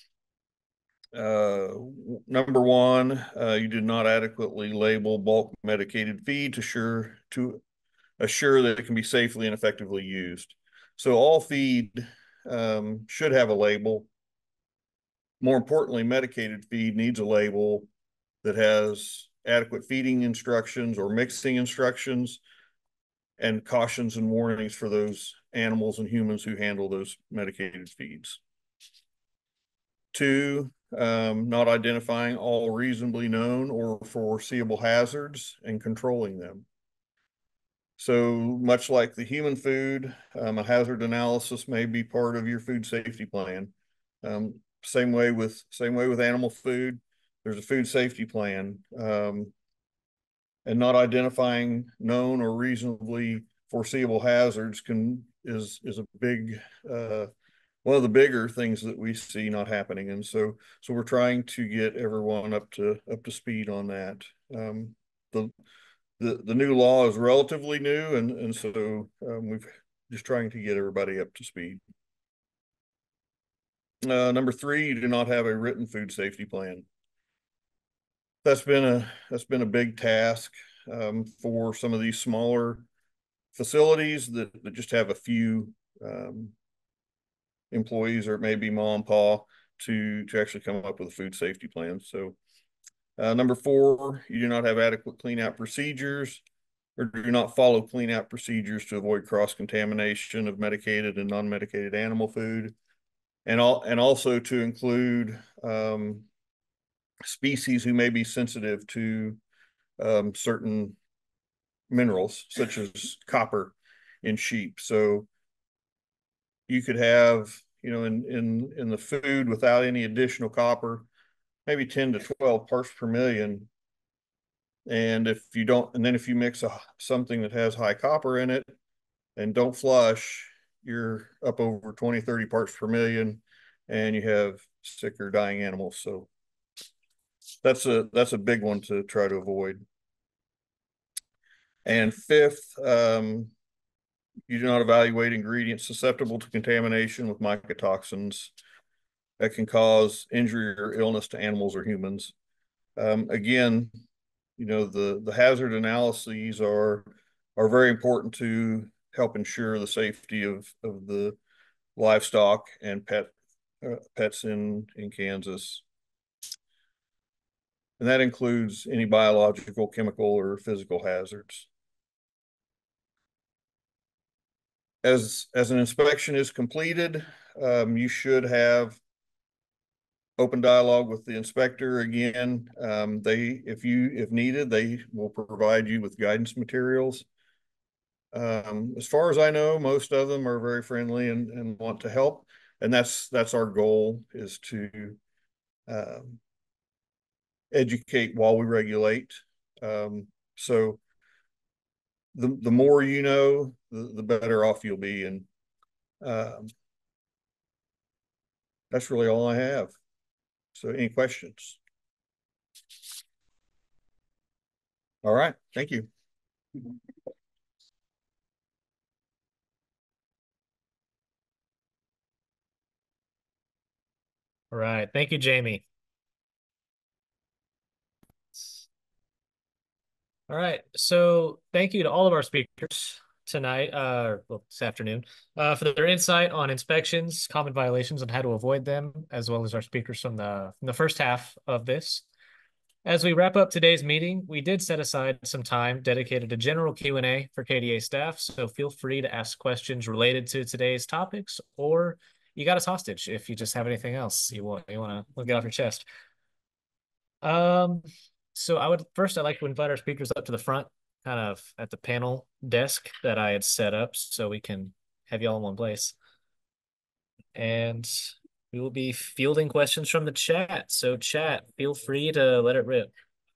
Number 1, you did not adequately label bulk medicated feed to assure that it can be safely and effectively used. So all feed should have a label. More importantly, medicated feed needs a label that has adequate feeding instructions or mixing instructions and cautions and warnings for those animals and humans who handle those medicated feeds. 2, not identifying all reasonably known or foreseeable hazards and controlling them. So much like the human food, a hazard analysis may be part of your food safety plan. Same way with animal food, there's a food safety plan. And not identifying known or reasonably foreseeable hazards is a big one of the bigger things that we see not happening. And so we're trying to get everyone up to speed on that. The new law is relatively new, and so we've just trying to get everybody up to speed. Number 3, you do not have a written food safety plan. That's been a big task for some of these smaller facilities that just have a few employees, or maybe mom and pop, to actually come up with a food safety plan. So number 4, you do not have adequate clean-out procedures, or do not follow clean-out procedures to avoid cross-contamination of medicated and non-medicated animal food, and also to include species who may be sensitive to certain minerals, such as copper in sheep. So you could have, in the food without any additional copper, maybe 10 to 12 parts per million. And if you mix something that has high copper in it and don't flush, you're up over 20, 30 parts per million, and you have sick or dying animals. So that's a big one to try to avoid. And 5th, you do not evaluate ingredients susceptible to contamination with mycotoxins that can cause injury or illness to animals or humans. Again, the hazard analyses are very important to help ensure the safety of the livestock and pets in Kansas. And that includes any biological, chemical, or physical hazards. As an inspection is completed, you should have open dialogue with the inspector again. If needed, they will provide you with guidance materials. As far as I know, most of them are very friendly and want to help. And that's our goal, is to educate while we regulate. So the more you know, the better off you'll be. And that's really all I have. So any questions? All right, thank you. All right. Thank you, Jamie. All right. So thank you to all of our speakers tonight, well, this afternoon, for their insight on inspections, common violations, and how to avoid them, as well as our speakers from the first half of this. As we wrap up today's meeting, we did set aside some time dedicated to general Q&A for KDA staff, so feel free to ask questions related to today's topics, or you got us hostage if you just have anything else you want to get off your chest. So I'd like to invite our speakers up to the front, kind of at the panel desk that I had set up so we can have y'all in one place. And we will be fielding questions from the chat. So chat, feel free to let it rip.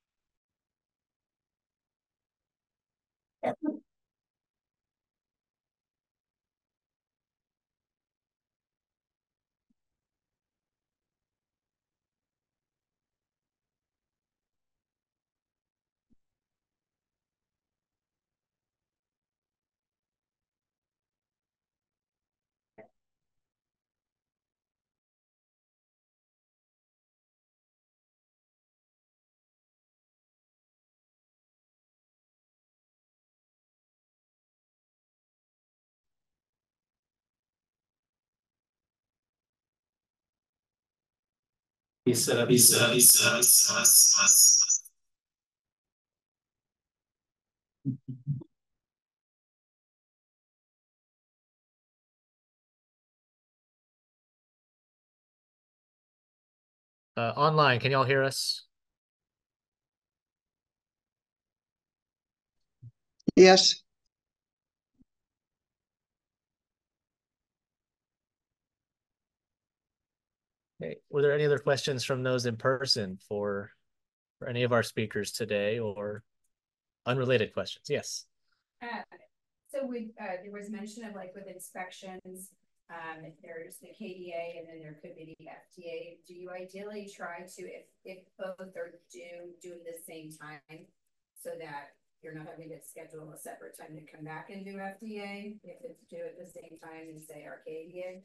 Online, can y'all hear us? Yes. Okay. Were there any other questions from those in person for any of our speakers today, or unrelated questions? Yes. So there was mention of, like, with inspections, there's the KDA and then there could be the FDA. Do you ideally try to, if both are doing the same time, so that you're not having to schedule a separate time to come back and do FDA, if it's due at the same time as, say, our KDA?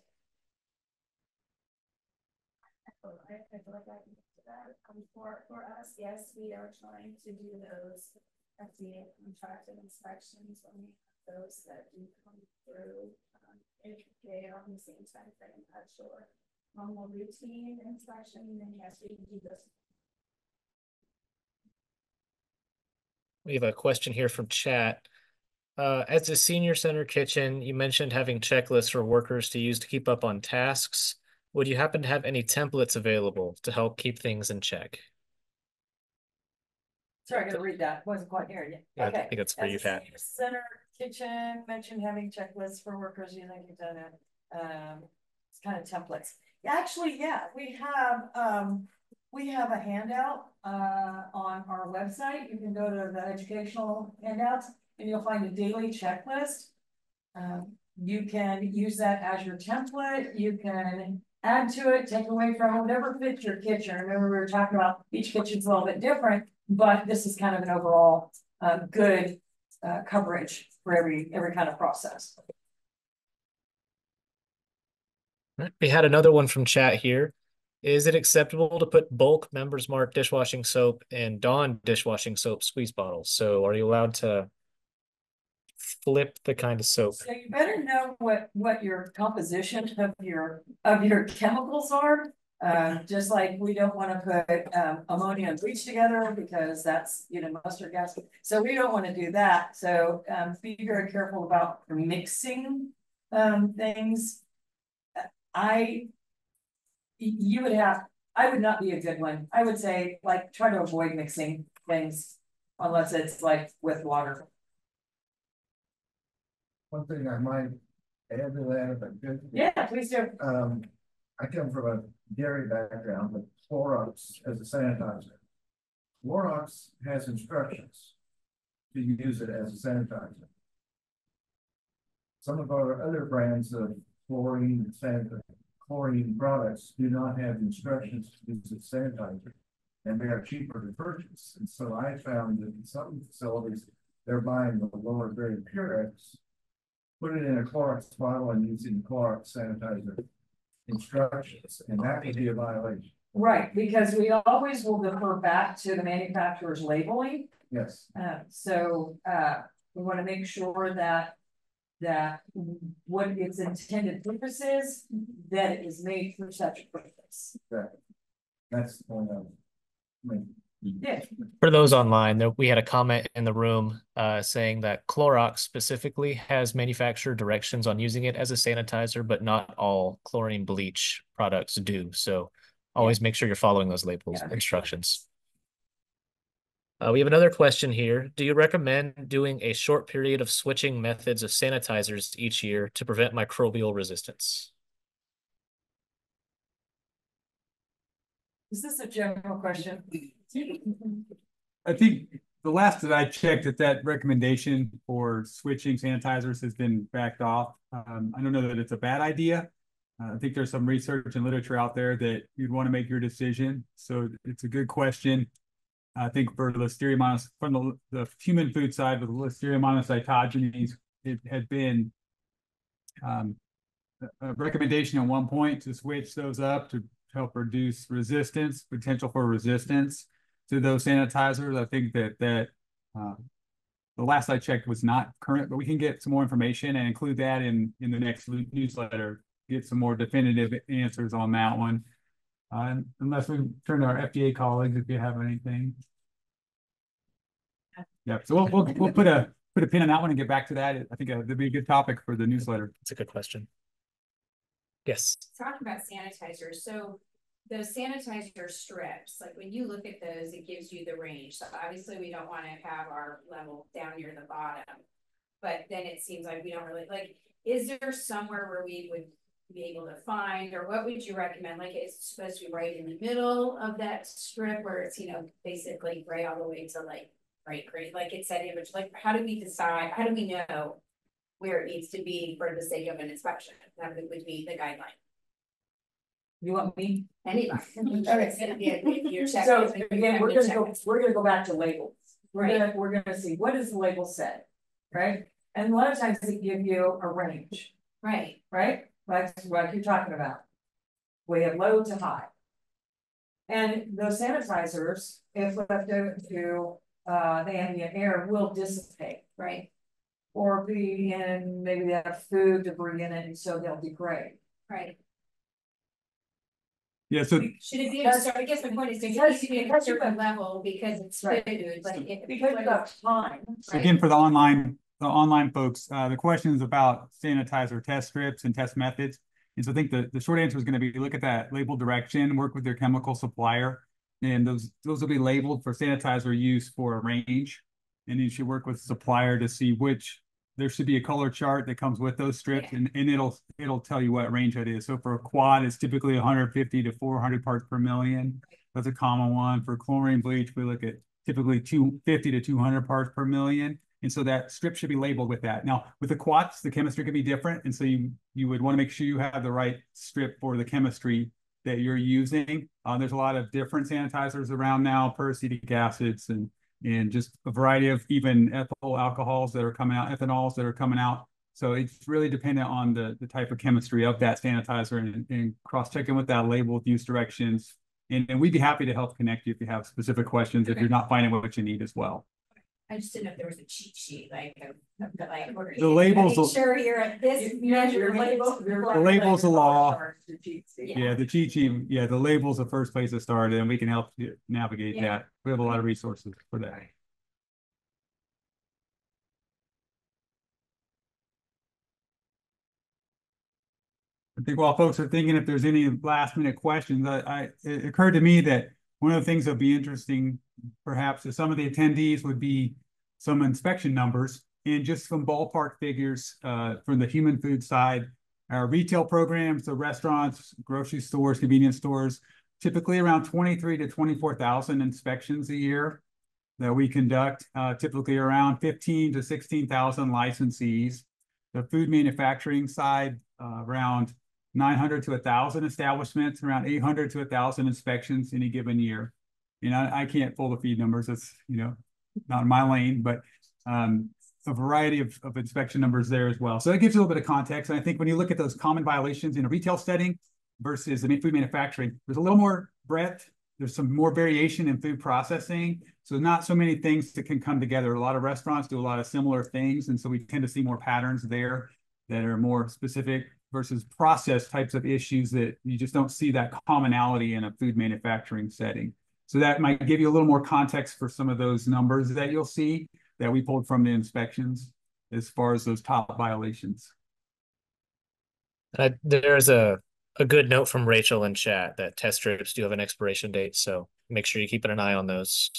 I feel like I can get to that. For us, yes, we are trying to do those FDA contracted inspections when we have those that do come through. If they are on the same time frame, that's your normal routine inspection, then yes, we can do this. We have a question here from chat. As a senior center kitchen, you mentioned having checklists for workers to use to keep up on tasks. Would you happen to have any templates available to help keep things in check? Sorry, I gotta read that. Wasn't quite hearing you. Yeah, Okay. I think that's for you, Pat. Center kitchen mentioned having checklists for workers. You think you've done it. It's kind of templates. Actually, yeah, we have a handout on our website. You can go to the educational handouts and you'll find a daily checklist. You can use that as your template. You can add to it, take away from, whatever fits your kitchen. Remember, we were talking about each kitchen's a little bit different, but this is kind of an overall good coverage for every kind of process. We had another one from chat here. Is it acceptable to put bulk Members Mark dishwashing soap and Dawn dishwashing soap squeeze bottles? So are you allowed to flip the kind of soap? So you better know what your composition of your chemicals are. Just like we don't want to put ammonia and bleach together because that's, mustard gas. So we don't want to do that. So be very careful about mixing I would not be a good one. I would say like try to avoid mixing things unless it's like with water. One thing I might add to that, if I could. Yeah, please do. I come from a dairy background, but Clorox as a sanitizer. Clorox has instructions to use it as a sanitizer. Some of our other brands of chlorine products do not have instructions to use as sanitizer, and they are cheaper to purchase. And so I found that in some facilities, they're buying the lower grade Purex, put it in a Clorox bottle and using Clorox sanitizer instructions, and that would be a violation. Right, because we always will defer back to the manufacturer's labeling. Yes. We want to make sure that what its intended purpose is, that it is made for such a purpose. Exactly. That's the point of it. Yeah. For those online, we had a comment in the room saying that Clorox specifically has manufacturer directions on using it as a sanitizer, but not all chlorine bleach products do. So always make sure you're following those labels instructions. We have another question here. Do you recommend doing a short period of switching methods of sanitizers each year to prevent microbial resistance? Is this a general question? I think the last that I checked that recommendation for switching sanitizers has been backed off. I don't know that it's a bad idea. I think there's some research and literature out there that you'd want to make your decision. So it's a good question. I think for Listeria from the human food side with Listeria monocytogenes, it had been a recommendation at one point to switch those up to help reduce potential for resistance to those sanitizers. I think that the last I checked was not current, but we can get some more information and include that in the next newsletter, get some more definitive answers on that one. Unless we turn to our FDA colleagues if you have anything. Yeah, so we'll put a pin on that one and get back to that. I think that'd be a good topic for the newsletter. It's a good question. Yes. Talking about sanitizers, so those sanitizer strips, like when you look at those, it gives you the range. So obviously we don't want to have our level down near the bottom, but then it seems like we don't really like, is there somewhere where we would be able to find, or what would you recommend? Like, it's supposed to be right in the middle of that strip where it's, basically gray all the way to like bright green, like it's that image. Like, how do we decide, how do we know where it needs to be for the sake of an inspection? That would be the guideline. You want me? Anybody. So again, we're gonna go back to labels. We're gonna see what does the label say, right? And a lot of times they give you a range. Right. Like what you're talking about. We have low to high. And those sanitizers, if left open to the ambient air, will dissipate. Right. Or be in, maybe they have food debris in it, and so they'll degrade. Right. Yeah, so should it be, I guess the point is because you get a certain level because it's food, like because you have time. So again, for the online folks, the question is about sanitizer test strips and test methods. And so I think the short answer is going to be look at that label direction, work with your chemical supplier, and those will be labeled for sanitizer use for a range. And you should work with the supplier to see there should be a color chart that comes with those strips, and it'll tell you what range that is. So for a quad, it's typically 150 to 400 parts per million. That's a common one. For chlorine bleach, we look at typically 250 to 200 parts per million. And so that strip should be labeled with that. Now, with the quats, the chemistry could be different. And so you would want to make sure you have the right strip for the chemistry that you're using. There's a lot of different sanitizers around now, peracetic acids and just a variety of even ethyl alcohols that are coming out, ethanols that are coming out. So it's really dependent on the type of chemistry of that sanitizer and cross-checking with that label with use directions. And we'd be happy to help connect you if you have specific questions, if you're not finding what you need as well. I just didn't know if there was a cheat sheet, like the labels. Make sure you're at this measure label. The label's a law. Yeah, the cheat sheet. Yeah, the label's the first place to start, and we can help you navigate that. We have a lot of resources for that. I think while folks are thinking if there's any last minute questions, it occurred to me that one of the things that'll be interesting, perhaps, to some of the attendees would be some inspection numbers and just some ballpark figures from the human food side. Our retail programs, so restaurants, grocery stores, convenience stores, typically around 23 to 24,000 inspections a year that we conduct, typically around 15 to 16,000 licensees. The food manufacturing side, around 900 to 1,000 establishments, around 800 to 1,000 inspections any given year. You know, I can't pull the feed numbers. That's, you know, not in my lane, but a variety of inspection numbers there as well. So that gives you a little bit of context. And I think when you look at those common violations in a retail setting versus the food manufacturing, there's a little more breadth. There's some more variation in food processing. So not so many things that can come together. A lot of restaurants do a lot of similar things. And so we tend to see more patterns there that are more specific versus process types of issues that you just don't see that commonality in a food manufacturing setting. So that might give you a little more context for some of those numbers that you'll see that we pulled from the inspections as far as those top violations. There's a good note from Rachel in chat that test strips do have an expiration date, so make sure you're keeping an eye on those.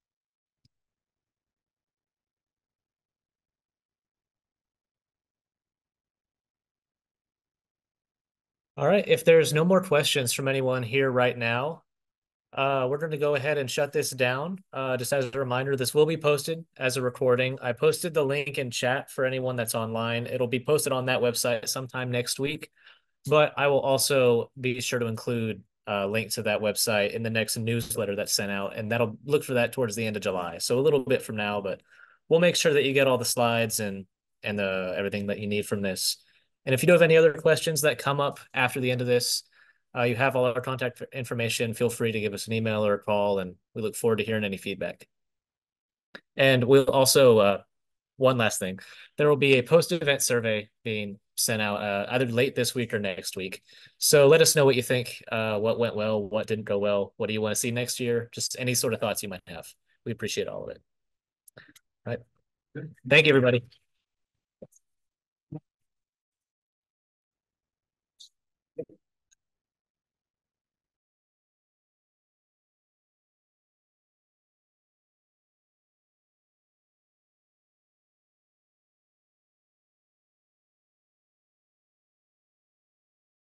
All right, if there's no more questions from anyone here right now, we're going to go ahead and shut this down. Just as a reminder, this will be posted as a recording. I posted the link in chat for anyone that's online. It'll be posted on that website sometime next week, but I will also be sure to include a link to that website in the next newsletter that's sent out, and that'll look for that towards the end of July. So a little bit from now, but we'll make sure that you get all the slides and everything that you need from this. And if you do have any other questions that come up after the end of this, you have all our contact information. Feel free to give us an email or a call, and we look forward to hearing any feedback. And we'll also, one last thing, there will be a post-event survey being sent out either late this week or next week. So let us know what you think, what went well, what didn't go well, what do you want to see next year, just any sort of thoughts you might have. We appreciate all of it. All right. Thank you, everybody.